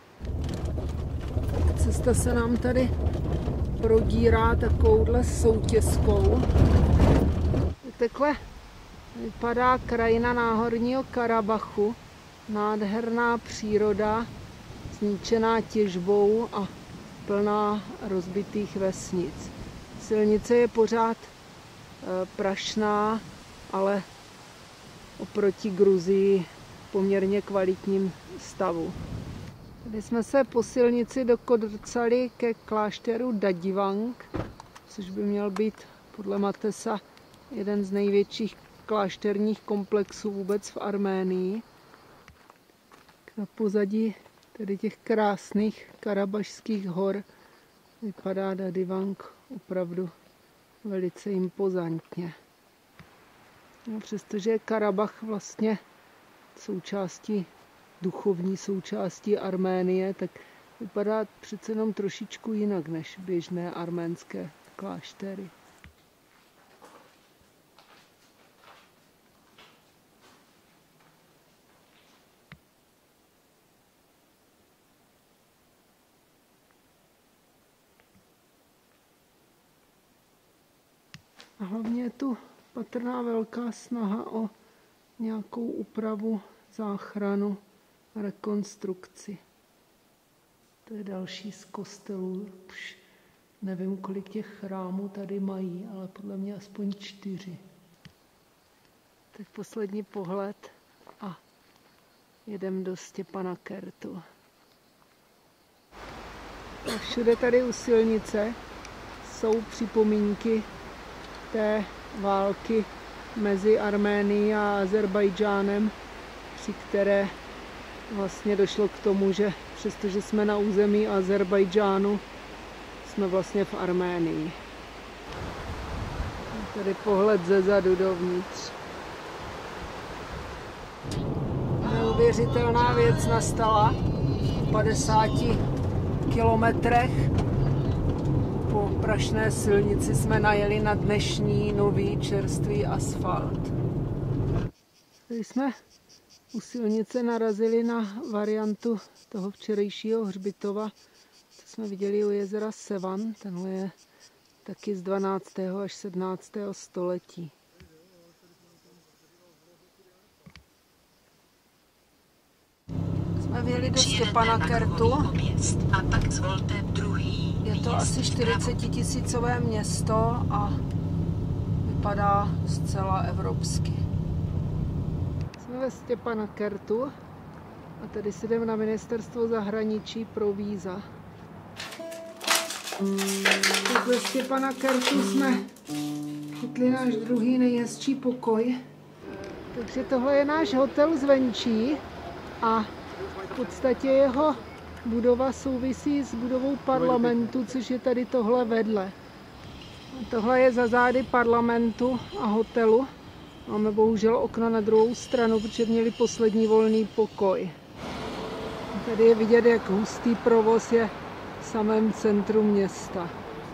Cesta se nám tady prodírá takovouhle soutěskou. Takhle vypadá krajina Náhorního Karabachu. Nádherná příroda, zničená těžbou a plná rozbitých vesnic. Silnice je pořád prašná, ale oproti Gruzii v poměrně kvalitním stavu. Tady jsme se po silnici dokodrcali ke klášteru Dadivang, což by měl být podle Matesa jeden z největších klášterních komplexů vůbec v Arménii. Na pozadí tedy těch krásných karabašských hor vypadá Dadivang opravdu velice impozantně. No, přestože je Karabach vlastně součástí duchovní součástí Arménie, tak vypadá přece jenom trošičku jinak než běžné arménské kláštery. A hlavně je tu patrná velká snaha o nějakou úpravu, záchranu, rekonstrukci. To je další z kostelů. Nevím, kolik těch chrámů tady mají, ale podle mě aspoň 4. Tak poslední pohled a jedem do Stepankertu. A všude tady u silnice jsou připomínky té války mezi Arménií a Azerbajdžánem, při které vlastně došlo k tomu, že přestože jsme na území Azerbajdžánu, jsme vlastně v Arménii. Tady pohled zezadu dovnitř. Neuvěřitelná věc nastala v 50 kilometrech. Po prašné silnici jsme najeli na dnešní nový čerstvý asfalt. Tady jsme u silnice narazili na variantu toho včerejšího hřbitova, co jsme viděli u jezera Sevan. Tenhle je taky z 12. až 17. století. Jsme vjeli do Stepankertu. A pak zvolte druhý. Je to asi 40 000 město a vypadá zcela evropsky. Jsme ve Stepankertu a tady si jdeme na ministerstvo zahraničí pro víza. Tak ve Stepankertu jsme chytli náš druhý nejhezčí pokoj. Takže tohle je náš hotel zvenčí a v podstatě jeho budova souvisí s budovou parlamentu, což je tady tohle vedle. Tohle je za zády parlamentu a hotelu. Máme bohužel okno na druhou stranu, protože měli poslední volný pokoj. Tady je vidět, jak hustý provoz je v samém centru města.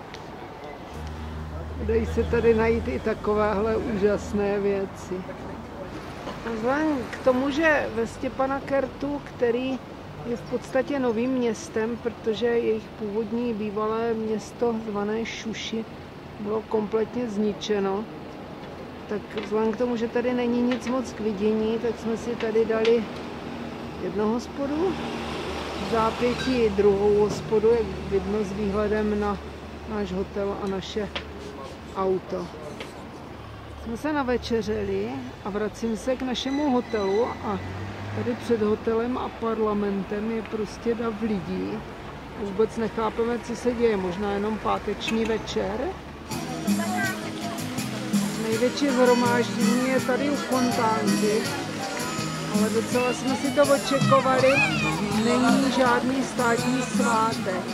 Dají se tady najít i takovéhle úžasné věci. Vzhledem k tomu, že ve Stepankertu, který je v podstatě novým městem, protože jejich původní bývalé město zvané Šuši bylo kompletně zničeno, tak vzhledem k tomu, že tady není nic moc k vidění, tak jsme si tady dali jednu hospodu, v zápětí druhou hospodu, jak vidno s výhledem na náš hotel a naše auto. Jsme se navečeřili a vracím se k našemu hotelu a tady před hotelem a parlamentem je prostě dav lidí. Vůbec nechápeme, co se děje, možná jenom páteční večer. Největší shromáždění je tady u fontánky, ale docela jsme si to očekovali, není žádný státní svátek.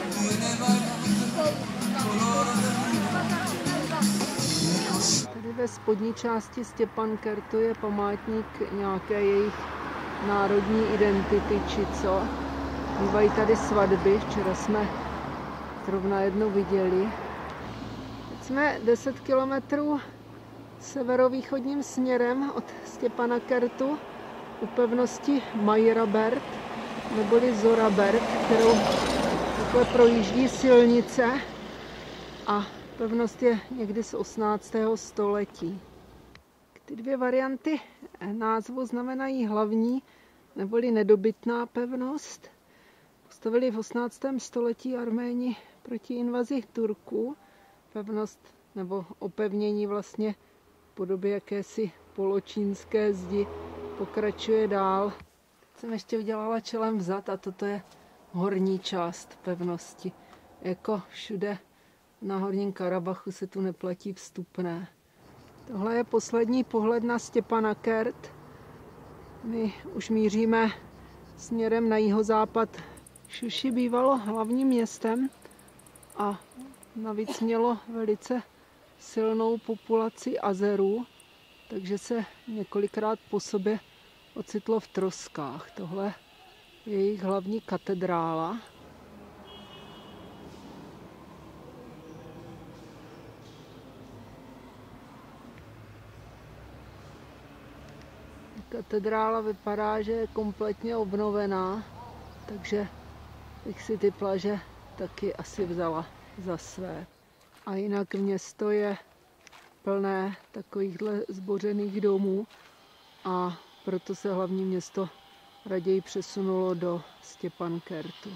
Tady ve spodní části Stepankertu je památník nějaké jejich národní identity, či co. Bývají tady svatby, včera jsme zrovna jednu viděli. Teď jsme 10 kilometrů severovýchodním směrem od Stepankertu u pevnosti Majrabert, neboli Zorabert, kterou takhle projíždí silnice a pevnost je někdy z 18. století. Ty dvě varianty názvu znamenají hlavní neboli nedobytná pevnost. Postavili v 18. století Arméni proti invazi Turků. Pevnost nebo opevnění vlastně v podobě jakési poločínské zdi pokračuje dál. Teď jsem ještě udělala čelem vzad a toto je horní část pevnosti. Jako všude na Horním Karabachu se tu neplatí vstupné. Tohle je poslední pohled na Stepanakert. My už míříme směrem na jihozápad. Šuši bývalo hlavním městem a navíc mělo velice silnou populaci Azerů, takže se několikrát po sobě ocitlo v troskách. Tohle jejich hlavní katedrála. Katedrála vypadá, že je kompletně obnovená, takže bych si ty plaže taky asi vzala za své. A jinak město je plné takovýchhle zbořených domů a proto se hlavní město raději přesunulo do Stepankertu.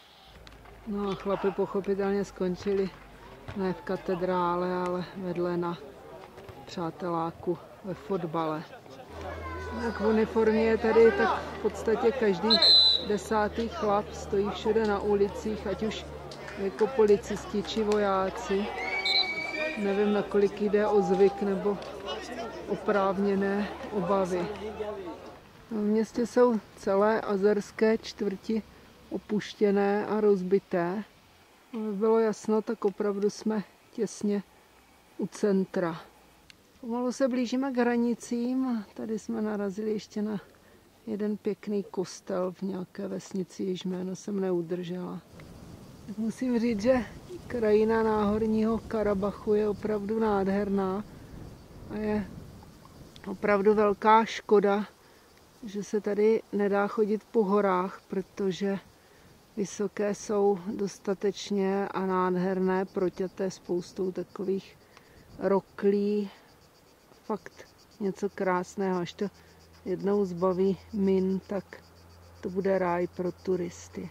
No a chlapi pochopitelně skončili ne v katedrále, ale vedle na přáteláku ve fotbale. Tak v uniformě je tady tak v podstatě každý 10. chlap, stojí všude na ulicích, ať už jako policisti či vojáci. Nevím, nakolik jde o zvyk nebo oprávněné obavy. V městě jsou celé azerské čtvrti opuštěné a rozbité. Aby bylo jasno, tak opravdu jsme těsně u centra. Pomalu se blížíme k hranicím. Tady jsme narazili ještě na jeden pěkný kostel v nějaké vesnici, jejíž jméno jsem neudržela. Tak musím říct, že krajina Náhorního Karabachu je opravdu nádherná a je opravdu velká škoda, že se tady nedá chodit po horách, protože vysoké jsou dostatečně a nádherné, proťaté spoustou takových roklí. Fakt něco krásného, až to jednou zbaví min, tak to bude ráj pro turisty.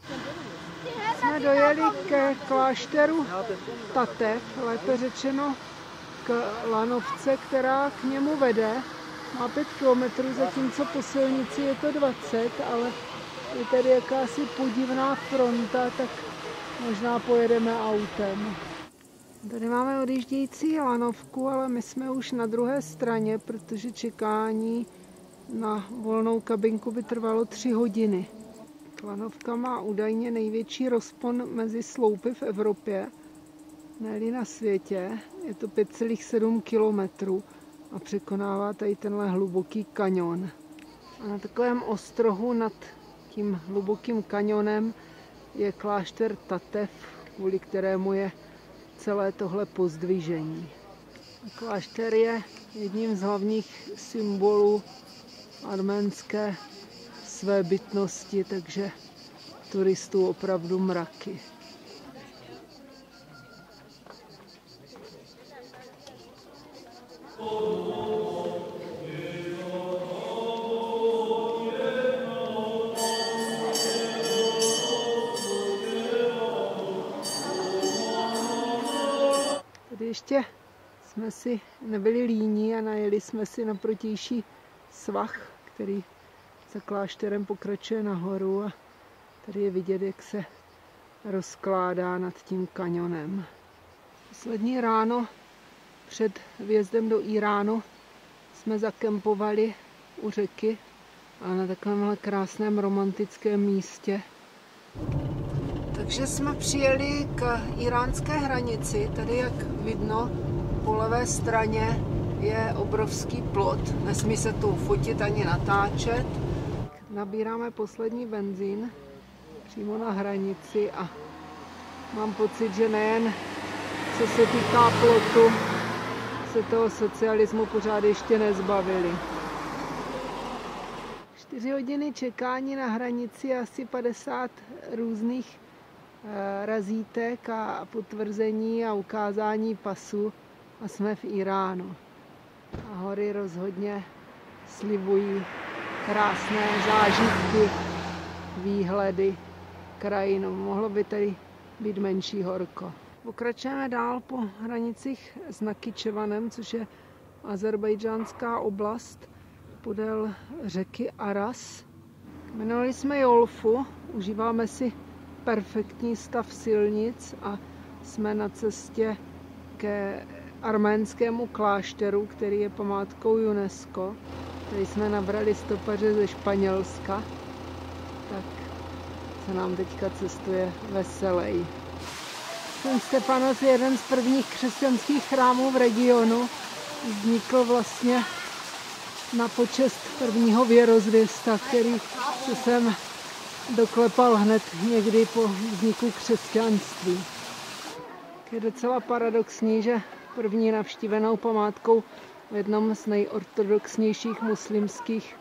Jsme dojeli ke klášteru Tatev, lépe řečeno k lanovce, která k němu vede. Má 5 kilometrů, zatímco po silnici je to 20, ale je tady jakási podivná fronta, tak možná pojedeme autem. Tady máme odjíždějící lanovku, ale my jsme už na druhé straně, protože čekání na volnou kabinku by trvalo 3 hodiny. Lanovka má údajně největší rozpon mezi sloupy v Evropě, ne-li na světě. Je to 5,7 kilometrů a překonává tady tenhle hluboký kaňon. A na takovém ostrohu nad tím hlubokým kaňonem je klášter Tatev, kvůli kterému je celé tohle pozdvižení. Klášter je jedním z hlavních symbolů arménské svébytnosti, takže turistů opravdu mraky. Tady ještě jsme si nebyli líní a najeli jsme si na protější svah, který za klášterem pokračuje nahoru a tady je vidět, jak se rozkládá nad tím kaňonem. Poslední ráno před vjezdem do Iránu jsme zakempovali u řeky a na takovémhle krásném romantickém místě. Takže jsme přijeli k iránské hranici. Tady, jak vidno, po levé straně je obrovský plot. Nesmí se tu fotit ani natáčet. Nabíráme poslední benzín přímo na hranici a mám pocit, že nejen co se týká plotu, se toho socialismu pořád ještě nezbavili. 4 hodiny čekání na hranici, asi 50 různých razítek a potvrzení a ukázání pasu a jsme v Iránu. A hory rozhodně slibují krásné zážitky, výhledy, krajinu. Mohlo by tady být menší horko. Pokračujeme dál po hranicích s Nakhičevanem, což je azerbajdžánská oblast podél řeky Aras. Jmenovali jsme Jolfu, užíváme si perfektní stav silnic a jsme na cestě ke arménskému klášteru, který je památkou UNESCO. Tady jsme nabrali stopaře ze Španělska, tak se nám teďka cestuje veselej. San Stefanos je jeden z prvních křesťanských chrámů v regionu. Vznikl vlastně na počest prvního věrozvěsta, který se sem doklepal hned někdy po vzniku křesťanství. Je docela paradoxní, že první navštívenou památkou v jednom z nejortodoxnějších muslimských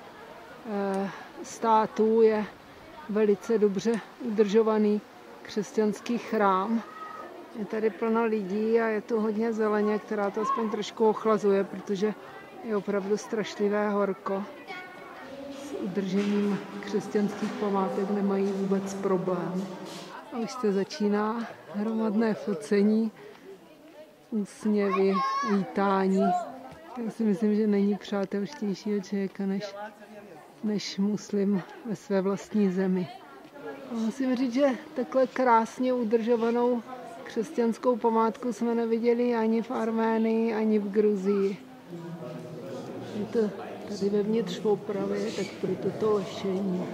států je velice dobře udržovaný křesťanský chrám. Je tady plno lidí a je tu hodně zeleně, která to aspoň trošku ochlazuje, protože je opravdu strašlivé horko. S udržením křesťanských památek nemají vůbec problém. A už se začíná hromadné focení, úsměvy, vítání. Já si myslím, že není přátelštějšího člověka než muslim ve své vlastní zemi. A musím říct, že takhle krásně udržovanou křesťanskou památku jsme neviděli ani v Arménii, ani v Gruzii. Je to tady vevnitř v Opavě, tak proto to lešení.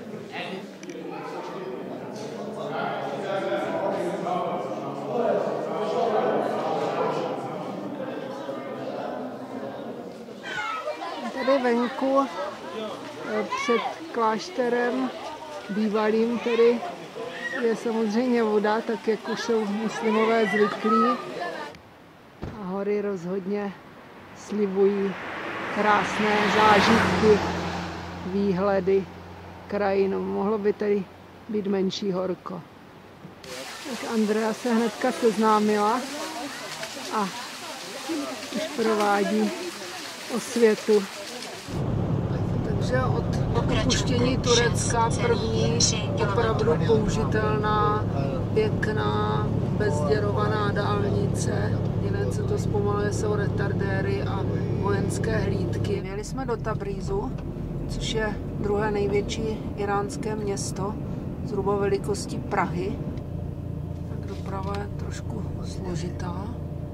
Tady venku před klášterem bývalým tedy je samozřejmě voda, tak jak už jsou muslimové zvyklí. A hory rozhodně slibují krásné zážitky, výhledy, krajinu. Mohlo by tady být menší horko. Tak Andrea se hnedka seznámila a už provádí osvětu. Takže od opuštění Turecka první opravdu použitelná, pěkná, bezděrovaná dálnice. Jiné, co to zpomaluje, jsou retardéry a vojenské hlídky. Jeli jsme do Tabrízu, což je druhé největší iránské město, zhruba velikosti Prahy. Tak doprava je trošku složitá.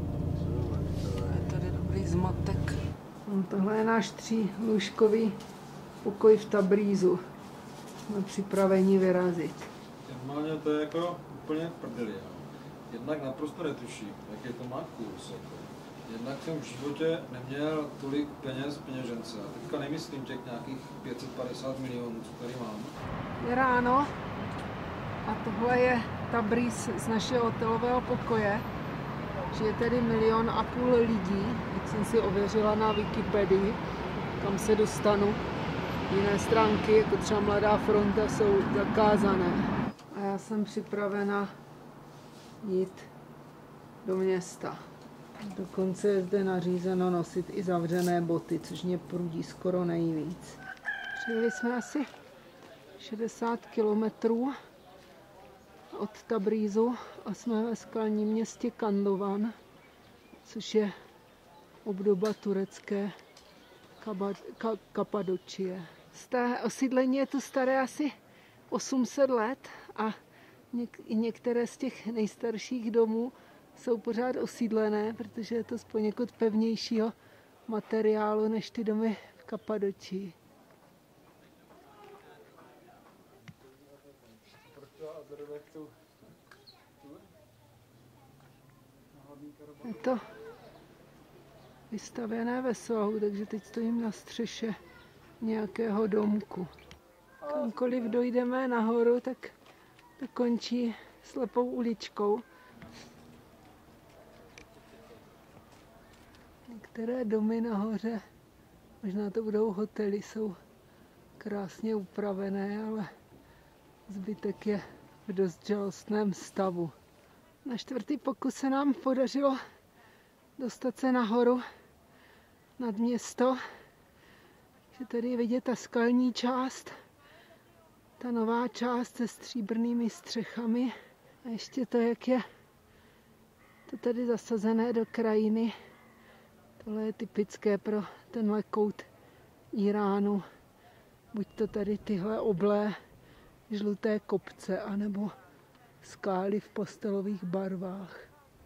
Je tady dobrý zmatek. Tohle je náš 3lůžkový pokoj v Tabrízu. Jsme připraveni vyrazit. Normálně to je jako úplně prdeli. Jednak naprosto netuším, jaký to má kurz. Jednak jsem v životě neměl tolik peněz v peněžence. A teďka nemyslím těch nějakých 550 milionů, co tady mám. Je ráno a tohle je Tabríz z našeho hotelového pokoje. Žije tady 1,5 milionu lidí, jak jsem si ověřila na Wikipedii, kam se dostanu. Jiné stránky, jako třeba Mladá fronta, jsou zakázané. A já jsem připravena jít do města. Dokonce je zde nařízeno nosit i zavřené boty, což mě prudí skoro nejvíc. Přijeli jsme asi 60 kilometrů od Tabrízu a jsme ve skalním městě Kandovan, což je obdoba turecké Kapadočie. Z té osídlení je tu staré asi 800 let a některé z těch nejstarších domů jsou pořád osídlené, protože je to z poněkud pevnějšího materiálu než ty domy v Kapadočii. Je to vystavěné ve svahu, takže teď stojím na střeše nějakého domku. Kamkoliv dojdeme nahoru, tak to končí slepou uličkou. Některé domy nahoře, možná to budou hotely, jsou krásně upravené, ale zbytek je v dost žalostném stavu. Na 4. pokus se nám podařilo dostat se nahoru nad město, že tady je vidět ta skalní část, ta nová část se stříbrnými střechami a ještě to, jak je to tady zasazené do krajiny. Tohle je typické pro tenhle kout Iránu. Buď to tady tyhle oblé žluté kopce, anebo skály v pastelových barvách.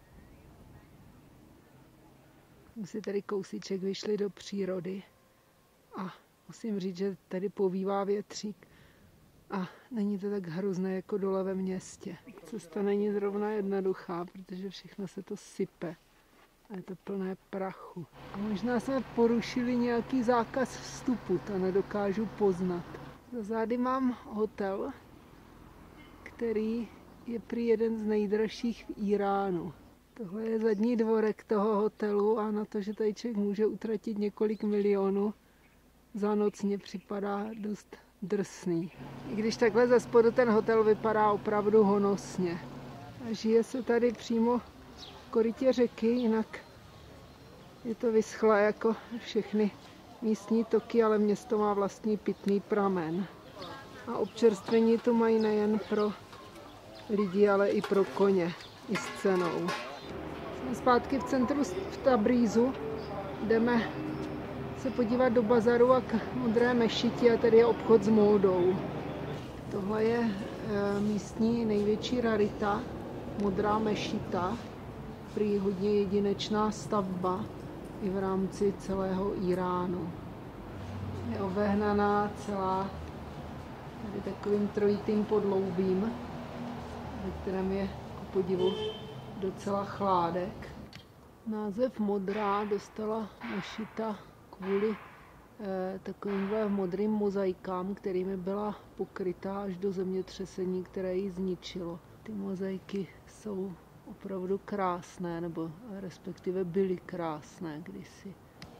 My si tady kousíček vyšli do přírody a musím říct, že tady povívá větřík a není to tak hrozné jako dole ve městě. Cesta není zrovna jednoduchá, protože všechno se to sype a je to plné prachu. A možná jsme porušili nějaký zákaz vstupu, to nedokážu poznat. Za zády mám hotel, který je prý jeden z nejdražších v Íránu. Tohle je zadní dvorek toho hotelu a na to, že tady člověk může utratit několik milionů za noc, mně připadá dost drsný. I když takhle ze spodu ten hotel vypadá opravdu honosně. A žije se tady přímo v korytě řeky, jinak je to vyschlé jako všechny místní toky, ale město má vlastní pitný pramen. A občerstvení tu mají nejen pro lidi, ale i pro koně, i s cenou. Jsme zpátky v centru v Tabrízu, jdeme se podívat do bazaru a k modré mešiti a tady je obchod s módou. Tohle je místní největší rarita, modrá mešita, prý hodně jedinečná stavba i v rámci celého Íránu. Je ovehnaná celá tady takovým trojitým podloubím, ve kterém je ku podivu docela chládek. Název modrá dostala mešita kvůli takovýmhle modrým mozaikám, kterými byla pokrytá až do zemětřesení, které ji zničilo. Ty mozaiky jsou opravdu krásné, nebo respektive byly krásné kdysi.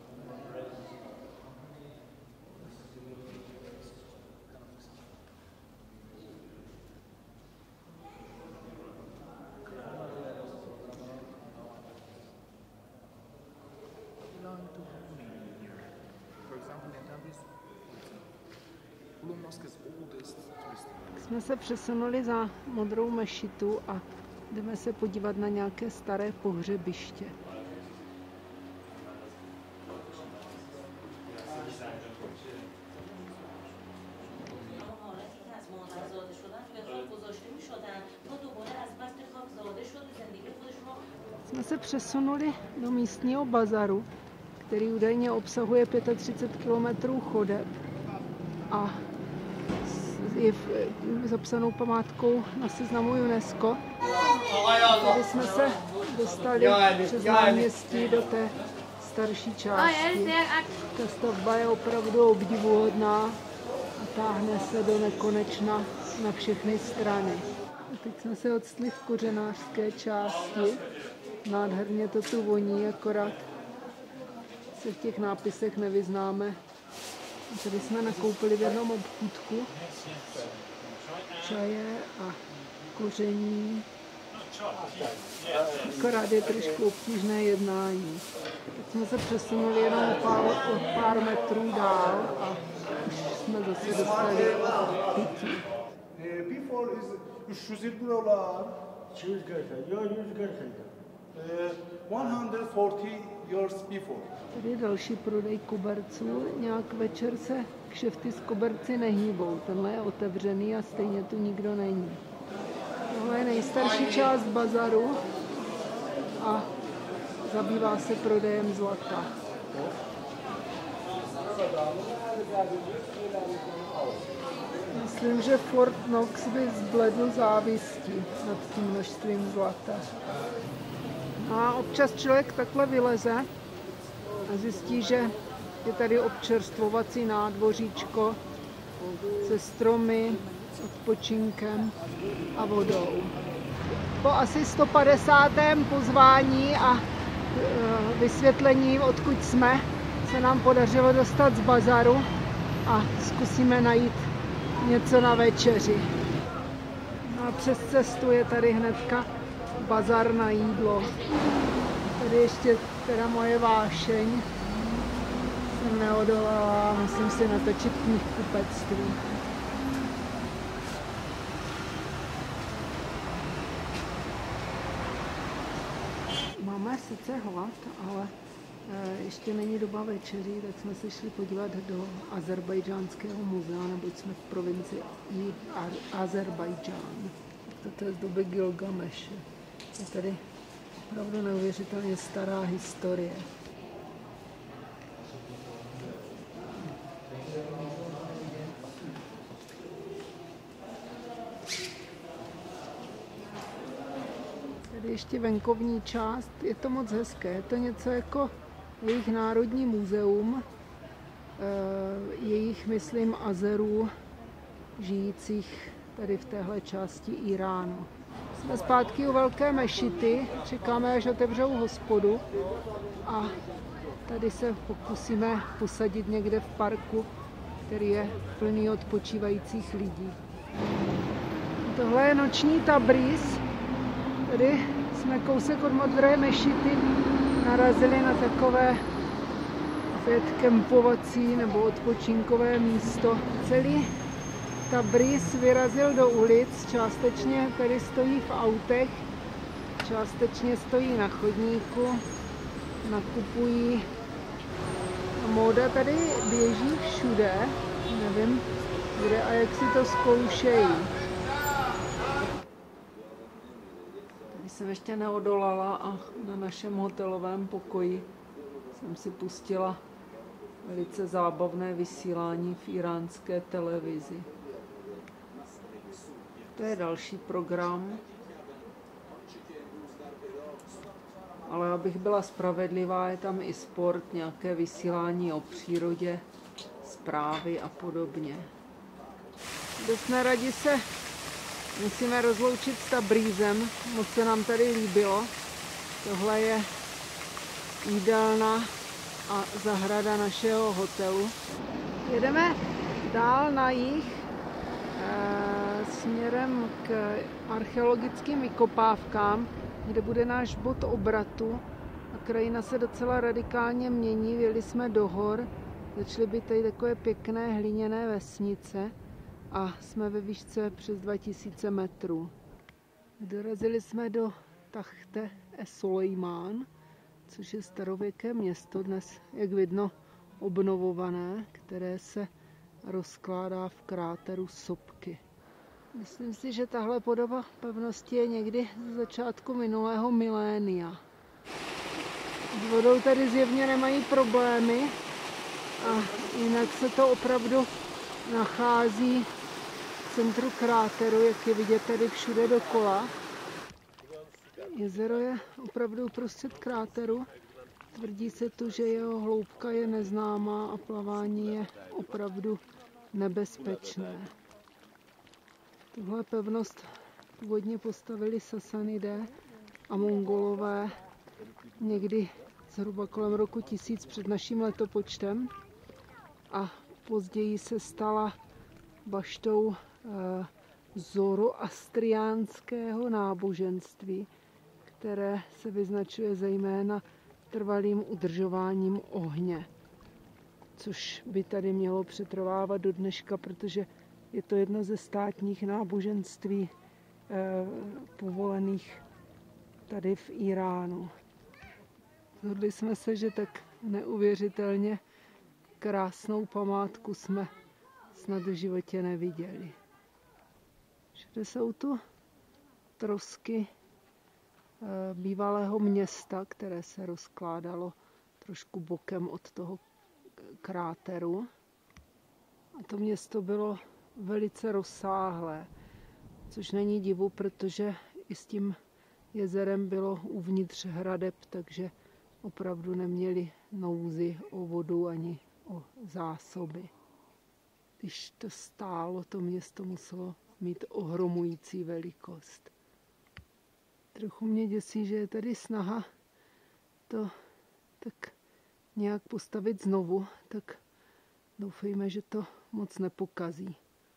Jsme se přesunuli za modrou mešitu a jdeme se podívat na nějaké staré pohřebiště. Jsme se přesunuli do místního bazaru, který údajně obsahuje 35 km chodeb a je zapsanou památkou na seznamu UNESCO. Tady jsme se dostali přes náměstí do té starší části. Ta stavba je opravdu obdivuhodná a táhne se do nekonečna na všechny strany. A teď jsme se odstli v kořenářské části. Nádherně to tu voní, akorát se v těch nápisech nevyznáme. Tady jsme nakoupili v jednom obchůdku čaje a koření. Akorát je trošku obtížné jednání. Teď jsme se přesunuli jenom o pár metrů dál a už jsme zase dostali pití. Before is 300 dolar. 140 years before. Tady je další prodej koberců. Nějak večer se kšefty s koberci nehýbou. Tenhle je otevřený a stejně tu nikdo není. Tohle je nejstarší část bazaru a zabývá se prodejem zlata. Myslím, že Fort Knox by zbledl závistí nad tím množstvím zlata. A občas člověk takhle vyleze a zjistí, že je tady občerstvovací nádvoříčko se stromy, odpočinkem a vodou. Po asi 150. pozvání a vysvětlení, odkud jsme, se nám podařilo dostat z bazaru a zkusíme najít něco na večeři. No a přes cestu je tady hnedka bazar na jídlo. Tady ještě teda moje vášeň. Jsem neodolala, musím si natočit knihkupectví. Máme sice hlad, ale ještě není doba večeří, tak jsme se šli podívat do Azerbajdžánského muzea, neboť jsme v provincii Azerbajdžán. Toto je z doby Gilgameše. Je tady opravdu neuvěřitelně stará historie. Tady ještě venkovní část, je to moc hezké, je to něco jako jejich národní muzeum, jejich, myslím, Azerů žijících tady v téhle části Íránu. Jsme zpátky u velké mešity, čekáme, až otevřou hospodu a tady se pokusíme posadit někde v parku, který je plný odpočívajících lidí. Tohle je noční Tabriz. Tady jsme kousek od modré mešity narazili na takové opět kempovací nebo odpočinkové místo. Celý Tabriz vyrazil do ulic, částečně tady stojí v autech, částečně stojí na chodníku, nakupují. A móda tady běží všude, nevím, kde a jak si to zkoušejí. Tady jsem ještě neodolala a na našem hotelovém pokoji jsem si pustila velice zábavné vysílání v íránské televizi. To je další program. Ale abych byla spravedlivá, je tam i sport, nějaké vysílání o přírodě, zprávy a podobně. Dost neradi se musíme rozloučit s Tabrízem, moc se nám tady líbilo. Tohle je jídelna a zahrada našeho hotelu. Jedeme dál na jih směrem k archeologickým vykopávkám, kde bude náš bod obratu. A krajina se docela radikálně mění, vyjeli jsme do hor, začaly být tady takové pěkné hliněné vesnice a jsme ve výšce přes 2000 metrů. Dorazili jsme do Tahte Sulejmán, což je starověké město, dnes, jak vidno, obnovované, které se rozkládá v kráteru sopky. Myslím si, že tahle podoba pevnosti je někdy ze začátku minulého milénia. S vodou tady zjevně nemají problémy a jinak se to opravdu nachází v centru kráteru, jak je vidět tady všude dokola. Jezero je opravdu uprostřed kráteru. Tvrdí se tu, že jeho hloubka je neznámá a plavání je opravdu nebezpečné. Tuhle pevnost původně postavili Sasanidé a Mongolové někdy zhruba kolem roku 1000 před naším letopočtem a později se stala baštou zoroastriánského náboženství, které se vyznačuje zejména trvalým udržováním ohně, což by tady mělo přetrvávat do dneška, protože je to jedno ze státních náboženství povolených tady v Íránu. Zhodli jsme se, že tak neuvěřitelně krásnou památku jsme snad v životě neviděli. Všude jsou tu trosky bývalého města, které se rozkládalo trošku bokem od toho kráteru. A to město bylo velice rozsáhlé, což není divu, protože i s tím jezerem bylo uvnitř hradeb, takže opravdu neměli nouzi o vodu ani o zásoby. Když to stálo, to město muselo mít ohromující velikost. Trochu mě děsí, že je tady snaha to tak nějak postavit znovu, tak doufejme, že to moc nepokazí.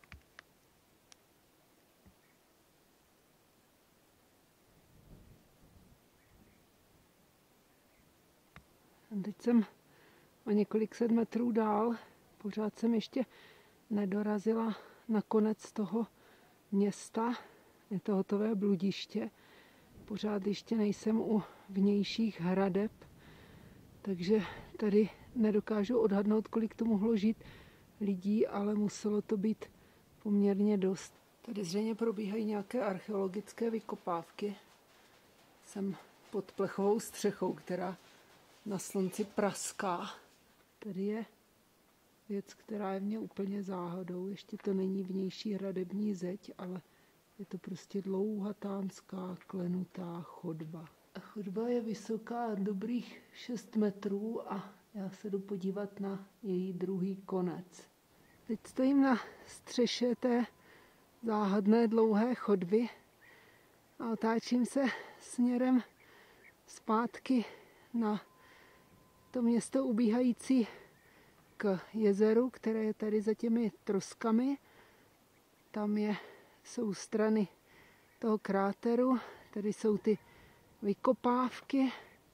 Teď jsem o několik set metrů dál, pořád jsem ještě nedorazila na konec toho města, je to hotové bludiště. Pořád ještě nejsem u vnějších hradeb, takže tady nedokážu odhadnout, kolik to mohlo žít lidí, ale muselo to být poměrně dost. Tady zřejmě probíhají nějaké archeologické vykopávky. Jsem pod plechovou střechou, která na slunci praská. Tady je věc, která je mně úplně záhadou. Ještě to není vnější hradební zeď, ale je to prostě dlouhatánská klenutá chodba. Chodba je vysoká dobrých 6 metrů a já se jdu podívat na její druhý konec. Teď stojím na střeše té záhadné dlouhé chodby a otáčím se směrem zpátky na to město ubíhající k jezeru, které je tady za těmi troskami. Tam jsou strany toho kráteru, tady jsou ty vykopávky,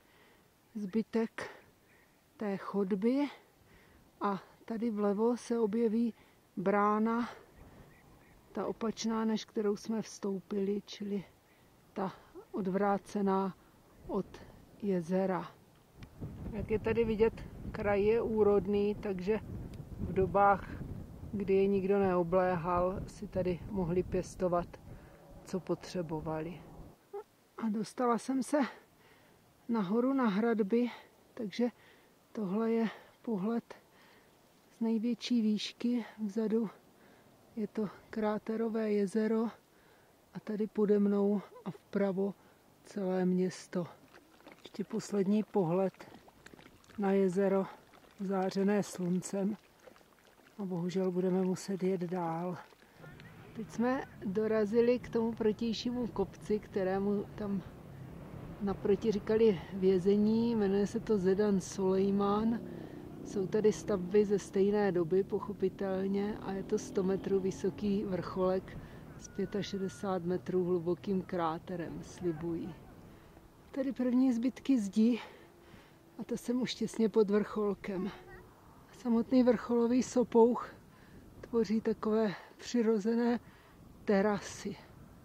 zbytek té chodby a tady vlevo se objeví brána, ta opačná, než kterou jsme vstoupili, čili ta odvrácená od jezera. Jak je tady vidět, kraj je úrodný, takže v dobách, kdy je nikdo neobléhal, si tady mohli pěstovat, co potřebovali. A dostala jsem se nahoru na hradby, takže tohle je pohled z největší výšky. Vzadu je to kráterové jezero a tady pode mnou a vpravo celé město. Ještě poslední pohled na jezero zářené sluncem a bohužel budeme muset jet dál. Teď jsme dorazili k tomu protějšímu kopci, kterému tam naproti říkali vězení, jmenuje se to Zedan Sulejmán. Jsou tady stavby ze stejné doby, pochopitelně, a je to 100 metrů vysoký vrcholek s 65 metrů hlubokým kráterem, slibují. Tady první zbytky zdi a to jsem už těsně pod vrcholkem. Samotný vrcholový sopouch tvoří takové přirozené terasy.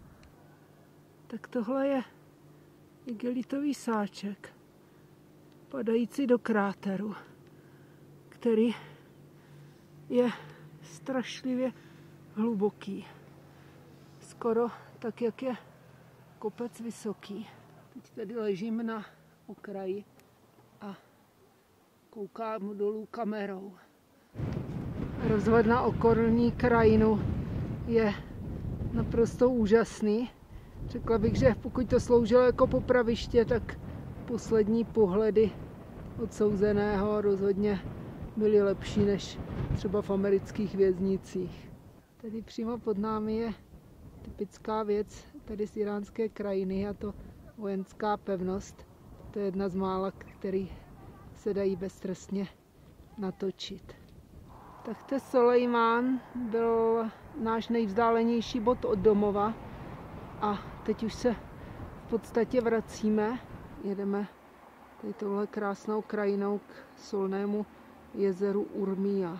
Tak tohle je igelitový sáček, padající do kráteru, který je strašlivě hluboký. Skoro tak, jak je kopec vysoký. Teď tady ležím na okraji a koukám dolů kamerou. Rozhled na okolní krajinu je naprosto úžasný. Řekla bych, že pokud to sloužilo jako popraviště, tak poslední pohledy odsouzeného rozhodně byly lepší než třeba v amerických věznicích. Tady přímo pod námi je typická věc tady z íránské krajiny, a to vojenská pevnost. To je jedna z mála, který se dají beztrestně natočit. Tak to Sulejmán byl náš nejvzdálenější bod od domova a teď už se v podstatě vracíme. Jedeme tady touhle krásnou krajinou k solnému jezeru Urmia.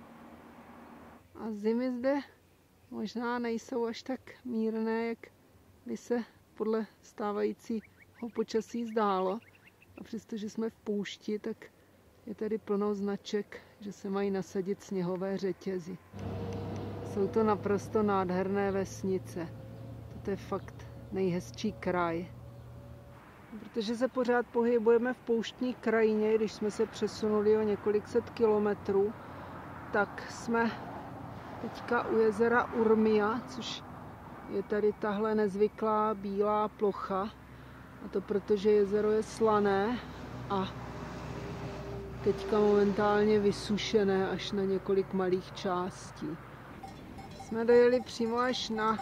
A zimy zde možná nejsou až tak mírné, jak by se podle stávajícího počasí zdálo. A přestože jsme v poušti, tak je tady plno značek, že se mají nasadit sněhové řetězy. Jsou to naprosto nádherné vesnice. To je fakt nejhezčí kraj. Protože se pořád pohybujeme v pouštní krajině, když jsme se přesunuli o několik set kilometrů, tak jsme teďka u jezera Urmia, což je tady tahle nezvyklá bílá plocha. A to protože jezero je slané a teďka momentálně vysušené až na několik malých částí. Jsme dojeli přímo až na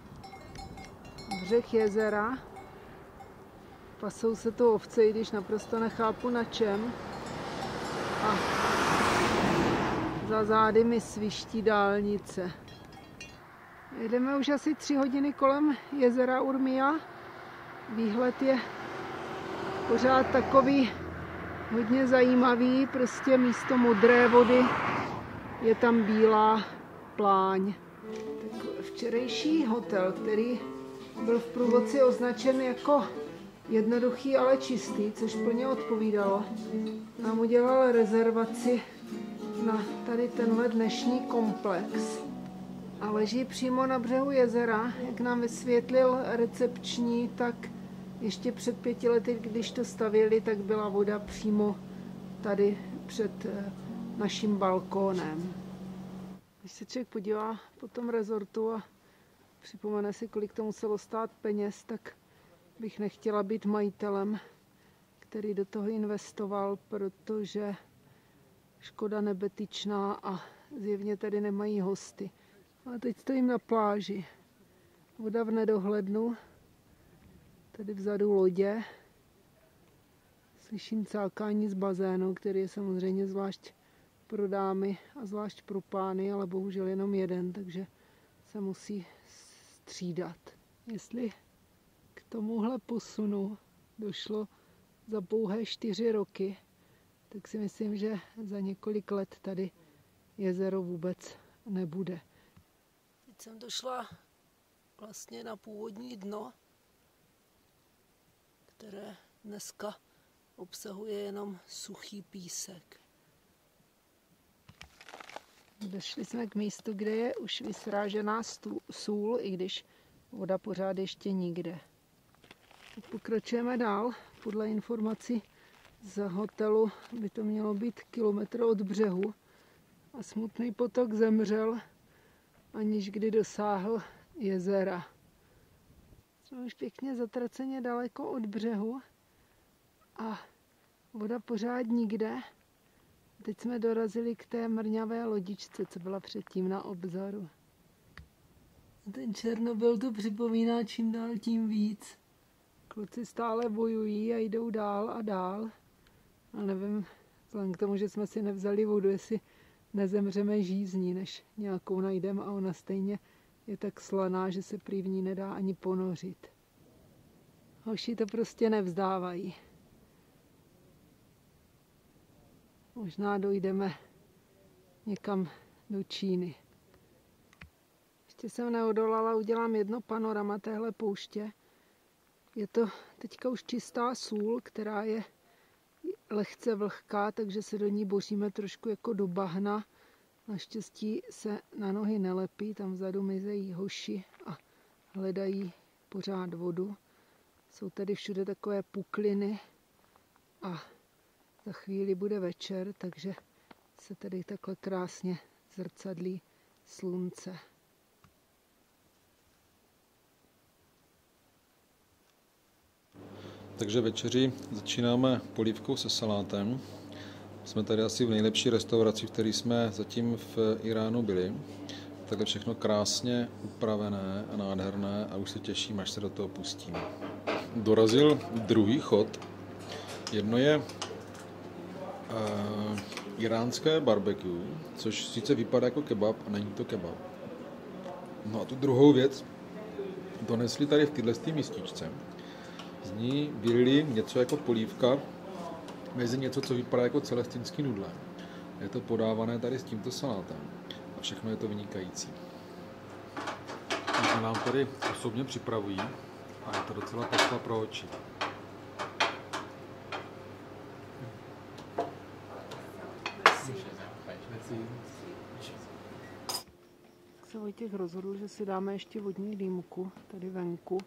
břeh jezera. Pasou se tu ovce, i když naprosto nechápu na čem. A za zády mi sviští dálnice. Jedeme už asi 3 hodiny kolem jezera Urmia. Výhled je pořád takový hodně zajímavý, prostě místo modré vody je tam bílá pláň. Tak včerejší hotel, který byl v průvodci označen jako jednoduchý, ale čistý, což plně odpovídalo, nám udělal rezervaci na tady tenhle dnešní komplex. A leží přímo na břehu jezera, jak nám vysvětlil recepční, tak ještě před 5 lety, když to stavěli, tak byla voda přímo tady před naším balkónem. Když se člověk podívá po tom rezortu a připomene si, kolik to muselo stát peněz, tak bych nechtěla být majitelem, který do toho investoval, protože škoda nebetyčná a zjevně tady nemají hosty. A teď stojím na pláži. Voda v nedohlednu. Tady vzadu lodě. Slyším cákání z bazénu, který je samozřejmě zvlášť pro dámy a zvlášť pro pány, ale bohužel jenom jeden, takže se musí střídat. Jestli k tomuhle posunu došlo za pouhé 4 roky, tak si myslím, že za několik let tady jezero vůbec nebude. Teď jsem došla vlastně na původní dno, které dneska obsahuje jenom suchý písek. Došli jsme k místu, kde je už vysrážená sůl, i když voda pořád ještě nikde. Pokračujeme dál. Podle informací z hotelu by to mělo být kilometr od břehu. A smutný potok zemřel, aniž kdy dosáhl jezera. Jsme už pěkně zatraceně daleko od břehu a voda pořád nikde. Teď jsme dorazili k té mrňavé lodičce, co byla předtím na obzoru. Ten Černobyl to připomíná čím dál tím víc. Kluci stále bojují a jdou dál a dál. A nevím, vzhledem k tomu, že jsme si nevzali vodu, jestli nezemřeme žízní, než nějakou najdeme a ona stejně je tak slaná, že se prý v ní nedá ani ponořit. Hoši to prostě nevzdávají. Možná dojdeme někam do Číny. Ještě jsem neodolala, udělám jedno panorama téhle pouště. Je to teďka už čistá sůl, která je lehce vlhká, takže se do ní boříme trošku jako do bahna. Naštěstí se na nohy nelepí, tam vzadu mizejí hoši a hledají pořád vodu. Jsou tady všude takové pukliny a za chvíli bude večer, takže se tady takhle krásně zrcadlí slunce. Takže večeři začínáme polívkou se salátem. Jsme tady asi v nejlepší restauraci, v které jsme zatím v Iránu byli. Takhle všechno krásně upravené a nádherné a už se těším, až se do toho pustím. Dorazil druhý chod. Jedno je iránské barbecue, což sice vypadá jako kebab a není to kebab. No a tu druhou věc donesli tady v této mističce. Z ní vylili něco jako polívka mezi něco, co vypadá jako celestinský nudle. Je to podávané tady s tímto salátem a všechno je to vynikající. Takže nám tady osobně připravují a je to docela pasta pro oči. Tak se Vojtěch rozhodl, že si dáme ještě vodní dýmku tady venku.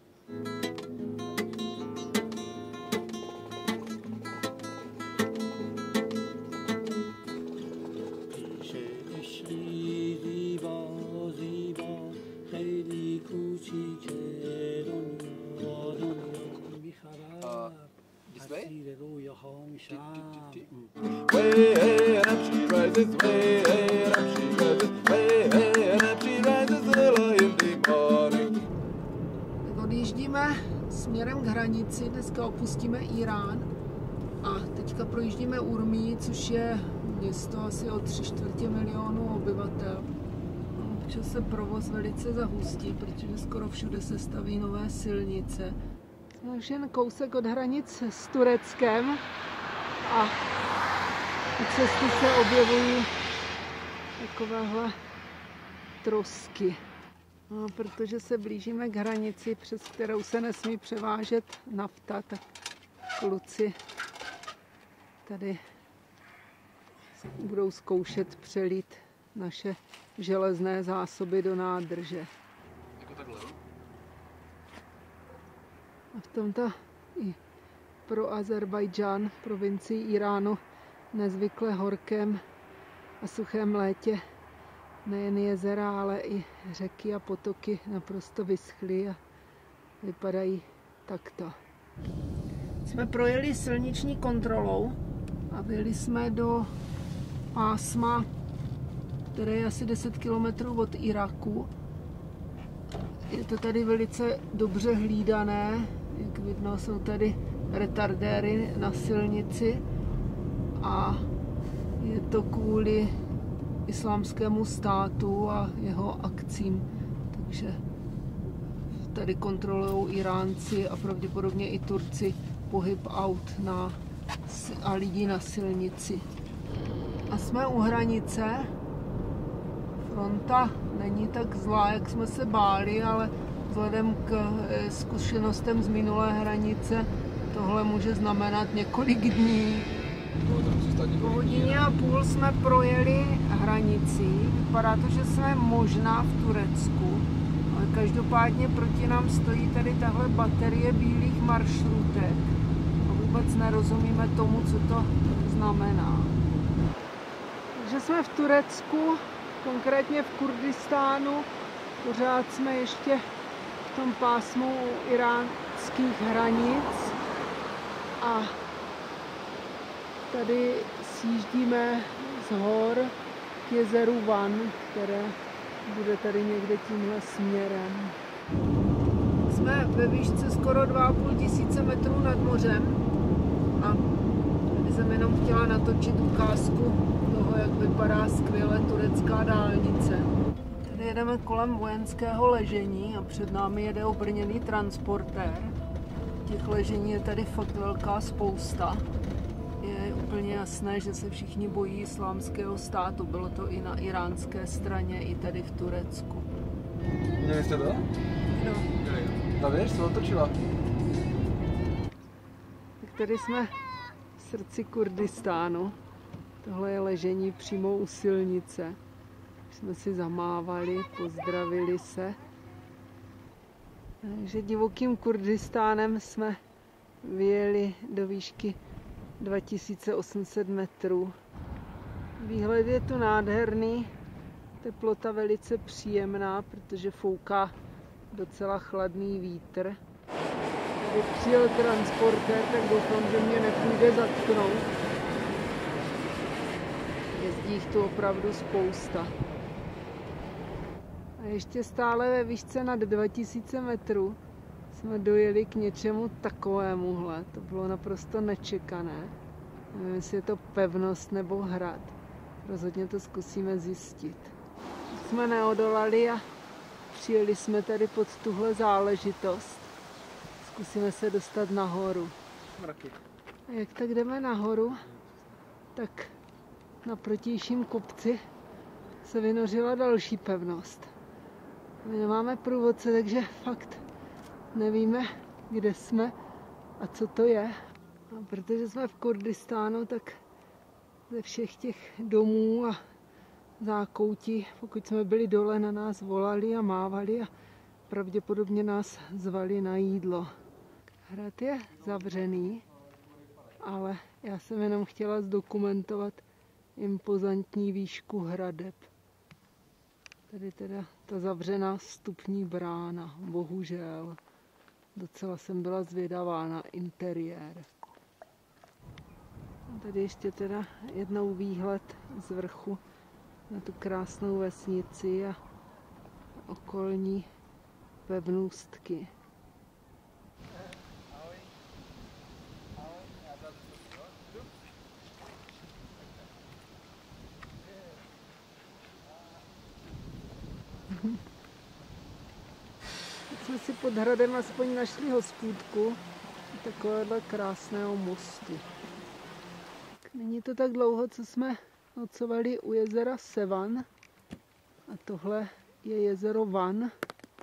Odjíždíme směrem k hranici, dneska opustíme Irán a teďka projíždíme Urmí, což je město asi o 3/4 milionu obyvatel. Občas se provoz velice zahustí, protože skoro všude se staví nové silnice. Jsme už jen kousek od hranic s Tureckem a u cesty se objevují takovéhle trosky. No, protože se blížíme k hranici, přes kterou se nesmí převážet nafta, tak kluci tady budou zkoušet přelít naše železné zásoby do nádrže. Jako takhle, no? A v tomto i pro Azerbajdžán, provincii Iránu, nezvykle horkém a suchém létě nejen jezera, ale i řeky a potoky naprosto vyschly a vypadají takto. Jsme projeli silniční kontrolou a vyjeli jsme do pásma které je asi 10 kilometrů od Iraku. Je to tady velice dobře hlídané, jak vidno, jsou tady retardéry na silnici a je to kvůli Islámskému státu a jeho akcím, takže tady kontrolují Iránci a pravděpodobně i Turci pohyb aut a lidí na silnici. A jsme u hranice. Fronta není tak zlá, jak jsme se báli, ale vzhledem k zkušenostem z minulé hranice tohle může znamenat několik dní. Po hodině a půl jsme projeli hranici. Vypadá to, že jsme možná v Turecku, ale každopádně proti nám stojí tady tahle baterie bílých maršrutek. A vůbec nerozumíme tomu, co to znamená. Takže jsme v Turecku, konkrétně v Kurdistánu. Pořád jsme ještě v tom pásmu iránských hranic. A tady sjíždíme z hor k jezeru Van, které bude tady někde tímhle směrem. Jsme ve výšce skoro 2500 metrů nad mořem a tady jsem jenom chtěla natočit ukázku toho, jak vypadá skvěle turecká dálnice. Tady jedeme kolem vojenského ležení a před námi jede obrněný transportér. Těch ležení je tady fakt velká spousta. Je úplně jasné, že se všichni bojí Islámského státu. Bylo to i na iránské straně, i tady v Turecku. Měli jste to? No. Ta věž se otočila. Tak tady jsme v srdci Kurdistánu. Tohle je ležení přímo u silnice. Jsme si zamávali, pozdravili se. Takže divokým Kurdistánem jsme vyjeli do výšky 2800 metrů. Výhled je tu nádherný, teplota velice příjemná, protože fouká docela chladný vítr. Tady přijel transportér, tak doufám, že mě nepůjde zatknout. Jezdí jich tu opravdu spousta. A ještě stále ve výšce nad 2000 metrů jsme dojeli k něčemu takovémuhle. To bylo naprosto nečekané. Nevím, jestli je to pevnost nebo hrad. Rozhodně to zkusíme zjistit. Jsme neodolali a přijeli jsme tady pod tuhle záležitost. Zkusíme se dostat nahoru. A jak tak jdeme nahoru, tak na protějším kopci se vynořila další pevnost. My nemáme průvodce, takže fakt nevíme, kde jsme a co to je. A protože jsme v Kurdistánu, tak ze všech těch domů a zákoutí, pokud jsme byli dole, na nás volali a mávali a pravděpodobně nás zvali na jídlo. Hrad je zavřený, ale já jsem jenom chtěla zdokumentovat impozantní výšku hradeb. Tady teda ta zavřená vstupní brána, bohužel. Docela jsem byla zvědavá na interiér. A tady ještě teda jednou výhled z vrchu na tu krásnou vesnici a okolní pevnůstky. Tak jsme si pod hradem aspoň našli hospůdku takovéhle krásného mostu. Není to tak dlouho, co jsme nocovali u jezera Sevan a tohle je jezero Van,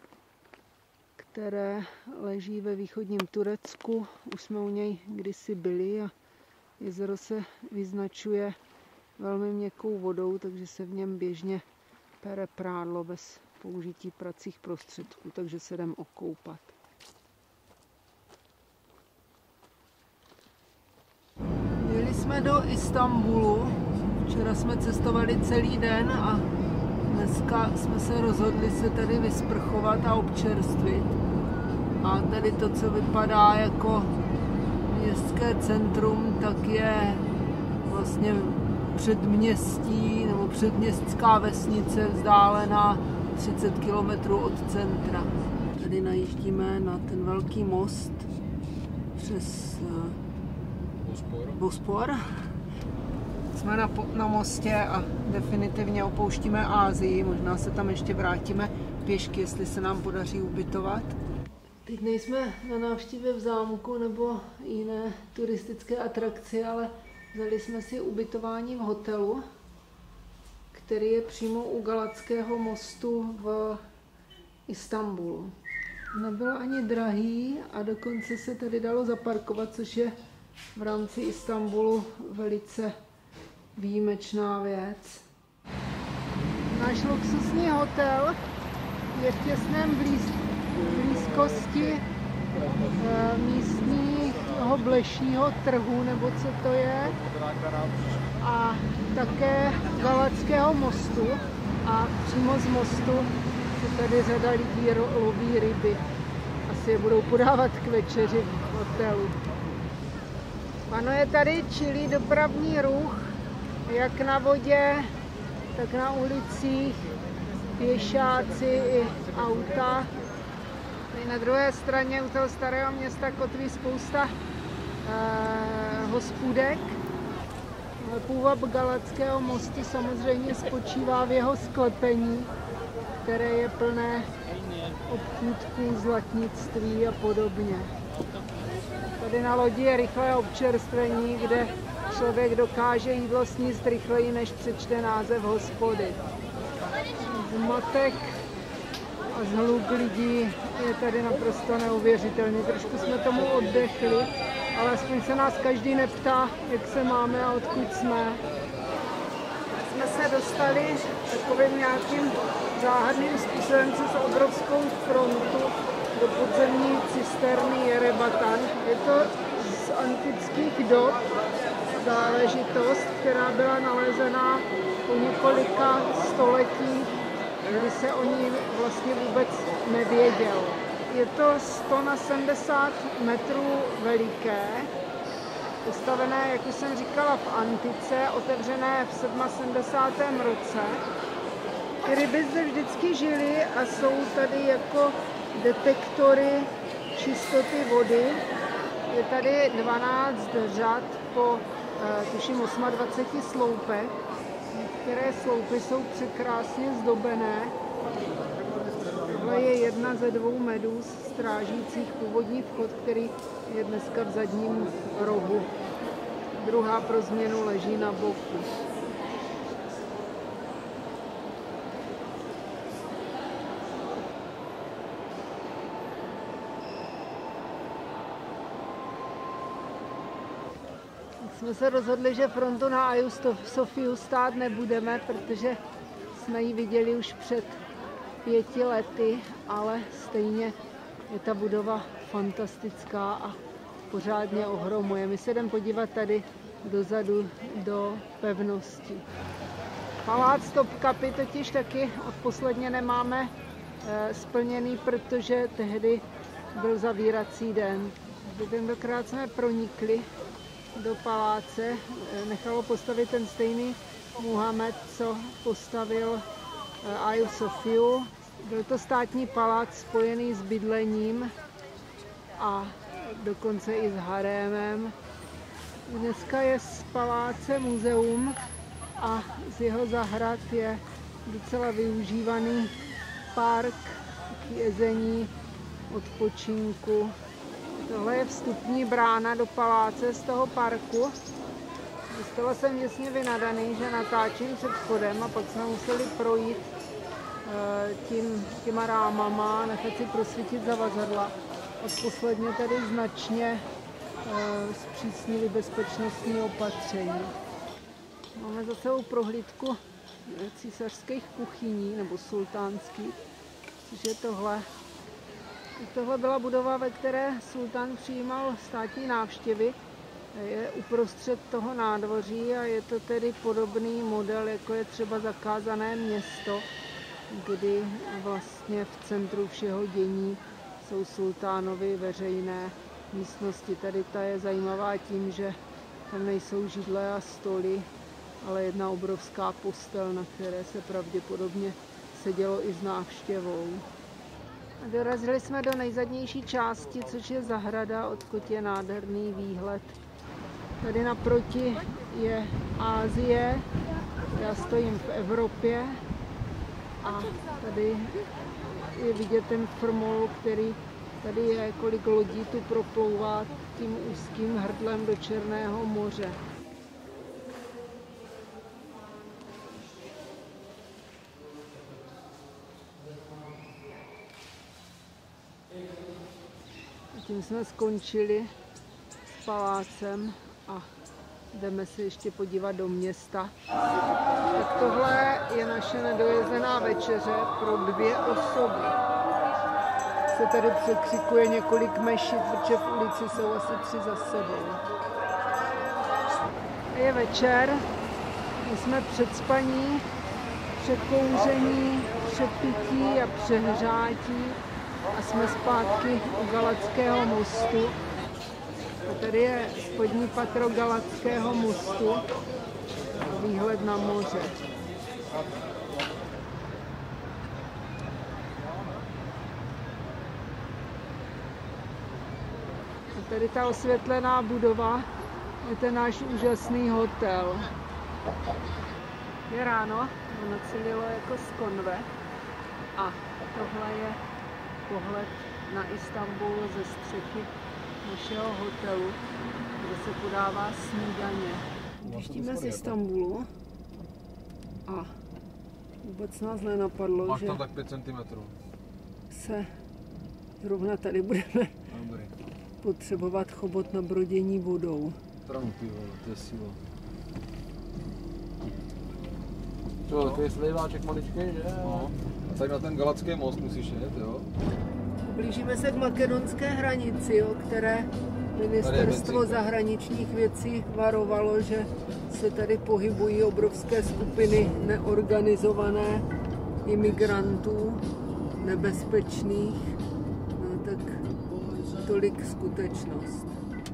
které leží ve východním Turecku. Už jsme u něj kdysi byli a jezero se vyznačuje velmi měkkou vodou, takže se v něm běžně pere prádlo bez použití pracích prostředků, takže se jdem okoupat. Jeli jsme do Istanbulu, včera jsme cestovali celý den a dneska jsme se rozhodli se tady vysprchovat a občerstvit. A tady to, co vypadá jako městské centrum, tak je vlastně předměstí nebo předměstská vesnice vzdálená 30 km od centra. Tady najíždíme na ten velký most přes Bospor. Jsme na mostě a definitivně opouštíme Asii. Možná se tam ještě vrátíme pěšky, jestli se nám podaří ubytovat. Teď nejsme na návštěvě v zámku nebo jiné turistické atrakci, ale vzali jsme si ubytování v hotelu, který je přímo u Galackého mostu v Istanbulu. Nebyl ani drahý a dokonce se tady dalo zaparkovat, což je v rámci Istanbulu velice výjimečná věc. Náš luxusní hotel je v těsném blízkosti místního blešího trhu, nebo co to je, a také Galackého mostu. A přímo z mostu se tady řada lidí loví ryby. Asi je budou podávat k večeři v hotelu. Panuje tady čilý dopravní ruch, jak na vodě, tak na ulicích, pěšáci i auta. Tady na druhé straně u toho starého města kotví spousta hospůdek. Půvab Galackého mostu samozřejmě spočívá v jeho sklepení, které je plné obchůdků, zlatnictví a podobně. Tady na lodi je rychlé občerstvení, kde člověk dokáže jídlo sníst rychleji, než přečte název hospody. Zmatek a zhluk lidí je tady naprosto neuvěřitelný. Trošku jsme tomu oddechli, ale aspoň se nás každý neptá, jak se máme a odkud jsme. Jsme se dostali takovým nějakým záhadným způsobem přes obrovskou frontu do podzemní cisterny Jerebatan. Je to z antických dob záležitost, která byla nalezená po několika stoletích, kdy se o ní vlastně vůbec nevědělo. Je to 100 na 70 metrů veliké, postavené, jak už jsem říkala, v antice, otevřené v 77. roce. Ty ryby zde vždycky žily a jsou tady jako detektory čistoty vody. Je tady 12 řad po tuším 28 sloupech. Některé sloupy jsou překrásně zdobené. Tohle je jedna ze 2 medúz strážících původní vchod, který je dneska v zadním rohu. Druhá pro změnu leží na boku. Jsme se rozhodli, že frontu na Hagiu Sofiu stát nebudeme, protože jsme ji viděli už před 5 lety, ale stejně je ta budova fantastická a pořádně ohromuje. My se jdeme podívat tady dozadu do pevnosti. Palác Topkapi totiž taky posledně nemáme splněný, protože tehdy byl zavírací den. Tentokrát jsme pronikli do paláce, nechalo postavit ten stejný Muhammad, co postavil Hagiu Sofiu. Byl to státní palác spojený s bydlením a dokonce i s harémem. Dneska je z paláce muzeum a z jeho zahrad je docela využívaný park k jezení, odpočinku. Tohle je vstupní brána do paláce z toho parku. Z toho jsem děsně vynadaný, že natáčím před vchodem a pak jsme museli projít těma rámama, nechat si prosvítit zavazadla. Posledně tady značně zpřísnili bezpečnostní opatření. Máme za sebou prohlídku císařských kuchyní nebo sultánských, což je tohle. Tohle byla budova, ve které sultán přijímal státní návštěvy. Je uprostřed toho nádvoří a je to tedy podobný model, jako je třeba Zakázané město, kdy vlastně v centru všeho dění jsou sultánovy veřejné místnosti. Tady ta je zajímavá tím, že tam nejsou židle a stoly, ale jedna obrovská postel, na které se pravděpodobně sedělo i s návštěvou. A dorazili jsme do nejzadnější části, což je zahrada, odkud je nádherný výhled. Tady naproti je Asie, já stojím v Evropě a tady je vidět ten formol, který tady je, kolik lodí tu proplouvá tím úzkým hrdlem do Černého moře. A tím jsme skončili s palácem a jdeme se ještě podívat do města. Tak tohle je naše nedojezená večeře pro 2 osoby. Se tady překřikuje několik mešit, protože v ulici jsou asi 3 za sebou. Je večer, my jsme před spaní, před kouření, před pití a přehřátí a jsme zpátky u Galackého mostu. A tady je spodní patro Galackého mostu a výhled na moře. A tady ta osvětlená budova je ten náš úžasný hotel. Je ráno, nacelilo jako z konve a tohle je pohled na Istanbul ze střechy našeho hotelu, kde se podává snídaně. Pouštíme z Istanbulu a vůbec nás nenapadlo, Máš že tam tak 5 cm. se zrovna tady budeme potřebovat chobot na brodění vodou. Trampy, vole, to je síla. Co, takový sliváček maličký, že? No. A tady na ten Galacký most musíš jet, jo? Blížíme se k makedonské hranici, o které ministerstvo zahraničních věcí varovalo, že se tady pohybují obrovské skupiny neorganizované imigrantů, nebezpečných. No tak tolik skutečnost.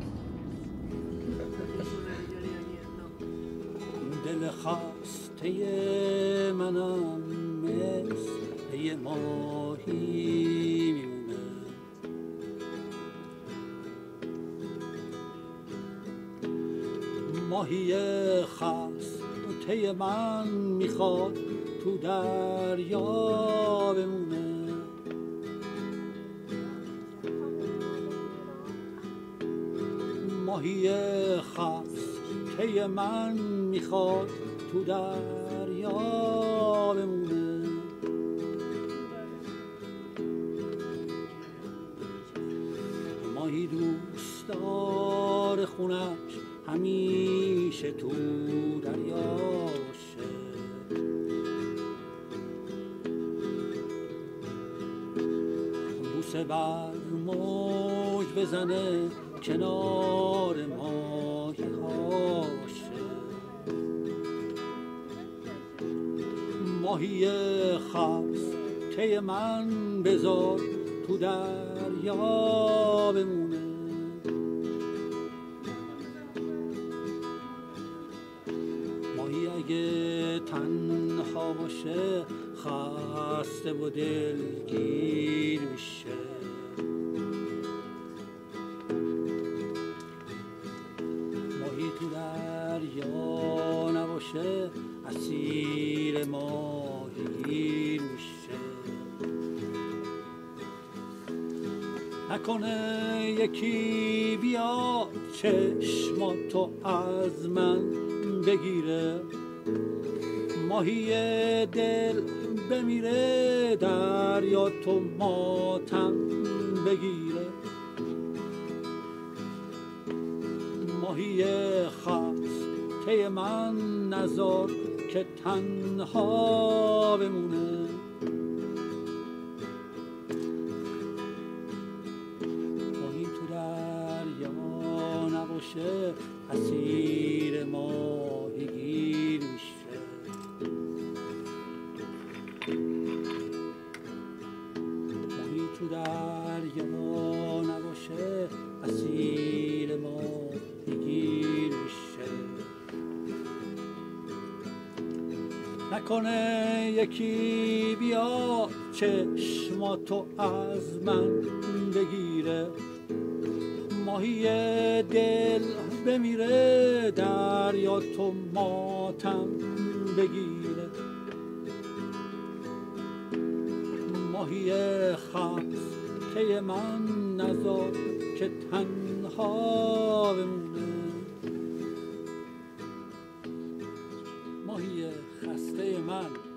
دل خسته منم مثل یه ماهی میمونه ماهی خسته من میخواد تو دریا بمونه ماهی خسته من میخواد تو دریا بمونه ماهی دوست داره خونش همیشه تو دریا باشه بوسه بر موج بزنه کنار ماهی هاشه ماهی خسته من بذار تو دریا بمونه ماهی اگه تنها باشه خسته و دلگیر میشه ماهی تو دریا نباشه اسیر ماهیگیر میشه نکنه یکی بیاد چشماتو از من بگیره ماهی دل بمیره دریا تو ماتم بگیره ماهی خسته من نذار که تنها بمونه ماهی تو دریا نباشه اسیر ماهیگیر میشه ماهی تو دریا نباشه اسیر ماهیگیر میشه نکنه یکی بیا چشماتو از من بگیره، ماهی دل بمیره دریا تو ماتم بگیره، ماهی خسته من نذار که تنها بمونه، ماهی خسته من